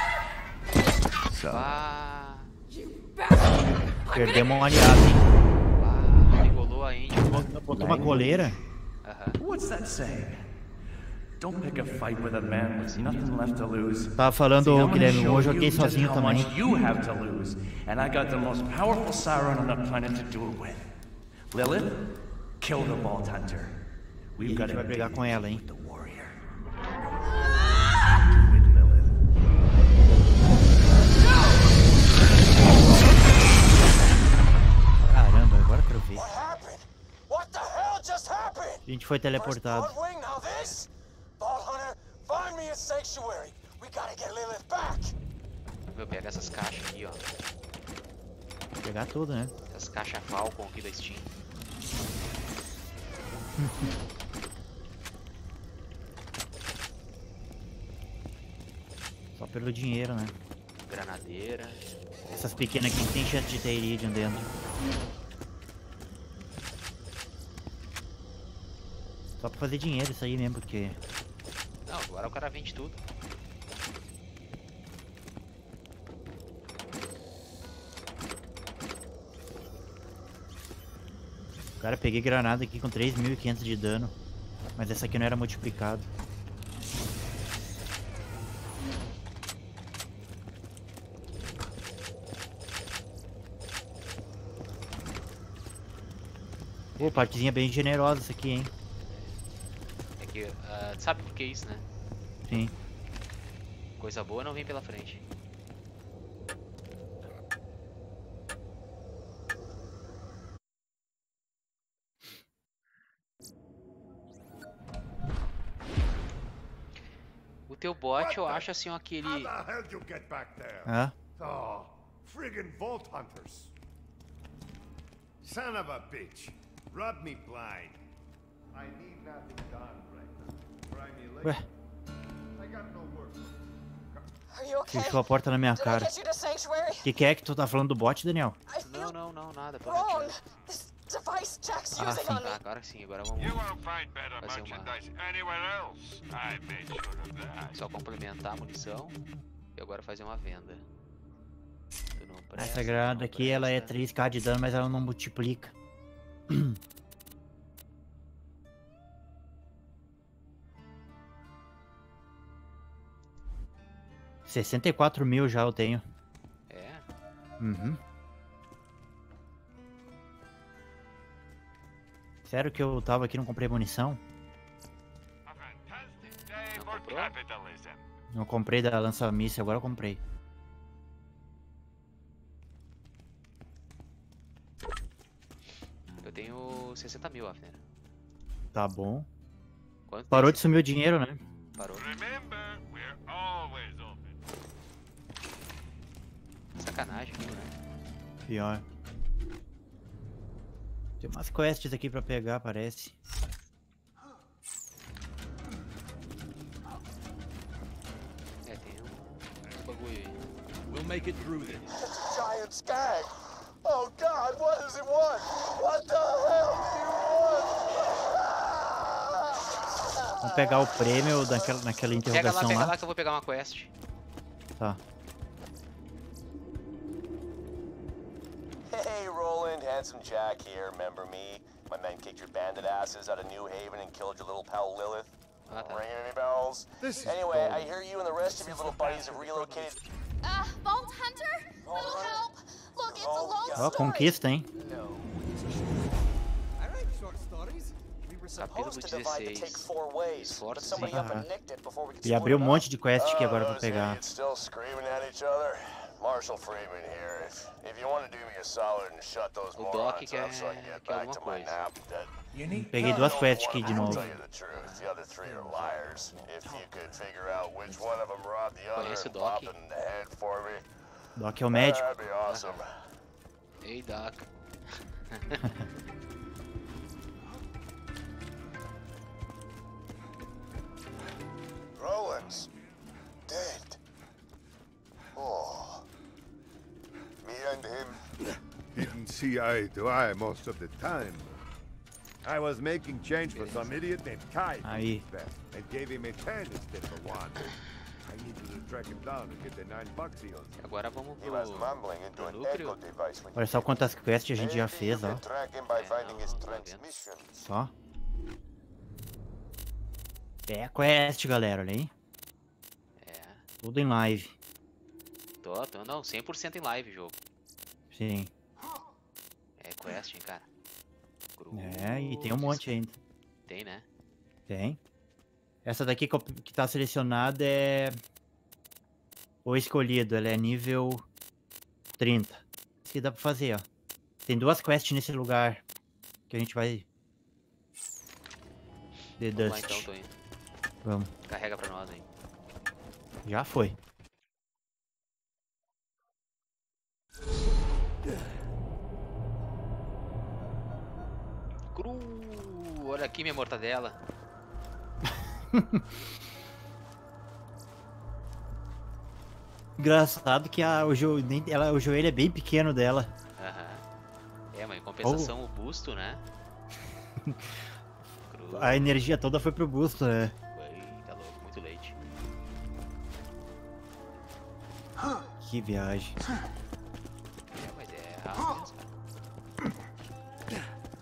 S2: Ah,
S1: Perdemos um aliado, hein?
S2: ah, engolou a Angel.
S1: Botou uma coleira.
S2: Aham.
S12: What's that saying? Don't pick a fight with a man with nothing left to lose.
S1: Tava falando,
S12: See, I'm gonna
S1: Guilherme,
S12: show
S1: eu joguei
S12: you just
S1: sozinho
S12: how
S1: também.
S12: much you have to lose, and I got the most powerful Siren on the planet to do it with. Lilith, kill the Vault Hunter.
S1: E a
S12: We've got
S1: gente vai
S12: to
S1: brigar com ela, hein?
S12: the warrior.
S1: Caramba, agora que eu vi.
S6: What happened? What the hell just happened?
S1: A gente foi teleportado.
S6: First Bloodwing, now this? Vault Hunter, find me a sanctuary. We gotta get Lilith back.
S2: Meu, pega essas caixas aqui, ó.
S1: Vou pegar tudo, né?
S2: Essas caixas Falcon aqui da Steam.
S1: Só pelo dinheiro, né?
S2: Granadeira.
S1: Essas pequenas aqui tem chance de ter Iridium dentro. Só pra fazer dinheiro isso aí mesmo, porque...
S2: Não, agora o cara vende tudo.
S1: Cara, peguei granada aqui com três mil e quinhentos de dano. Mas essa aqui não era multiplicado. Pô, partezinha bem generosa essa aqui, hein?
S2: É que, uh, sabe por que isso, né?
S1: Sim.
S2: Coisa boa não vem pela frente. O teu bot, eu acho assim, aquele...
S3: How the hell did you get back there?
S1: Hã?
S3: Oh, friggin' Vault Hunters. Son of a bitch. Rub me blind. I need nothing done right now. Try me later.
S1: Ué,
S3: I got no work.
S4: Are you okay?
S1: fechou a porta na minha
S4: Did I
S1: cara.
S4: get you to sanctuary?
S1: Que que é que tu tá falando do bot, Daniel?
S4: I feel
S2: Não, não, não, nada. Tô
S4: wrong.
S2: aqui.
S4: This device Jack's
S1: Ah,
S4: using
S1: sim.
S4: on me.
S2: Ah, agora sim, agora vamos
S3: You won't find better
S2: fazer uma...
S3: merchandise anywhere else. I made sure of that.
S2: Só complementar a munição e agora fazer uma venda. Tu não presta,
S1: Essa
S2: tu
S1: granada
S2: não
S1: aqui, ela é
S2: presta.
S1: três K de dano, mas ela não multiplica. sessenta e quatro mil já eu tenho.
S2: É?
S1: Uhum. Sério que eu tava aqui e não comprei munição?
S3: A fantastic day
S2: Não
S3: for
S2: comprou?
S3: capitalism.
S1: Não comprei da lança-míssil, agora eu comprei.
S2: Eu tenho sessenta mil, Afner.
S1: Tá bom.
S2: Quanto
S1: Parou
S2: tem?
S1: de sumir o dinheiro, né?
S2: Parou.
S3: Remember, we're always open.
S2: Sacanagem, né?
S1: Pior. Tem umas quests aqui pra pegar, parece.
S2: É, tem um, um bagulho aí.
S13: We'll make it through this.
S6: Giant skag. Oh, God, what does it want? What the hell do you want?
S1: Vamos pegar o prêmio daquela, naquela
S2: Pega lá,
S1: interrogação
S2: pega
S1: lá.
S2: lá que eu vou pegar uma quest.
S1: Tá.
S6: Hey, Roland, Handsome Jack here, remember me? My men kicked your bandit asses out of New Haven and killed your little pal Lilith.
S2: Ah, tá.
S6: Ringing any bells? Anyway, I hear you and the rest of your little buddies have relocated.
S4: Uh, Vault Hunter? Little help? Look, it's a long
S1: Ó,
S4: story.
S1: conquista, hein?
S3: I write short stories. We were
S2: Capítulo
S6: Supposed to divide the take
S2: dezesseis.
S6: four ways, but
S2: Esforços,
S6: somebody
S2: hein?
S6: up and nicked it before we could
S1: E
S6: split
S1: abriu um
S6: it
S1: monte
S6: up.
S1: de quest aqui agora pra
S6: those
S1: pegar.
S6: idiots still screaming at each other. Marshall Freeman here. If, if you want to do me a solid and shut those
S2: O Doc
S6: morons
S2: quer,
S6: up so I can get
S2: quer
S6: back
S2: alguma
S6: to my
S2: coisa.
S6: nap, that
S1: Peguei duas quests aqui de
S6: I'll
S1: novo.
S6: tell you the truth. The other three are liars. If you could figure out which one of them robbed the other
S2: Conhece o
S6: and
S2: Doc?
S6: popped it in the head for me,
S1: Doc é o médico.
S6: that'd be awesome.
S2: Ei, Doc.
S6: Roland's dead. Oh.
S3: Me and him didn't see eye to eye most of the time. I was making change for some idiot named Kai
S1: Aí.
S3: and gave him a ten instead of a one. I needed to track him down and get the nine bucks he owes.
S2: Agora vamos
S6: He was
S2: pro,
S6: mumbling into
S2: pro
S6: an
S2: núcleo.
S6: echo device when
S1: Olha só quantas quests a gente já
S6: Maybe you
S1: fez, ó.
S6: can track him by
S2: É,
S6: finding his
S2: não, tô vendo.
S6: transmission.
S1: Só. É quest, galera, olha aí.
S2: É,
S1: Tudo em live.
S2: tô, tô, não, cem por cento em live o jogo.
S1: Sim.
S2: É quest, hein, cara.
S1: É, e tem um monte ainda.
S2: Tem, né?
S1: Tem. Essa daqui que, eu- que tá selecionada é o escolhido, ela é nível trinta. Isso que dá pra fazer, ó. Tem duas quests nesse lugar que a gente vai... The
S2: Vamos lá
S1: Dust.
S2: então, tô indo.
S1: Vamos.
S2: Carrega pra nós aí.
S1: Já foi.
S2: Cru! Olha aqui minha mortadela.
S1: Engraçado que a, o, jo, nem- ela, o joelho é bem pequeno dela.
S2: Aham. É, mas em compensação o busto, né? Cru.
S1: A energia toda foi pro busto, né?
S2: Eita, louco, muito leite.
S1: Que viagem.
S2: É, mas é rápido mesmo, cara.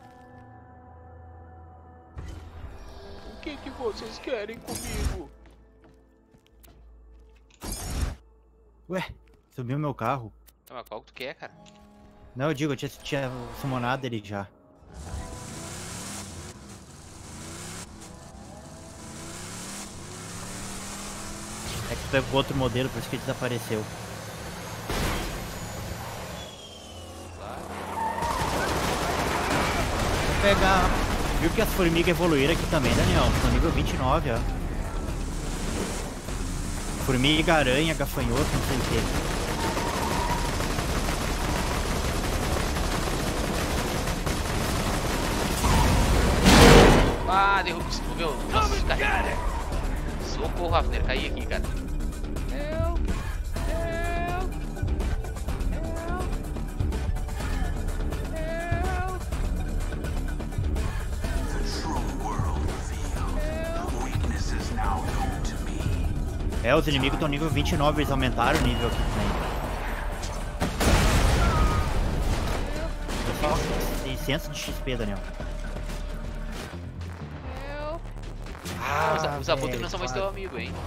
S2: O que que vocês querem comigo?
S1: Ué, subiu meu carro.
S2: Não, mas qual que tu quer, cara?
S1: Não, eu digo, eu tinha, tinha summonado ele já. É que tu pegou outro modelo, por isso que ele desapareceu. Vou pegar. Viu que as formigas evoluíram aqui também, Daniel? Estão nível vinte e nove, ó. Formiga, aranha, gafanhoto, não sei o que.
S2: Ah, derrubou o meu. Nossa, cara. Socorro, Rafner, caí aqui, cara. Help! Help! Help! Help!
S11: The true world revealed. The weakness is now known to me.
S1: É, os inimigos estão nível vinte e nove, eles aumentaram o nível aqui também. Só seiscentos de X P, Daniel.
S2: Ah, os, os abutres
S1: velho,
S2: não são mais
S1: quase.
S2: teu amigo, hein?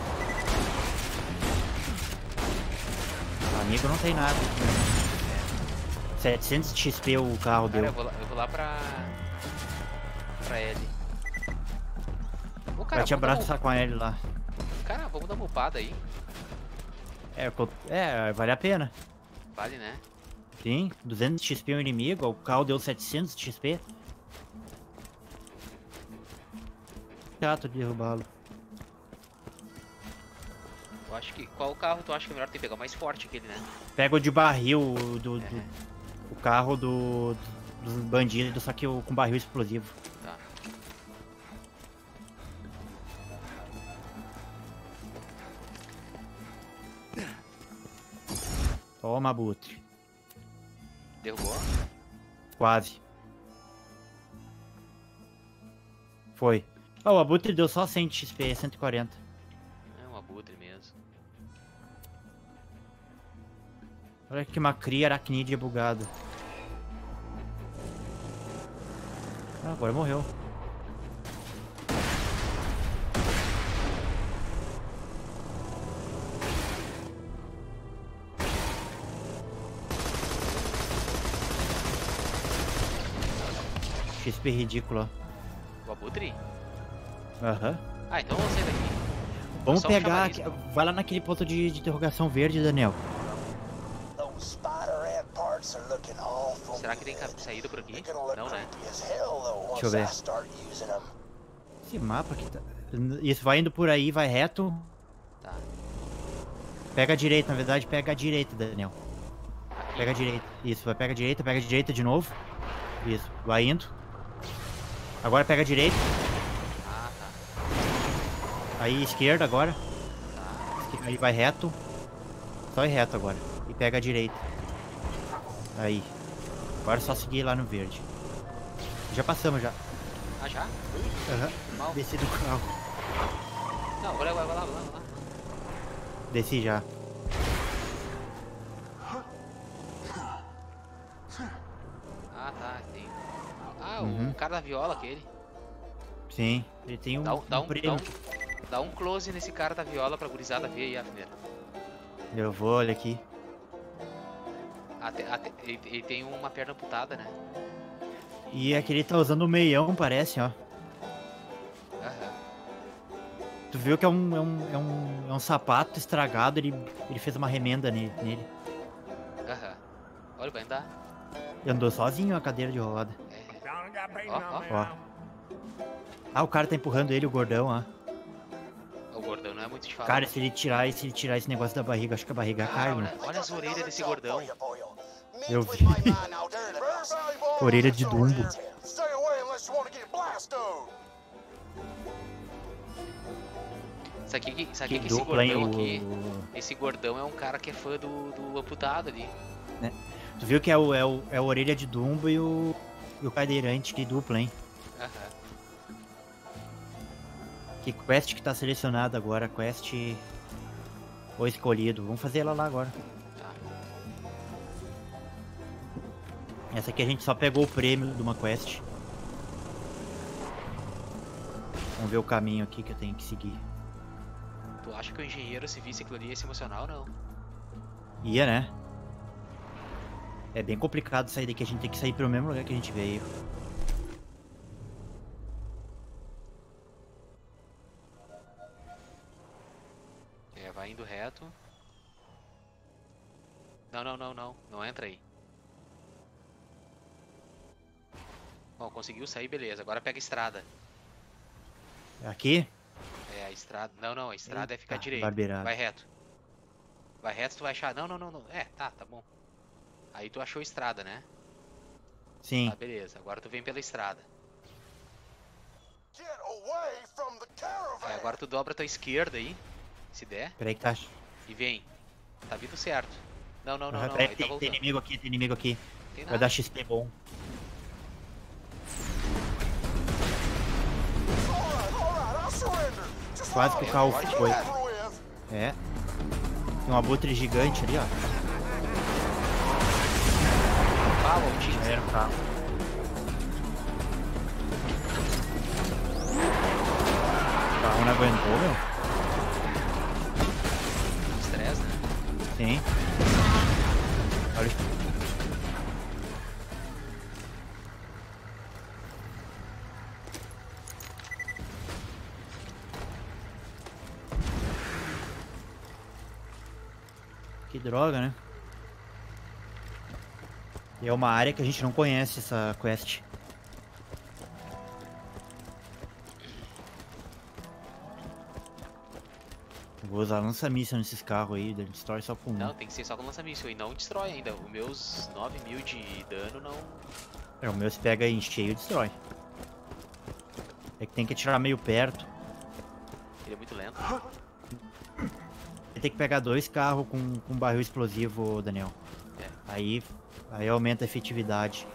S1: Amigo não tem nada. setecentos de X P o carro
S2: Cara,
S1: deu.
S2: eu vou lá, eu vou lá pra... Pra L. Ô, cara,
S1: Vai te
S2: vamos dar
S1: abraçar com a L lá.
S2: um- Cara, vamos dar uma upada aí.
S1: É, co- é, vale a pena.
S2: Vale, né?
S1: Sim, duzentos de X P o inimigo, o carro deu setecentos de X P. Chato de derrubá-lo.
S2: Eu acho que... Qual carro tu acha que é melhor? Tem que pegar o mais forte aquele, né?
S1: Pega o de barril, o do, do-
S2: É.
S1: o carro do, dos bandidos, só que o, com barril explosivo.
S2: Tá.
S1: Toma, abutre.
S2: Derrubou?
S1: Quase. Foi. Ah, o Abutre deu só cem X P, cento e quarenta.
S2: É um abutre mesmo.
S1: Olha que uma cria aracnídea bugada. Ah, agora morreu. X P ridículo, ó.
S2: O abutre?
S1: Aham.
S2: Ah, então vamos sair daqui.
S1: Vamos
S2: Só um
S1: pegar.
S2: chamariz,
S1: aqui-
S2: então.
S1: Vai lá naquele ponto de, de interrogação verde, Daniel.
S6: Those spider ant parts are looking awful.
S2: Será que tem ca- saída por aqui?
S6: They're gonna look
S2: Não, né?
S6: creepy as hell though
S1: Deixa eu
S6: once I
S1: ver.
S6: start using them.
S1: Esse mapa aqui tá. Isso, vai indo por aí, vai reto.
S2: Tá.
S1: Pega a direita, na verdade, pega a direita, Daniel. Pega a direita. Isso, vai pega a direita, pega a direita de novo. Isso, vai indo. Agora pega a direita.
S2: Ah, tá.
S1: Aí esquerda agora.
S2: Tá.
S1: Esque- Aí vai reto. Só ir reto agora. E pega a direita. Aí. Agora é só seguir lá no verde. Já passamos já.
S2: Ah, já?
S1: Aham.
S2: Mal.
S1: Desci do carro.
S2: Não, vai lá, vai lá, vai lá. vai lá.
S1: Desci já.
S2: Ah, tá. Tem... Ah,
S1: Uhum.
S2: o cara da viola, aquele.
S1: Sim. Ele tem um,
S2: Dá um, dá
S1: um
S2: um,
S1: prêmio.
S2: dá um, dá um close nesse cara da viola pra gurizada ver aí, Afner.
S1: Eu vou, olha aqui.
S2: Até, até, ele, ele tem uma perna amputada, né?
S1: E aquele tá usando o meião, parece, ó.
S2: Aham.
S1: Tu viu que é um, é um, é um, é um sapato estragado, ele, ele fez uma remenda ne- nele.
S2: Aham. Olha, vai andar.
S1: Ele andou sozinho a cadeira de roda.
S2: Ó, ó.
S1: Ó. Ah, o cara tá empurrando ele, o gordão, ó.
S2: O gordão não é muito de falar.
S1: Cara, se ele tirar, se ele tirar esse negócio da barriga, acho que a barriga cai,
S2: olha,
S1: né?
S2: olha as orelhas desse gordão.
S1: Eu vi. Orelha de Dumbo.
S6: Stay away unless you want to get blasted.
S2: Isso aqui, que- isso aqui
S1: Que
S2: que esse
S1: dupla, hein,
S2: gordão
S1: o-
S2: aqui. Esse gordão é um cara que é fã do, do amputado ali.
S1: Né? Tu viu que é o, é o, é o Orelha de Dumbo e o, e o Cadeirante, que dupla, hein?
S2: Aham.
S1: Que quest que tá selecionada agora, quest o escolhido. Vamos fazer ela lá agora.
S2: Tá.
S1: Essa aqui a gente só pegou o prêmio de uma quest. Vamos ver o caminho aqui que eu tenho que seguir.
S2: Tu acha que o engenheiro, se visse aquilo ali, ia se emocionar ou não?
S1: Ia, né? É bem complicado sair daqui, a gente tem que sair pelo mesmo lugar que a gente veio.
S2: É, vai indo reto. Não, não, não, não. Não entra aí. Bom, conseguiu sair, beleza. Agora pega a estrada.
S1: Aqui?
S2: É, a estrada. Não, não, a estrada é ficar
S1: Eita,
S2: direito.
S1: barbeirada.
S2: Vai reto. Vai reto, tu vai achar. Não, não, não, não. É, tá, tá bom. Aí tu achou a estrada, né?
S1: Sim.
S2: Tá, beleza. Agora tu vem pela estrada.
S6: Get away from the caravan.
S2: É, agora tu dobra a tua esquerda aí. Se der.
S1: Peraí que tá...
S2: E vem. Tá vindo certo. Não, não, não,
S1: Aham,
S2: não.
S1: peraí
S2: Aí
S1: que
S2: tá
S1: tem, tem
S2: voltando.
S1: inimigo aqui, tem inimigo aqui.
S2: Tem
S1: Vai
S2: nada.
S1: dar X P bom. Quase que o carro foi. É. Tem um abutre gigante ali, ó.
S2: Ah, o Altinho.
S1: Já era o carro. O carro não aguentou, meu.
S2: Estresse, né?
S1: Sim. Olha isso. Que droga, né? E é uma área que a gente não conhece, essa quest. Eu vou usar lança-míssil nesses carros aí, destrói só com um.
S2: Não, tem que ser só com lança-míssil. E não destrói ainda. Os meus nove mil de dano não.
S1: É, o meu se pega em cheio e destrói. É que tem que atirar meio perto.
S2: Ele é muito lento.
S1: Tem que pegar dois carros com, com barril explosivo, Daniel.
S2: É.
S1: Aí Aí aumenta a efetividade.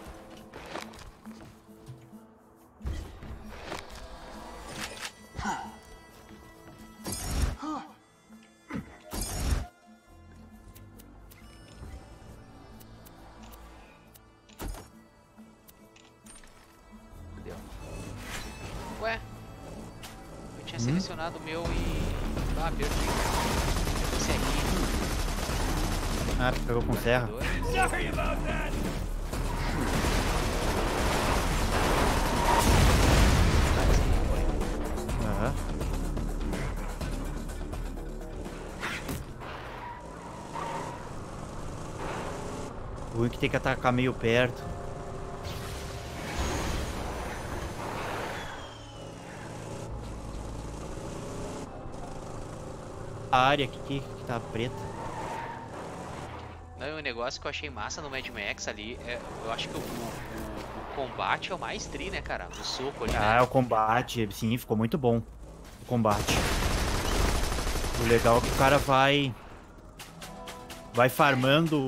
S2: Deu. Ué? Eu tinha selecionado o meu e... Ah, perdi. Esse aqui.
S1: Ah, pegou com serra.
S5: Sorry about that.
S1: Aham. O ruim é que tem que atacar meio perto. A área aqui que tá preta.
S2: Não, o negócio que eu achei massa no Mad Max ali, é, eu acho que o, o, o combate é o mais tri, né, cara? O soco ali,
S1: Ah,
S2: né?
S1: o combate, sim, ficou muito bom. O combate. O legal é que o cara vai... Vai farmando...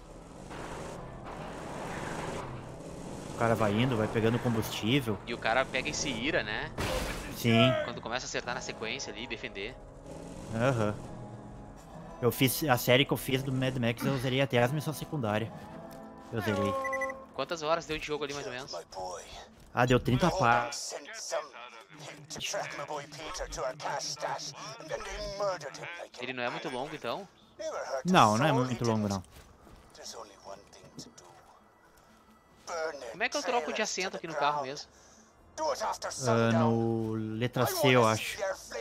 S1: O cara vai indo, vai pegando combustível.
S2: E o cara pega e se ira, né?
S1: Sim.
S2: Quando começa a acertar na sequência ali, defender.
S1: Aham. Eu fiz... A série que eu fiz do Mad Max, eu zerei até as missões secundárias. Eu zerei.
S2: Quantas horas deu de jogo ali, mais ou menos?
S1: Ah, deu trinta partes.
S2: Ele não é muito longo, então?
S1: Não, não é muito longo, não.
S2: Como é que eu troco de assento aqui no carro mesmo?
S1: Uh, no letra C, eu acho.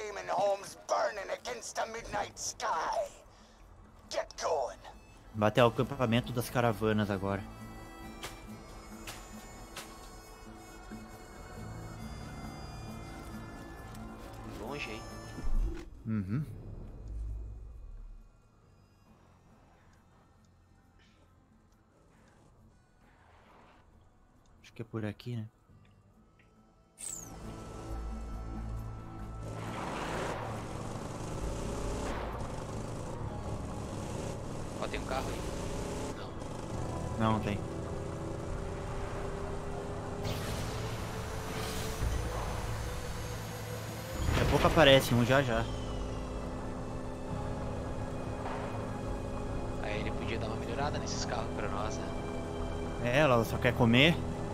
S1: Bater o acampamento das caravanas agora.
S2: Longe, hein?
S1: Uhum. Acho que é por aqui, né?
S2: Ó, tem um carro aí.
S1: Não. Não tem. Daqui a pouco aparece um já já.
S2: Aí ele podia dar uma melhorada nesses carros pra nós, né?
S1: É, ela só quer comer.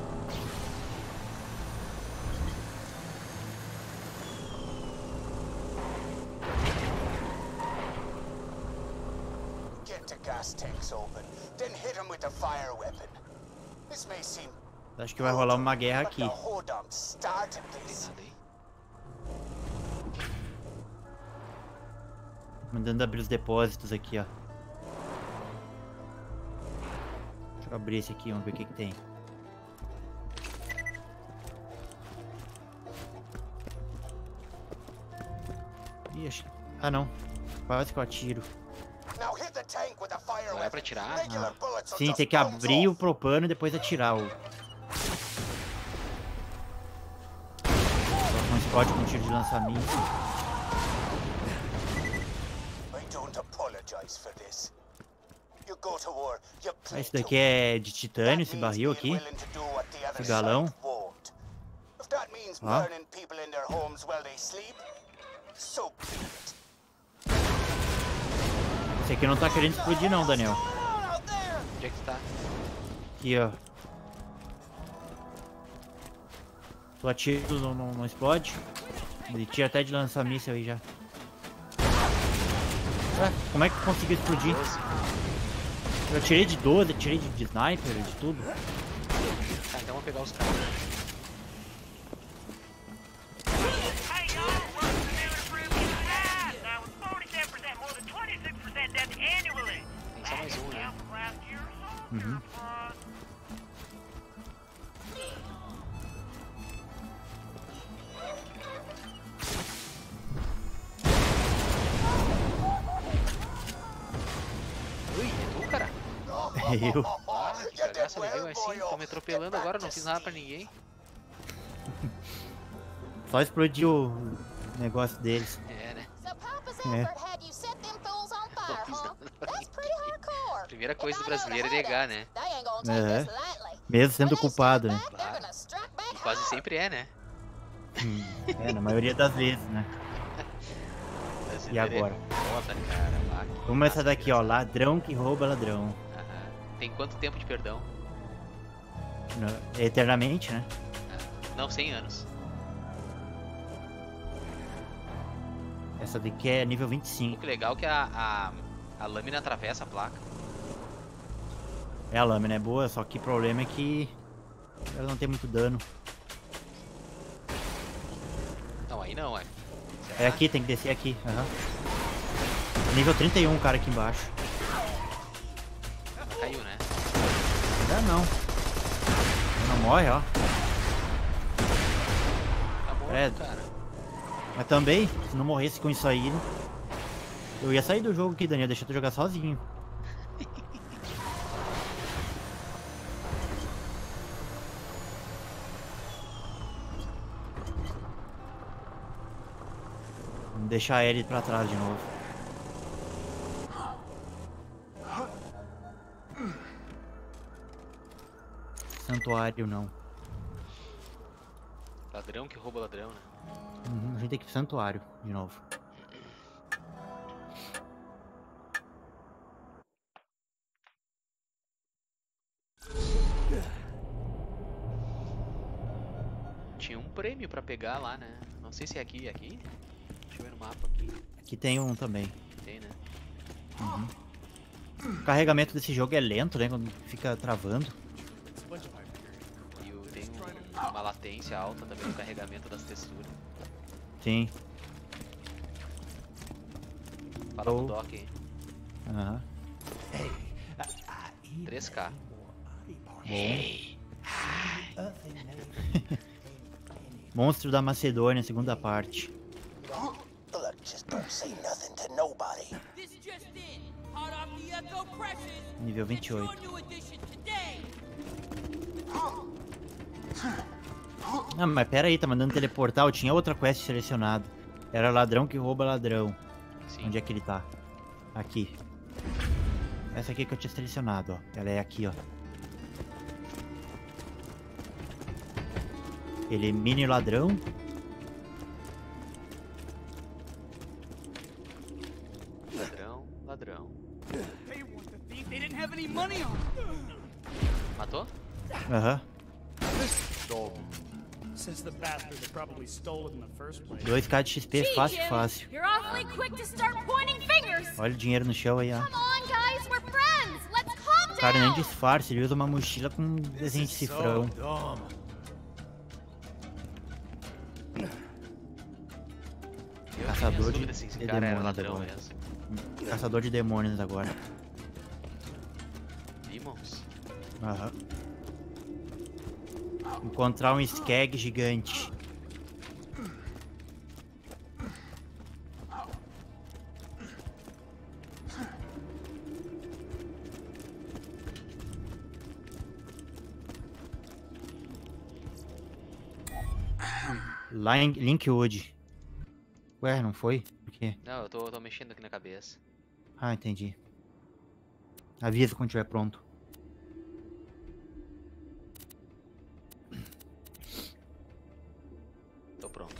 S1: Acho que vai rolar uma guerra aqui. Mandando abrir os depósitos aqui, ó. Deixa eu abrir esse aqui, vamos ver o que que tem. Ih, acho... Ah, não. Quase que eu atiro.
S2: Não é pra tirar?
S1: Ah. Sim, tem que abrir o propano e depois atirar o... Não explode com tiro de lançamento. Ah, esse daqui é de titânio, esse barril aqui. Esse galão. Ó. Esse aqui não tá querendo explodir não, Daniel.
S2: Onde é que tá?
S1: Aqui, ó. Tu atira, não, não, não explode. Ele tira até de lançar míssil aí já. Ah, como é que conseguiu explodir? Eu atirei de doze, atirei de, de sniper, de tudo.
S2: Tá, então vamos pegar os caras. Tem só mais um, né?
S1: Uhum.
S2: Ui, é tu, cara?
S1: É eu.
S2: Ah, que cagaça me veio assim, tô me atropelando agora, não fiz nada pra ninguém.
S1: Só explodiu o negócio deles.
S2: É, né?
S1: É.
S2: Primeira coisa do brasileiro é negar, né?
S1: É. Mesmo sendo culpado, né?
S2: Claro. E quase sempre é, né?
S1: Hum, é, na maioria das vezes, né? E agora?
S2: Foda, cara. Lá,
S1: vamos começar daqui, ó. Ladrão que rouba ladrão.
S2: Aham. Tem quanto tempo de perdão?
S1: No, eternamente, né?
S2: Não, cem anos.
S1: Essa daqui é nível vinte e cinco.
S2: O que legal é que a, a, a lâmina atravessa a placa.
S1: É, a lâmina é boa, só que o problema é que ela não tem muito dano.
S2: Não, aí não, é.
S1: É aqui, tem que descer aqui. Uhum. Nível trinta e um, cara, aqui embaixo.
S2: Caiu, né?
S1: Ainda não. Não morre, ó.
S2: Tá morto,
S1: é.
S2: cara.
S1: Mas também, se não morresse com isso aí, eu ia sair do jogo aqui, Daniel. Deixa tu jogar sozinho. Vamos deixar ele pra trás de novo. Santuário não.
S2: Ladrão que rouba ladrão, né?
S1: Uhum, a gente tem que ir pro santuário de novo.
S2: Tinha um prêmio pra pegar lá, né? Não sei se é aqui, é aqui? Deixa eu ver no mapa aqui.
S1: Aqui tem um também.
S2: Tem, né?
S1: Uhum. O carregamento desse jogo é lento, né? Quando fica travando.
S2: E o, tem um, uma latência alta também no carregamento das texturas.
S1: Sim.
S2: Fala oh. com o Doc aí.
S1: Aham.
S2: três K.
S1: Bom. Monstro da Macedônia, segunda parte. Nível vinte e oito. Ah, mas pera aí, tá mandando teleportar. Eu tinha outra quest selecionada. Era ladrão que rouba ladrão.
S2: Sim.
S1: Onde é que ele tá? Aqui. Essa aqui que eu tinha selecionado, ó. Ela é aqui, ó. Elimine o ladrão.
S2: Ladrão, ladrão. Matou?
S1: Aham. dois K de X P, fácil, fácil. Olha o dinheiro no chão aí, ó. O cara nem disfarça, ele usa uma mochila com desenho de cifrão. Caçador de,
S2: assim,
S1: de
S2: cara
S1: demônios
S2: ladrão
S1: agora.
S2: mesmo.
S1: Caçador de demônios agora.
S2: Demons?
S1: Aham. Encontrar um skag gigante. Lá em Linkwood. Ué, não foi? Por quê?
S2: Não, eu tô, tô mexendo aqui na cabeça.
S1: Ah, entendi. Avisa quando estiver pronto.
S2: Tô pronto.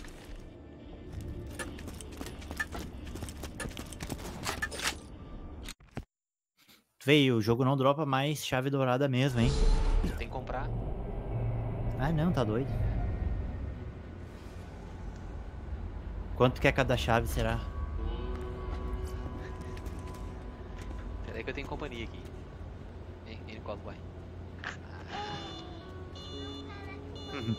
S1: Veio, o jogo não dropa mais chave dourada mesmo, hein?
S2: Tem que comprar.
S1: Ah, não, tá doido. Quanto que é cada chave, será?
S2: Pera aí que eu tenho companhia aqui. Vem, vem no colo, vai.
S1: Uhum.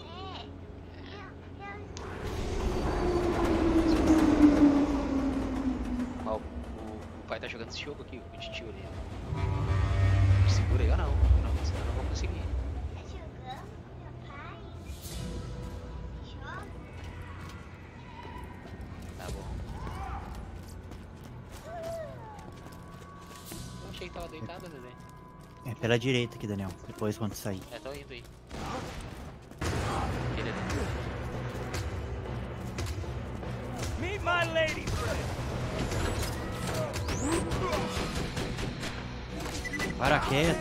S2: Ó, o, o pai tá jogando esse jogo aqui, o titio ali. Segura aí ou não? Não, senão eu não vou conseguir. Tá bom. Eu achei que tava deitado, Dedé.
S1: É pela direita aqui, Daniel. Depois quando sair.
S2: É, tô indo aí. Beleza.
S11: Meet my lady friend.
S1: Para quieto.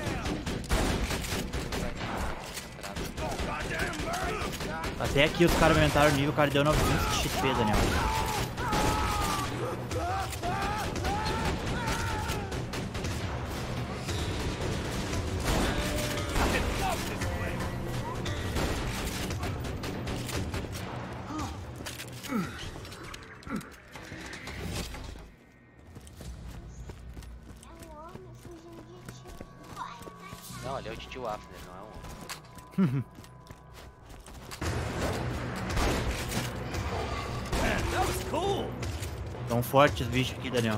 S1: Até aqui os caras aumentaram o nível, o cara deu novecentos de X P, Daniel.
S2: Não, ali é o tio Afner, não é um.
S1: Tão fortes os bichos aqui, Daniel.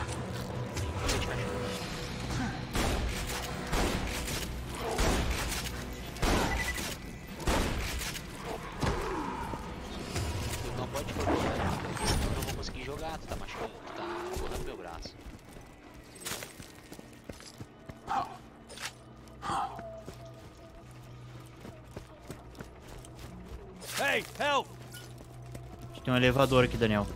S2: Tu não pode jogar, senão eu não vou conseguir jogar. Tu tá machucando, tu tá borrando meu braço.
S1: Hey, help! Tem um elevador aqui, Daniel.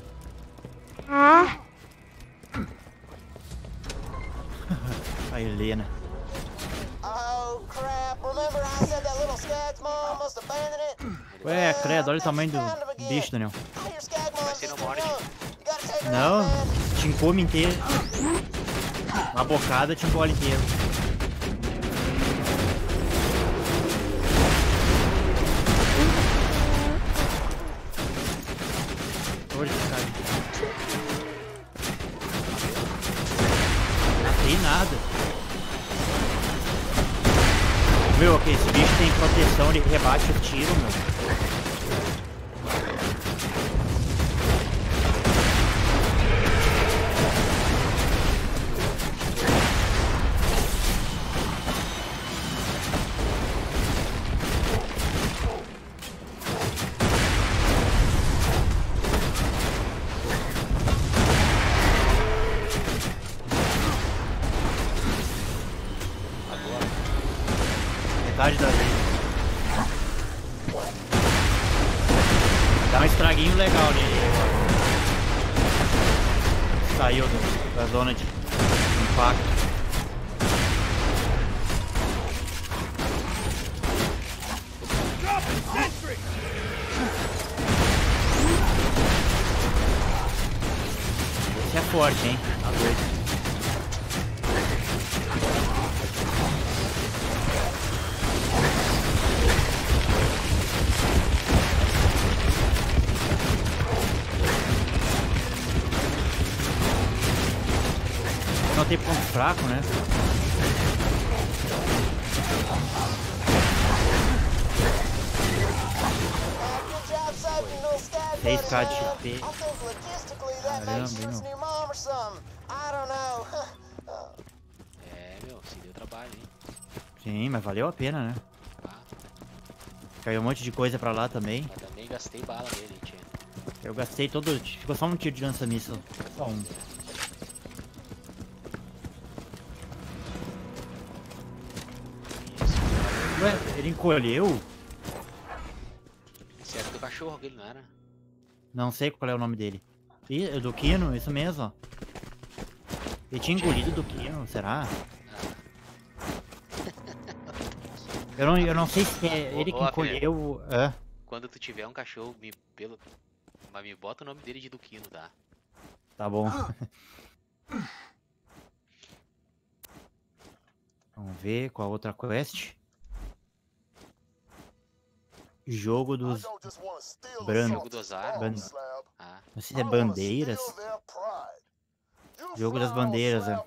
S1: A Helena.
S5: Oh crap! Remember I said that little skag's mom must abandon it?
S1: Ué, credo, olha o tamanho do bicho, Daniel.
S5: Your skag mom's just too young. You gotta take her
S1: Não,
S5: out, man.
S1: te encome inteiro. Uma bocada te engole inteiro. Olha esse cara. Não tem nada. Meu, ok, esse bicho tem proteção, ele rebate o tiro, meu. Metade da vida. Dá um estraguinho legal nele. Saiu do, da zona de impacto. Esse é forte, hein? Tá doido. Não tem ponto fraco, né? seis K de X P. Caramba, não.
S2: É, meu, se deu trabalho, hein?
S1: Sim, mas valeu a pena, né?
S2: Ah.
S1: Caiu um monte de coisa pra lá também.
S2: Mas também gastei bala nele, tia.
S1: Eu gastei todo. Ficou só um tiro de lança-míssil. Só um. Ué, ele encolheu?
S2: Esse era do cachorro, aquele não era?
S1: Não sei qual é o nome dele. Ih, é do Kino, isso mesmo, ó. Ele tinha engolido do Kino, será? Eu não, eu não sei se é ele que encolheu. É.
S2: Quando tu tiver um cachorro, me, pelo... mas me bota o nome dele de Duquino, tá?
S1: Tá bom. Vamos ver qual a outra quest. Jogo dos Brand...
S2: Jogo dos armas. Ah.
S1: Não sei se é bandeiras. Jogo das bandeiras, é.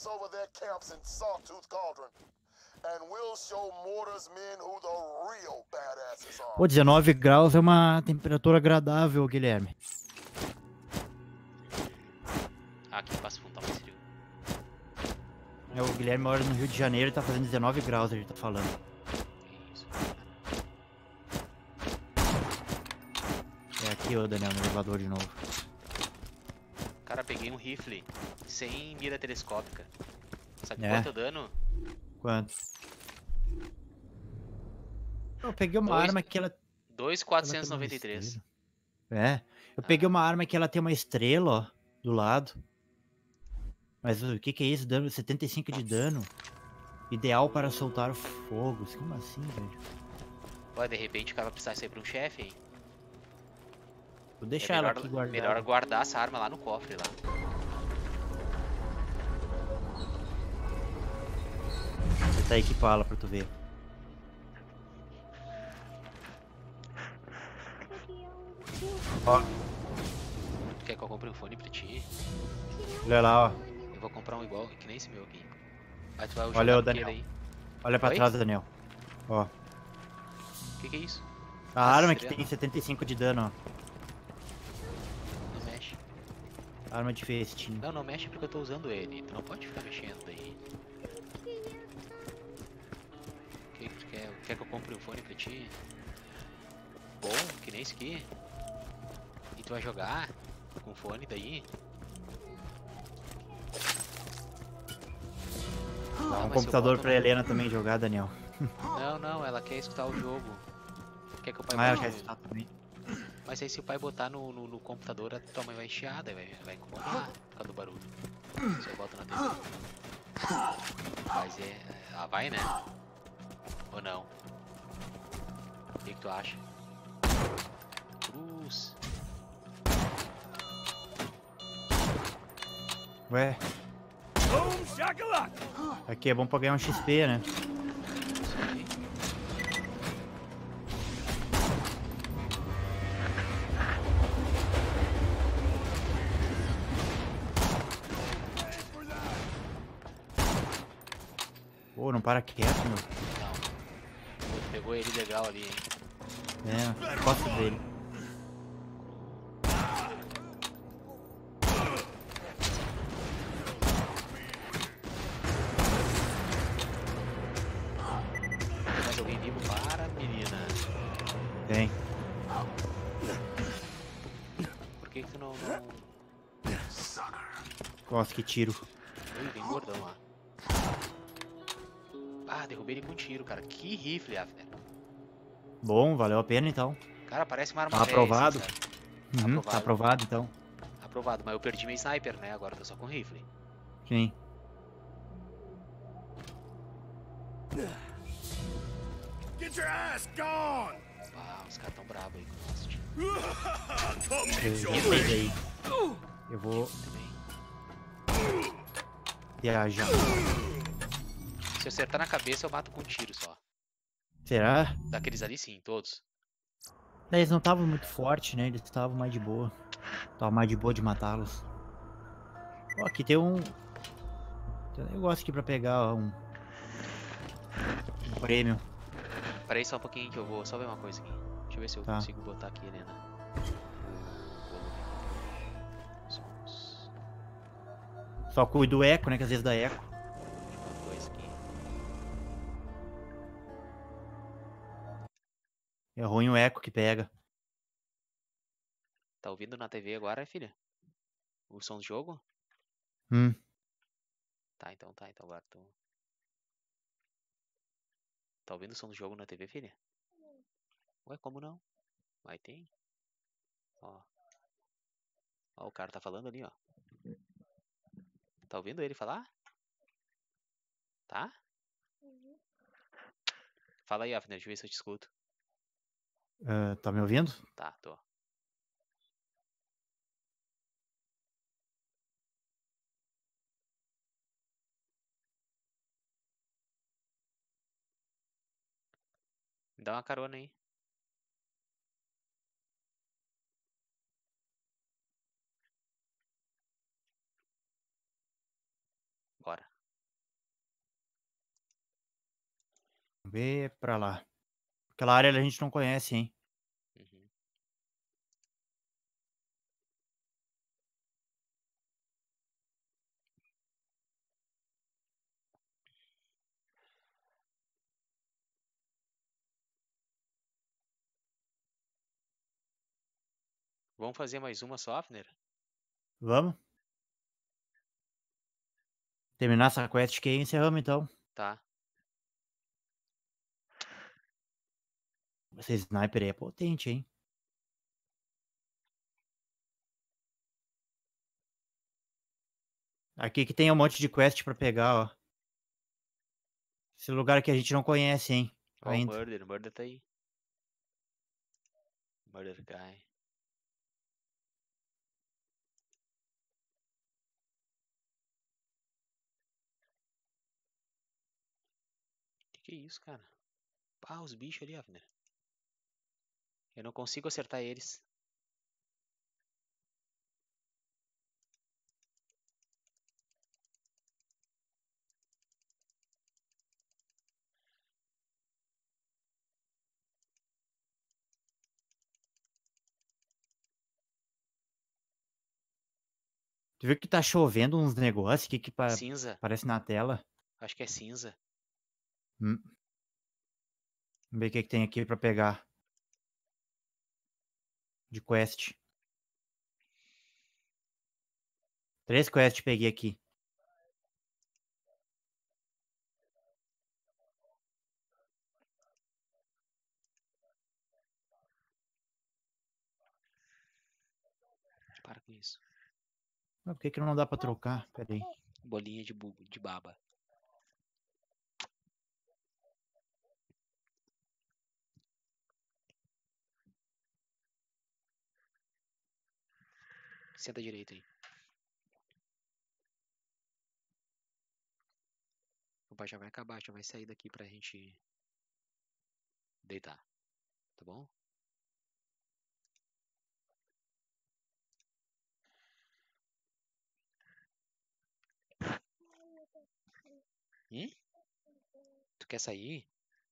S1: Pô, dezenove graus é uma temperatura agradável, Guilherme.
S2: Ah, aqui passa fundo, tá mais frio.
S1: É, o Guilherme mora no Rio de Janeiro e tá fazendo dezenove graus, a gente tá falando. É aqui, ô Daniel, no elevador de novo.
S2: Cara, peguei um rifle sem mira telescópica. Sabe
S1: É.
S2: quanto dano?
S1: Quanto? Eu peguei uma
S2: Dois-
S1: arma que ela...
S2: dois mil quatrocentos e noventa e três.
S1: É, eu peguei uma arma que ela tem uma estrela, ó, do lado. Mas o que que é isso? Dano setenta e cinco de dano. Ideal para soltar fogos. Como assim, velho?
S2: Olha, de repente o cara vai precisar sair pra um chefe, hein?
S1: Vou deixar
S2: é
S1: ela
S2: melhor,
S1: aqui guardada.
S2: melhor guardar essa arma lá no cofre lá.
S1: Vou tentar equipá-la pra tu ver. Ó.
S2: Quer que eu compre um fone pra ti?
S1: Olha lá, ó.
S2: Eu vou comprar um igual, que nem esse meu aqui. Aí tu vai
S1: Olha
S2: jogar
S1: o
S2: no
S1: Daniel.
S2: aí.
S1: Olha pra
S2: Oi?
S1: trás, Daniel. Ó.
S2: O que que é isso?
S1: A
S2: Ah,
S1: arma que
S2: estrela.
S1: tem setenta e cinco de dano, ó.
S2: Não mexe.
S1: Arma de festim.
S2: Não, não mexe porque eu tô usando ele. Tu não pode ficar mexendo daí. O que que tu quer? Quer que eu compre um fone pra ti? Bom, que nem esse aqui. E tu vai jogar com fone daí?
S1: Dá
S2: Ah,
S1: um
S2: mas eu
S1: computador
S2: boto
S1: pra
S2: no-
S1: Helena também jogar, Daniel.
S2: Não, não, ela quer escutar o jogo. Quer que o pai
S1: Ah, ela
S2: bote
S1: quer
S2: no-
S1: escutar também.
S2: Mas aí se o pai botar no, no, no computador, a tua mãe vai chiar, daí vai, vai incomodar por causa do barulho. Se eu boto na T V. Mas é. Ela vai, né? Ou não? O que, que tu acha? Cruz.
S1: Ué,
S3: Boom shakalaka!
S1: aqui é bom pra ganhar um X P, né? Pô, não para quieto, meu.
S2: Não. Pô, tu pegou ele legal ali, hein?
S1: É, gosto dele.
S2: Tem mais alguém vivo para, menina?
S1: Tem.
S2: Por que, que tu não. não...
S1: Nossa, que tiro.
S2: Ui, vem gordão lá. Ah, derrubei ele com um tiro, cara. Que rifle, Afner.
S1: Bom, valeu a pena então.
S2: Cara, parece uma arma
S1: Tá
S2: velha,
S1: aprovado?
S2: assim, sabe?
S1: Uhum,
S2: Aprovado.
S1: tá aprovado então.
S2: Aprovado, mas eu perdi meu sniper, né? Agora eu tô só com rifle.
S1: Sim.
S3: Get your ass gone!
S2: Ah, os caras tão bravos aí com o nosso time.
S3: Come
S1: Eu
S3: hit your
S1: defendo aí. Eu vou
S2: Também.
S1: viajar.
S2: Se eu acertar na cabeça, eu mato com um tiro só.
S1: Será?
S2: Daqueles ali sim, todos.
S1: Eles não estavam muito fortes, né? Eles estavam mais de boa. Tava mais de boa de matá-los. Ó, aqui tem um... Tem um negócio aqui pra pegar, ó, um... Um prêmio.
S2: Pera aí só um pouquinho que eu vou só ver uma coisa aqui. Deixa eu ver se eu
S1: Tá.
S2: consigo botar aqui, Helena. O volume. Sons.
S1: Só cuido do eco, né? Que às vezes dá eco.
S2: Uma coisa aqui.
S1: É ruim o eco que pega.
S2: Tá ouvindo na T V agora, filha? O som do jogo?
S1: Hum.
S2: Tá, então tá, então agora tô. Tá ouvindo o som do jogo na T V, filha? Ué, como não? Vai tem. Ó. Ó, o cara tá falando ali, ó. Tá ouvindo ele falar? Tá? Fala aí, Afner, deixa eu ver se eu te escuto.
S1: Ah, tá me ouvindo?
S2: Tá, tô. Me dá uma carona aí. Bora.
S1: Vamos ver pra lá. Aquela área a gente não conhece, hein?
S2: Uhum. Vamos fazer mais uma só, Afner?
S1: Vamos? Terminar essa quest que aí encerramos então.
S2: Tá.
S1: Esse sniper aí é potente, hein? Aqui que tem um monte de quest pra pegar, ó. Esse lugar que a gente não conhece, hein?
S2: Ó, o
S1: Ainda.
S2: Murder, o Murder tá aí. Murder Guy. Que que é isso, cara? Ah, os bichos ali, Avner. Eu não consigo acertar eles.
S1: Tu viu que tá chovendo uns negócios que, que pa-
S2: Cinza.
S1: aparece na tela?
S2: Acho que é cinza.
S1: Hum. Vamos ver o que, que tem aqui pra pegar. De quest. Três quests peguei aqui.
S2: Para com isso.
S1: Mas por que, que não dá pra trocar? Pera aí.
S2: Bolinha de, bu de baba. Senta direito aí. Opa, já vai acabar, já vai sair daqui pra gente deitar. Tá bom? Hum? Tu quer sair?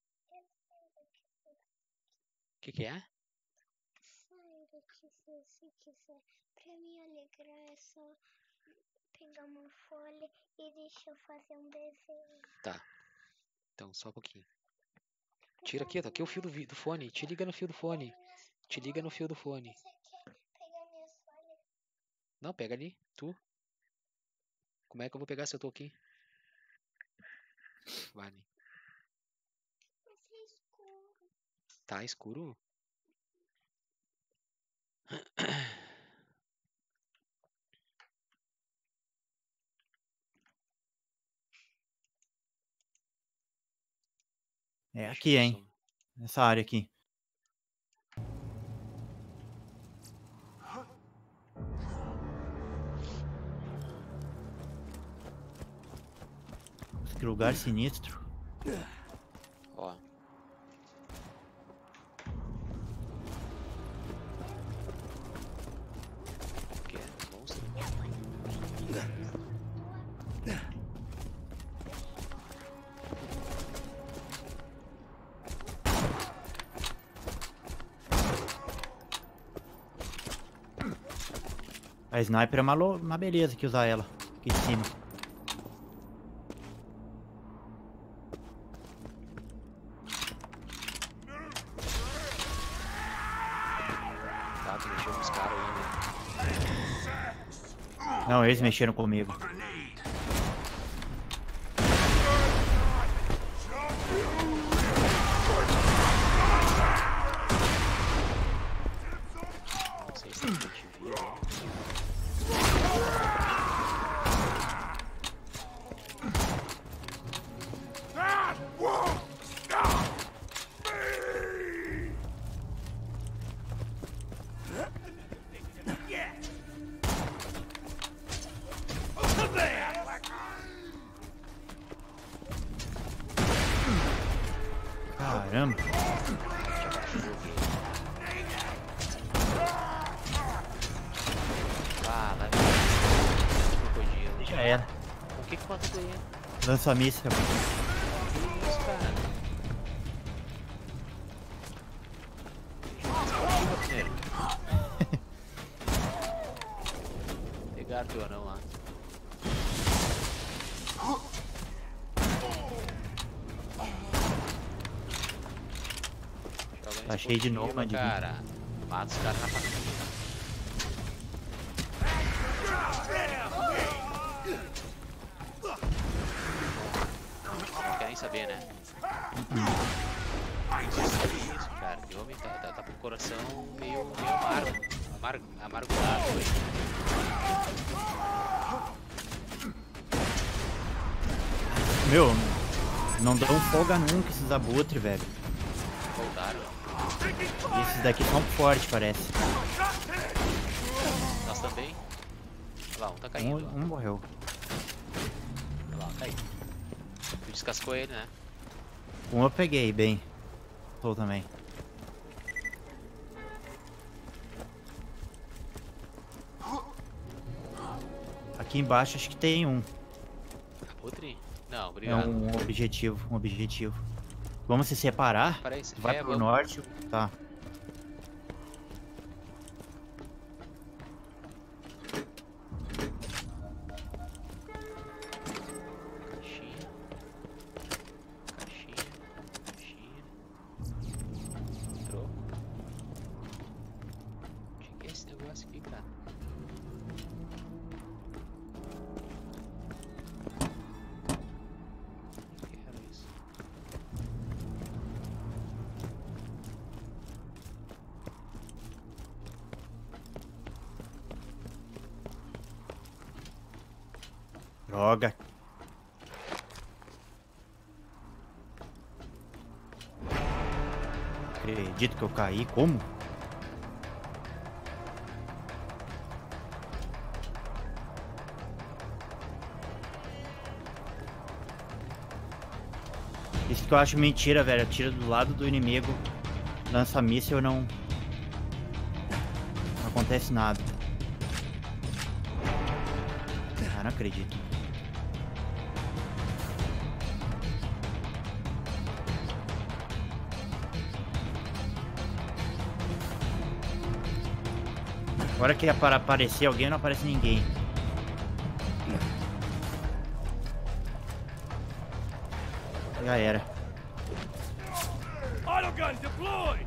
S2: O que que é?
S13: Sai daqui se quiser. Pra me alegrar é só pegar uma folha e deixa eu fazer um desenho.
S2: Tá. Então, só um pouquinho. Tira aqui, tá aqui o fio do, vi- do fone. Te liga no fio do fone. Te liga no fio do fone.
S13: Pegar minhas folhas.
S2: Não, pega ali. Tu. Como é que eu vou pegar se eu tô aqui? Vale.
S13: Mas é escuro.
S2: Tá escuro?
S1: É aqui, hein? Nessa área aqui. Que lugar sinistro.
S2: Ó. O que é? Monstro?
S1: A sniper é uma, lo- uma beleza que usar ela. Aqui em cima.
S2: Tá, tu mexeu com os caras aí, né?
S1: Não, eles mexeram comigo.
S2: Não sei se tem que te vir, né?
S1: Caramba.
S2: Ah, lá vem o crocodilo.
S1: Já era.
S2: O que que mata aí?
S1: Lança a míssil.
S2: Que isso, cara? Esquiva primeiro. Pegaram teu anão lá. Joga
S1: Tá cheio de
S2: esportiva,
S1: nômade, viu?
S2: cara. Mata os caras na faquinha. Não quer nem saber, né? Isso, cara. O homem tá, tá, tá com o coração meio, meio amargo. Amargo, amargurado aí.
S1: Meu, Não dão folga nunca esses abutres, velho.
S2: Voltaram.
S1: E esses daqui são fortes, parece.
S2: Nós também. Olha lá, um tá caindo.
S1: Um, um morreu.
S2: Olha lá, caiu. Tu descascou ele, né?
S1: Um eu peguei bem. Tô também. Aqui embaixo acho que tem um.
S2: Abutre? Não,
S1: É
S2: obrigado.
S1: um objetivo, um objetivo. Vamos se separar?
S2: Parece-
S1: Tu vai
S2: é,
S1: pro
S2: vamos.
S1: norte. Tá.
S2: Caixinha. Caixinha. Caixinha. Troco. O que é esse negócio aqui, cara? Não quero isso.
S1: Droga. Acredito que eu caí. Como? Isso que eu acho mentira, velho. Atira do lado do inimigo, lança míssil, não... não acontece nada. Ah, não acredito. Agora que é para aparecer alguém, não aparece ninguém. Já era.
S11: Autogun deployed!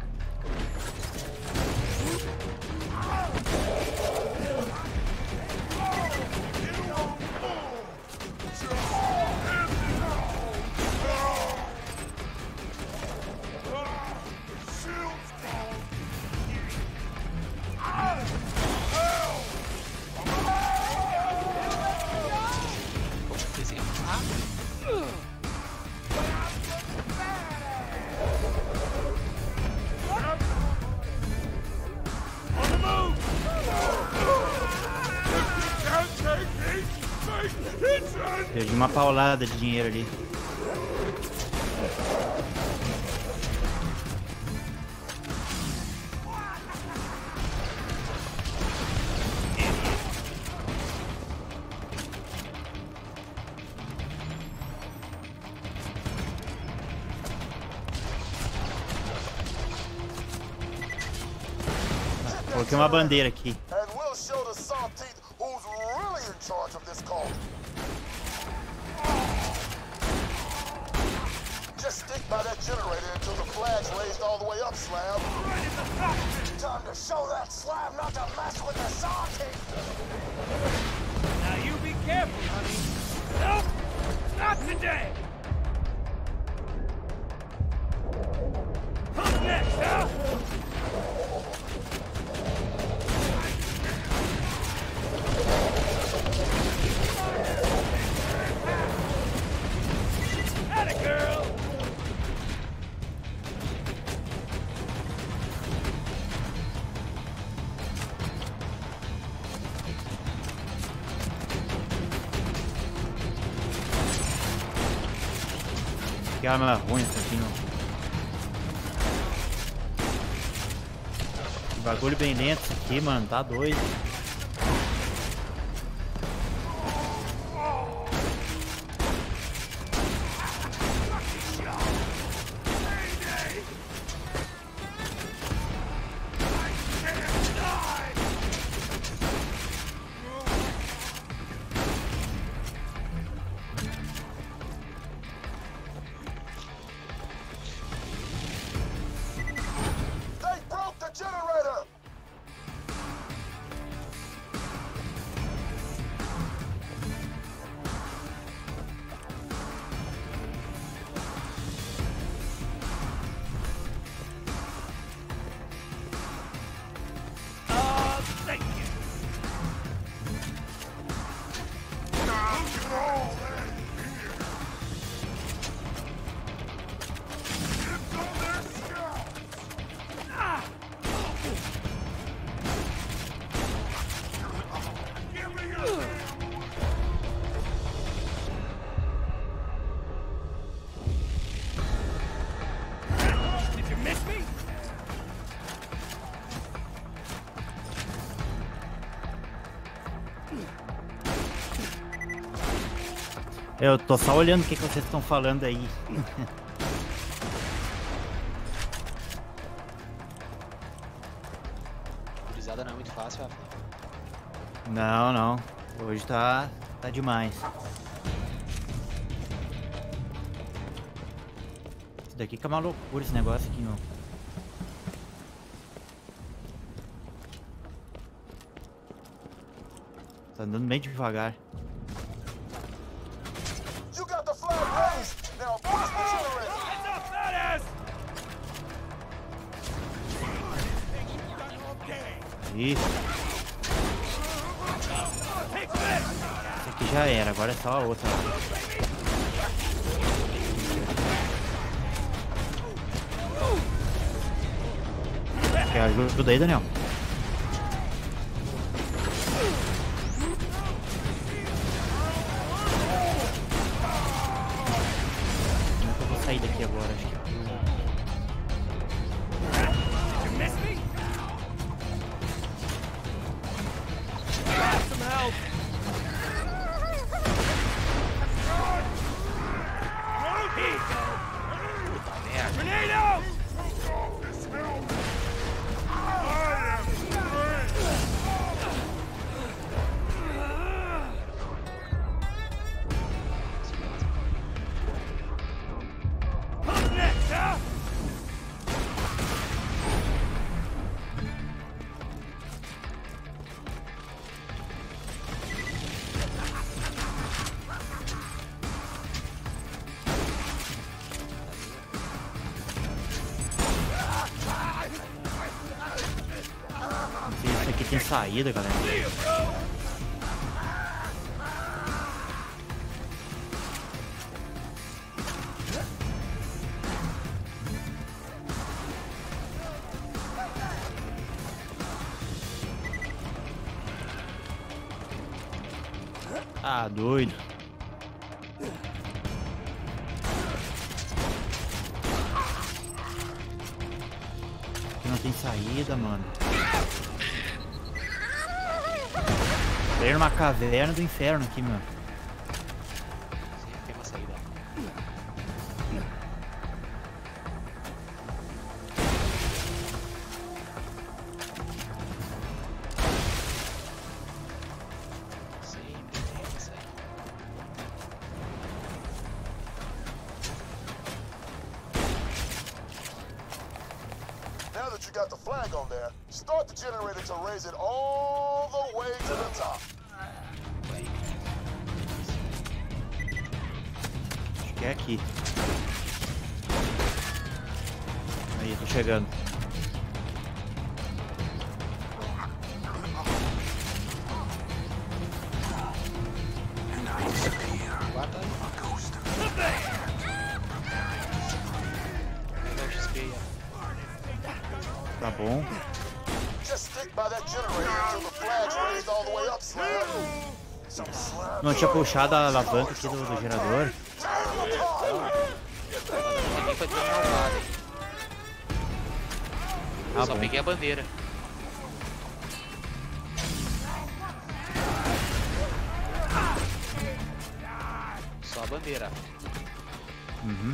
S1: Perdi uma paulada de dinheiro ali. Coloquei uma bandeira aqui.
S6: And we'll show the Saltite who's really in charge of this cult. Just stick by that generator until the flag's raised all the way up, Slab. Time to show that Slab not to mess with the Saltite.
S11: Now you be careful, honey. Nope! Not today! Who's next, huh? Atta girl!
S1: Que arma ruim essa aqui, não. Que bagulho bem lento isso aqui, mano. Tá doido. Eu tô só olhando o que, que vocês estão falando aí.
S2: Gurizada não é muito fácil, Rafa.
S1: Não, não. Hoje tá, tá demais. Isso daqui que é uma loucura, esse negócio aqui, meu. Tá andando bem devagar.
S6: You got the flag raised. Now push the generator.
S1: Isso. Esse aqui já era, agora é só a outra. Quer ajuda aí, Daniel? Como é que eu vou sair daqui agora? Acho que... Isso aqui tem saída, galera. Ah, doido. Aqui não tem saída, mano. Tem uma caverna do inferno aqui, mano.
S2: Sim, tem uma saída. Sempre tem uma saída.
S6: Now that you got the flag on there, start the generator to raise it all the way to the top.
S1: Acho que é aqui. Aí, tô chegando.
S2: Guarda aí. Pegar o X P aí, ó.
S1: Tá bom.
S6: Just stick by that generator until the flag's raised all the way up, Slab. Some slab.
S1: Não tinha puxado a alavanca aqui do, do gerador.
S2: Ninguém foi tão malvado, hein?
S1: Ah,
S2: Só
S1: bom.
S2: peguei a bandeira. Só a bandeira.
S1: Uhum.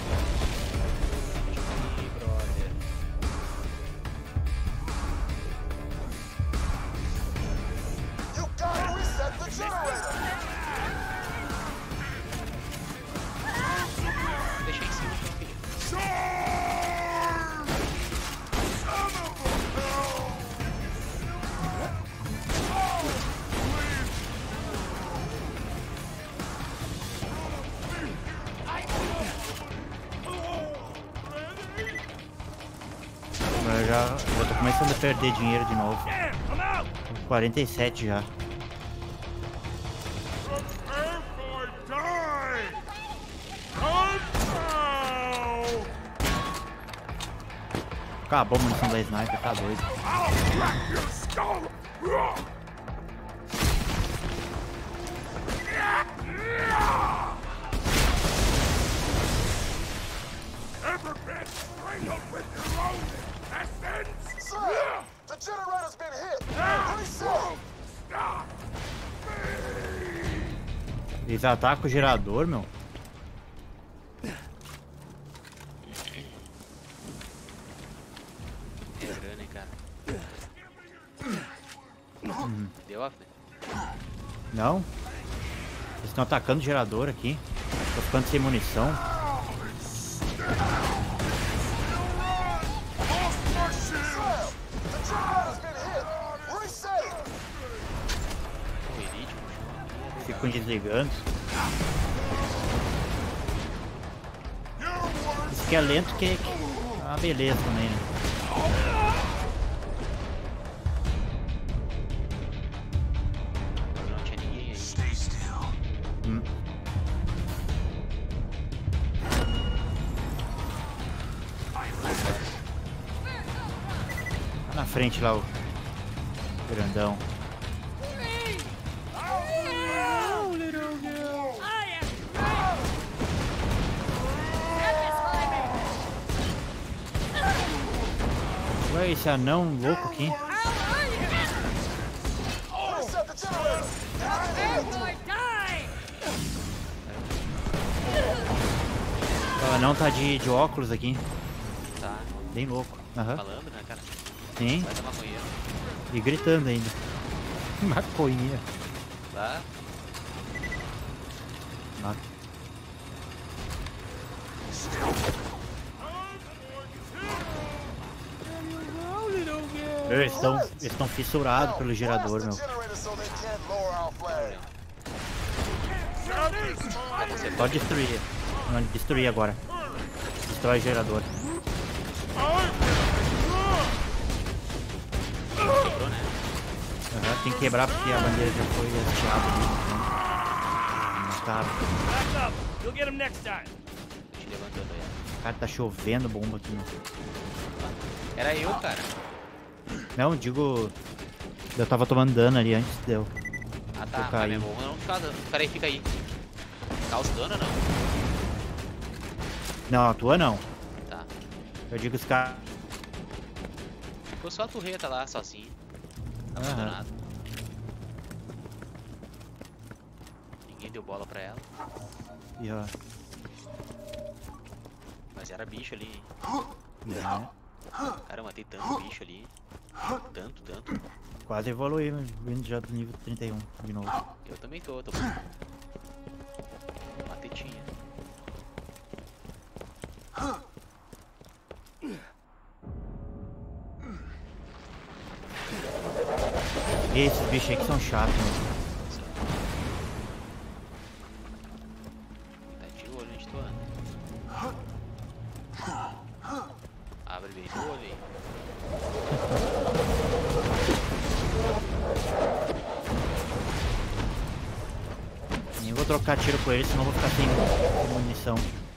S2: Ih, brother.
S6: You gotta reset the generator.
S2: Deixa em cima, meu filho.
S1: Eu já, já tô começando a perder dinheiro de novo. Tô com quarenta e sete já. Acabou a munição da sniper, tá doido.
S6: Slab, the generator's been hit. Reset.
S1: Eles atacam o gerador, meu.
S2: É grana, hein, cara.
S1: Uhum.
S2: Deu off, né?
S1: Não. Eles estão atacando o gerador aqui. Tô ficando sem munição. Ficam desligando. Isso que é lento que é uma beleza também, né?
S2: Não tinha ninguém aí.
S1: Hum. Tá na frente lá o grandão. Olha esse anão louco aqui. O anão tá de, de óculos aqui.
S2: Tá.
S1: Bem louco. Uhum.
S2: Falando, né, cara?
S1: Sim.
S2: Vai dar maconheiro.
S1: E gritando ainda. Maconha.
S2: Tá.
S1: Ma Eles estão eles estão fissurados pelo gerador, meu. Pode destruir. Não, destruir agora. Destrói o gerador.
S2: Quebrou, né?
S1: Uhum, tem que quebrar porque a bandeira já foi hasteada ali. Então, mataram. O cara, tá chovendo bomba aqui, meu.
S2: Era eu, cara.
S1: Não, digo... Eu tava tomando dano ali antes de eu...
S2: Ah tá, mas minha bomba não fica dano. Peraí, fica aí. Causa dano ou não?
S1: Não, a tua não.
S2: Tá.
S1: Eu digo os caras...
S2: Ficou só a turreta lá, sozinho.
S1: Aham.
S2: Abandonado. Ninguém deu bola pra ela.
S1: E ó...
S2: Mas era bicho ali, hein?
S1: É.
S2: Cara, eu matei tanto bicho ali. Tanto, tanto.
S1: Quase evoluí, vindo já do nível trinta e um de novo.
S2: Eu também tô, tô. Uma tetinha.
S1: Esses bichos aí que são chatos, mano.
S2: Tá de olho onde tu anda. Abre bem o olho aí.
S1: Nem vou trocar tiro com ele, senão vou ficar sem munição.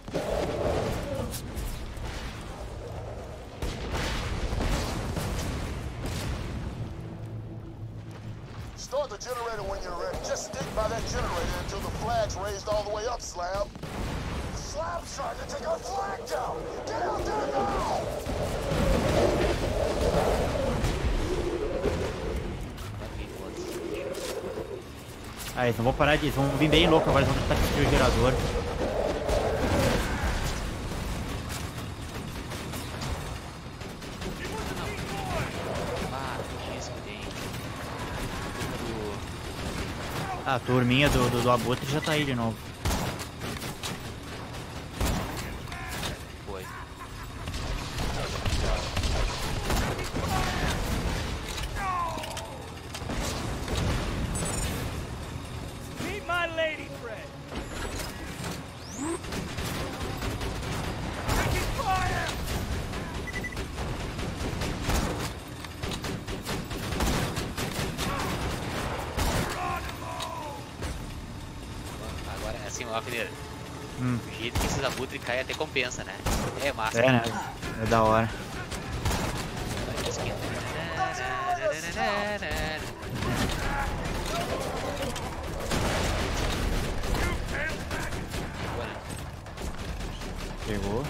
S6: Start the generator when you're ready. Just stick by that generator until the flag's raised all the way up, Slab. Slab's trying to take our flag down. Get out there now!
S1: Ah, eles não vão parar de... Eles vão vir bem louco agora, eles vão tentar destruir o gerador. Ah, a turminha do, do, do Abutre já tá aí de novo.
S2: Foi.
S5: Meet my lady friend. Taking fire!
S2: Agora é assim, ó, Fineira.
S1: Hum.
S2: O jeito que esses abutres caem até compensa, né? É massa.
S1: É, né? É da hora. Pegou.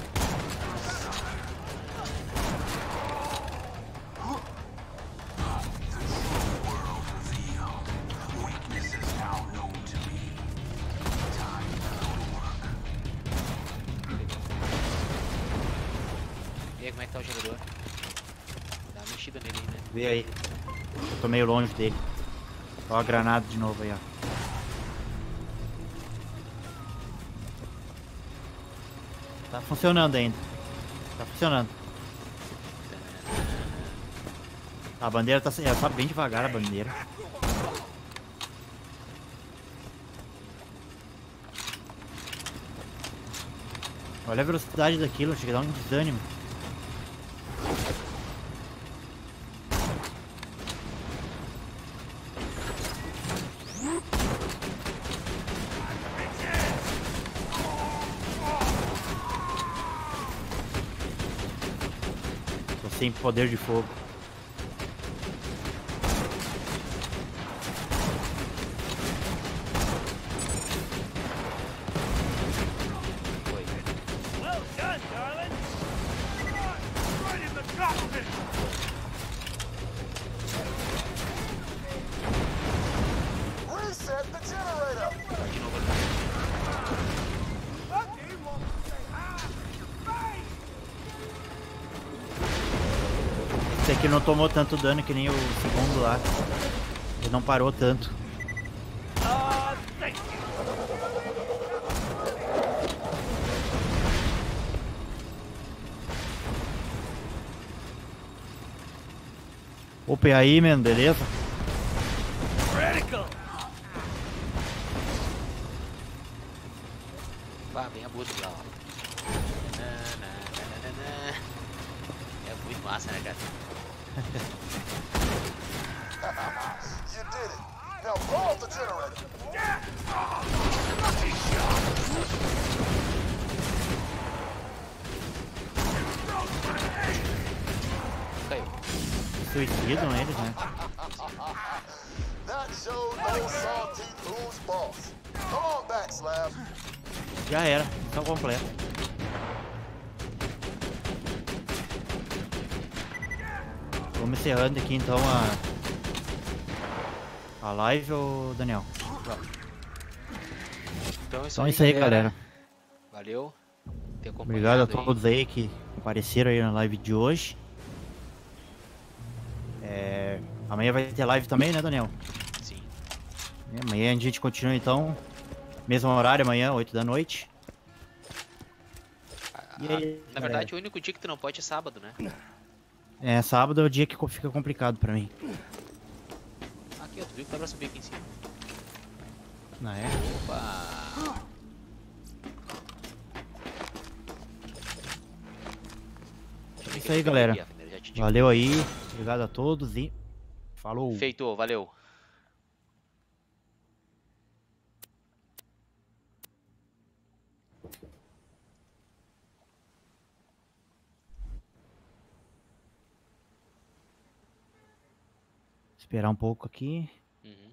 S2: E aí, como é que tá o gerador? Dá uma mexida nele aí, né?
S1: Vê aí. Eu tô meio longe dele. Ó a granada de novo aí, ó. Tá funcionando ainda. Tá funcionando. A bandeira tá, ela tá bem devagar, a bandeira. Olha a velocidade daquilo, chega a dar um desânimo. Tô sem poder de fogo.
S6: Reset the generator.
S1: Esse aqui não tomou tanto dano que nem o segundo lá. Ele não parou tanto. Opa, e aí, mano, beleza?
S2: Vá, vem a Buda lá, ó. É muito massa, né, cara?
S6: You did it. Now blow up the generator.
S2: Caiu.
S1: Suicidam eles, né?
S6: That showed no Sawteeth who's boss. Come on back, Slab.
S1: Já era, missão completa. Vamos encerrando aqui então a, a live, ô Daniel.
S2: Então é isso
S1: Então
S2: aí,
S1: é isso aí, galera.
S2: Valeu. Ter
S1: Obrigado a
S2: acompanhado
S1: todos aí que apareceram aí na live de hoje. É, amanhã vai ter live também, né, Daniel?
S2: Sim.
S1: É, amanhã a gente continua então. Mesmo horário, amanhã, oito da noite. E aí,
S2: Na verdade, o único dia que tu não pode é sábado, né?
S1: É, sábado é o dia que fica complicado pra mim.
S2: Aqui, ó, tu viu que dá pra subir aqui em cima.
S1: Ah, é?
S2: Opa!
S1: É isso aí, galera. Valeu aí. Obrigado a todos e falou.
S2: Feito, valeu.
S1: Esperar um pouco aqui.
S2: Uhum.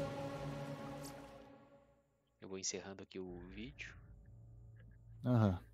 S2: Eu vou encerrando aqui o vídeo.
S1: Aham.